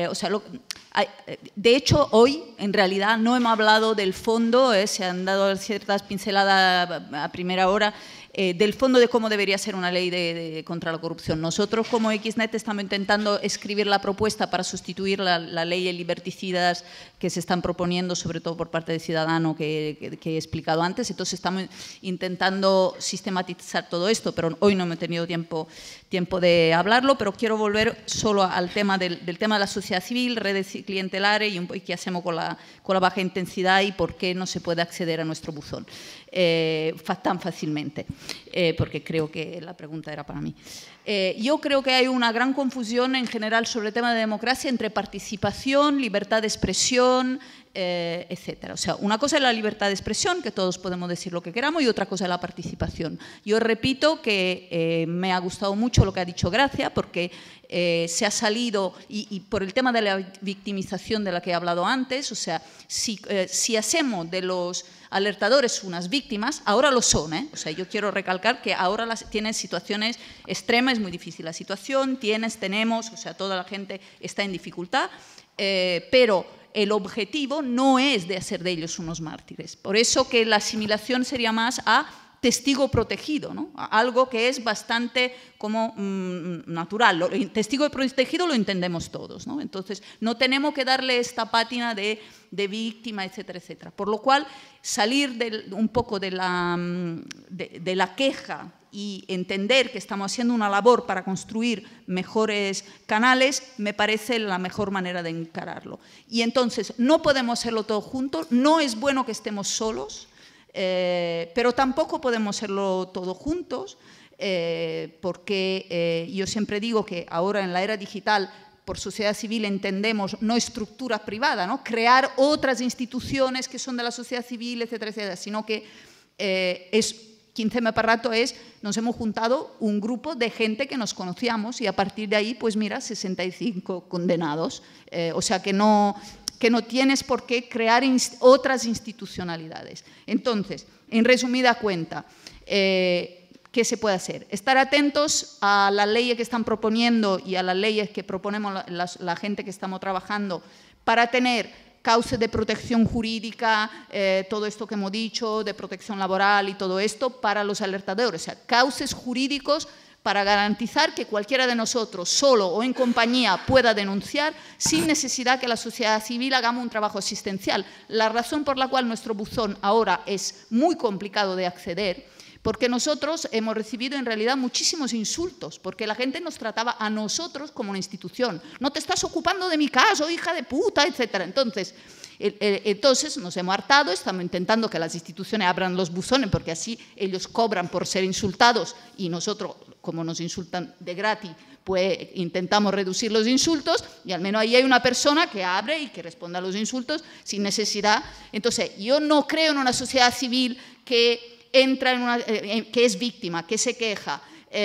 de hecho, hoy en realidad no hemos hablado del fondo, se han dado ciertas pinceladas a primera hora, del fondo de cómo debería ser una ley contra la corrupción. Nosotros como Xnet estamos intentando escribir la propuesta para sustituir la ley de liberticidas que se están proponiendo, sobre todo por parte de Ciudadanos, que he explicado antes. Entonces estamos intentando sistematizar todo esto, pero hoy no hemos tenido tiempo de hablarlo, pero quiero volver solo al tema del tema de la sociedad civil, redes clientelares y qué hacemos con la baja intensidad y por qué no se puede acceder a nuestro buzón tan fácilmente, porque creo que la pregunta era para mí. Yo creo que hay una gran confusión en general sobre el tema de democracia entre participación, libertad de expresión, etcétera. O sea, una cosa es la libertad de expresión, que todos podemos decir lo que queramos, y otra cosa es la participación. Yo repito que me ha gustado mucho lo que ha dicho Gracia, porque se ha salido, y por el tema de la victimización de la que he hablado antes, o sea, si hacemos de los alertadores unas víctimas, ahora lo son, o sea, yo quiero recalcar que ahora tienen situaciones extremas, es muy difícil la situación, tenemos, o sea, toda la gente está en dificultad, pero el objetivo no es de hacer de ellos unos mártires. Por eso que la asimilación sería más a testigo protegido, ¿no? Algo que es bastante como natural. Testigo protegido lo entendemos todos, ¿no? Entonces, no tenemos que darle esta pátina de víctima, etcétera, etcétera. Por lo cual, salir un poco de la queja y entender que estamos haciendo una labor para construir mejores canales, me parece la mejor manera de encararlo. Y entonces, no podemos hacerlo todo juntos, no es bueno que estemos solos, pero tampoco podemos hacerlo todos juntos, porque yo siempre digo que ahora en la era digital, por sociedad civil entendemos no estructura privada, ¿no? Crear otras instituciones que son de la sociedad civil, etcétera, etcétera, sino que 15 para rato nos hemos juntado un grupo de gente que nos conocíamos y a partir de ahí, pues mira, 65 condenados. O sea que no tienes por qué crear otras institucionalidades. Entonces, en resumida cuenta, ¿qué se puede hacer? Estar atentos a las leyes que están proponiendo y a las leyes que proponemos la gente que estamos trabajando para tener cauces de protección jurídica, todo esto que hemos dicho, de protección laboral y todo esto para los alertadores. O sea, cauces jurídicos para garantizar que cualquiera de nosotros, solo o en compañía, pueda denunciar sin necesidad que la sociedad civil hagamos un trabajo asistencial. La razón por la cual nuestro buzón ahora es muy complicado de acceder, porque nosotros hemos recibido en realidad muchísimos insultos, porque la gente nos trataba a nosotros como una institución. No te estás ocupando de mi caso, hija de puta, etcétera. Entonces nos hemos hartado, estamos intentando que las instituciones abran los buzones, porque así ellos cobran por ser insultados y nosotros, como nos insultan de gratis, pues intentamos reducir los insultos y al menos ahí hay una persona que abre y que responde a los insultos sin necesidad. Entonces, yo no creo en una sociedad civil que entra que es víctima, que se queja,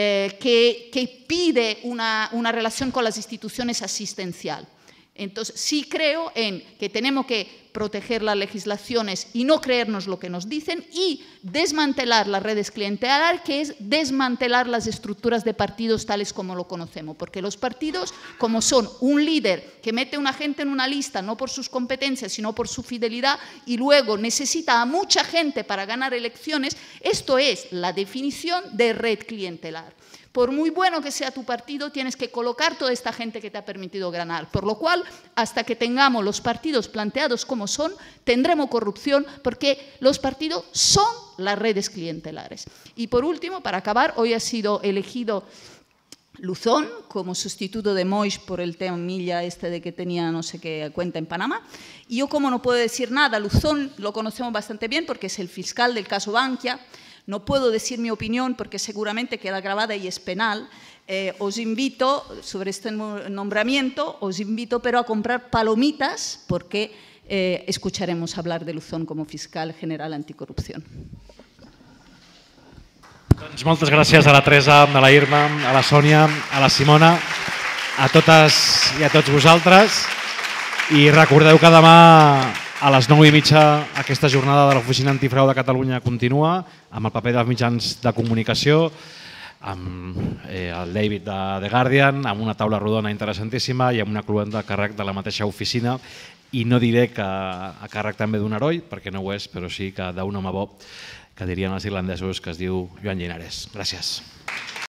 que pide una relación con las instituciones asistencial. Entonces, sí creo en que tenemos que proteger las legislaciones y no creernos lo que nos dicen y desmantelar las redes clientelares, que es desmantelar las estructuras de partidos tales como lo conocemos. Porque los partidos, como son un líder que mete a una gente en una lista, no por sus competencias, sino por su fidelidad, y luego necesita a mucha gente para ganar elecciones, esto es la definición de red clientelar. Por muy bueno que sea tu partido, tienes que colocar toda esta gente que te ha permitido ganar. Por lo cual, hasta que tengamos los partidos planteados como son, tendremos corrupción, porque los partidos son las redes clientelares. Y por último, para acabar, hoy ha sido elegido Luzón como sustituto de Moix por el tema Milla de que tenía no sé qué cuenta en Panamá. Y yo, como no puedo decir nada, Luzón lo conocemos bastante bien porque es el fiscal del caso Bankia. No puedo decir mi opinión porque seguramente queda grabada y es penal. Os invito, sobre este nombramiento, os invito pero a comprar palomitas porque escucharemos hablar de Luzón como fiscal general anticorrupción. Doncs moltes gràcies a la Teresa, a la Irma, a la Sònia, a la Simona, a totes i a tots vosaltres. I recordeu que demà a les 9:30 aquesta jornada de l'Oficina Antifrau de Catalunya continua amb el paper dels mitjans de comunicació, amb el David de The Guardian, amb una taula rodona interessantíssima i amb una cluenda a càrrec de la mateixa oficina. I no diré que a càrrec també d'un heroi, perquè no ho és, però sí que d'un home bo, que dirien els irlandesos, que es diu Joan Llinares. Gràcies.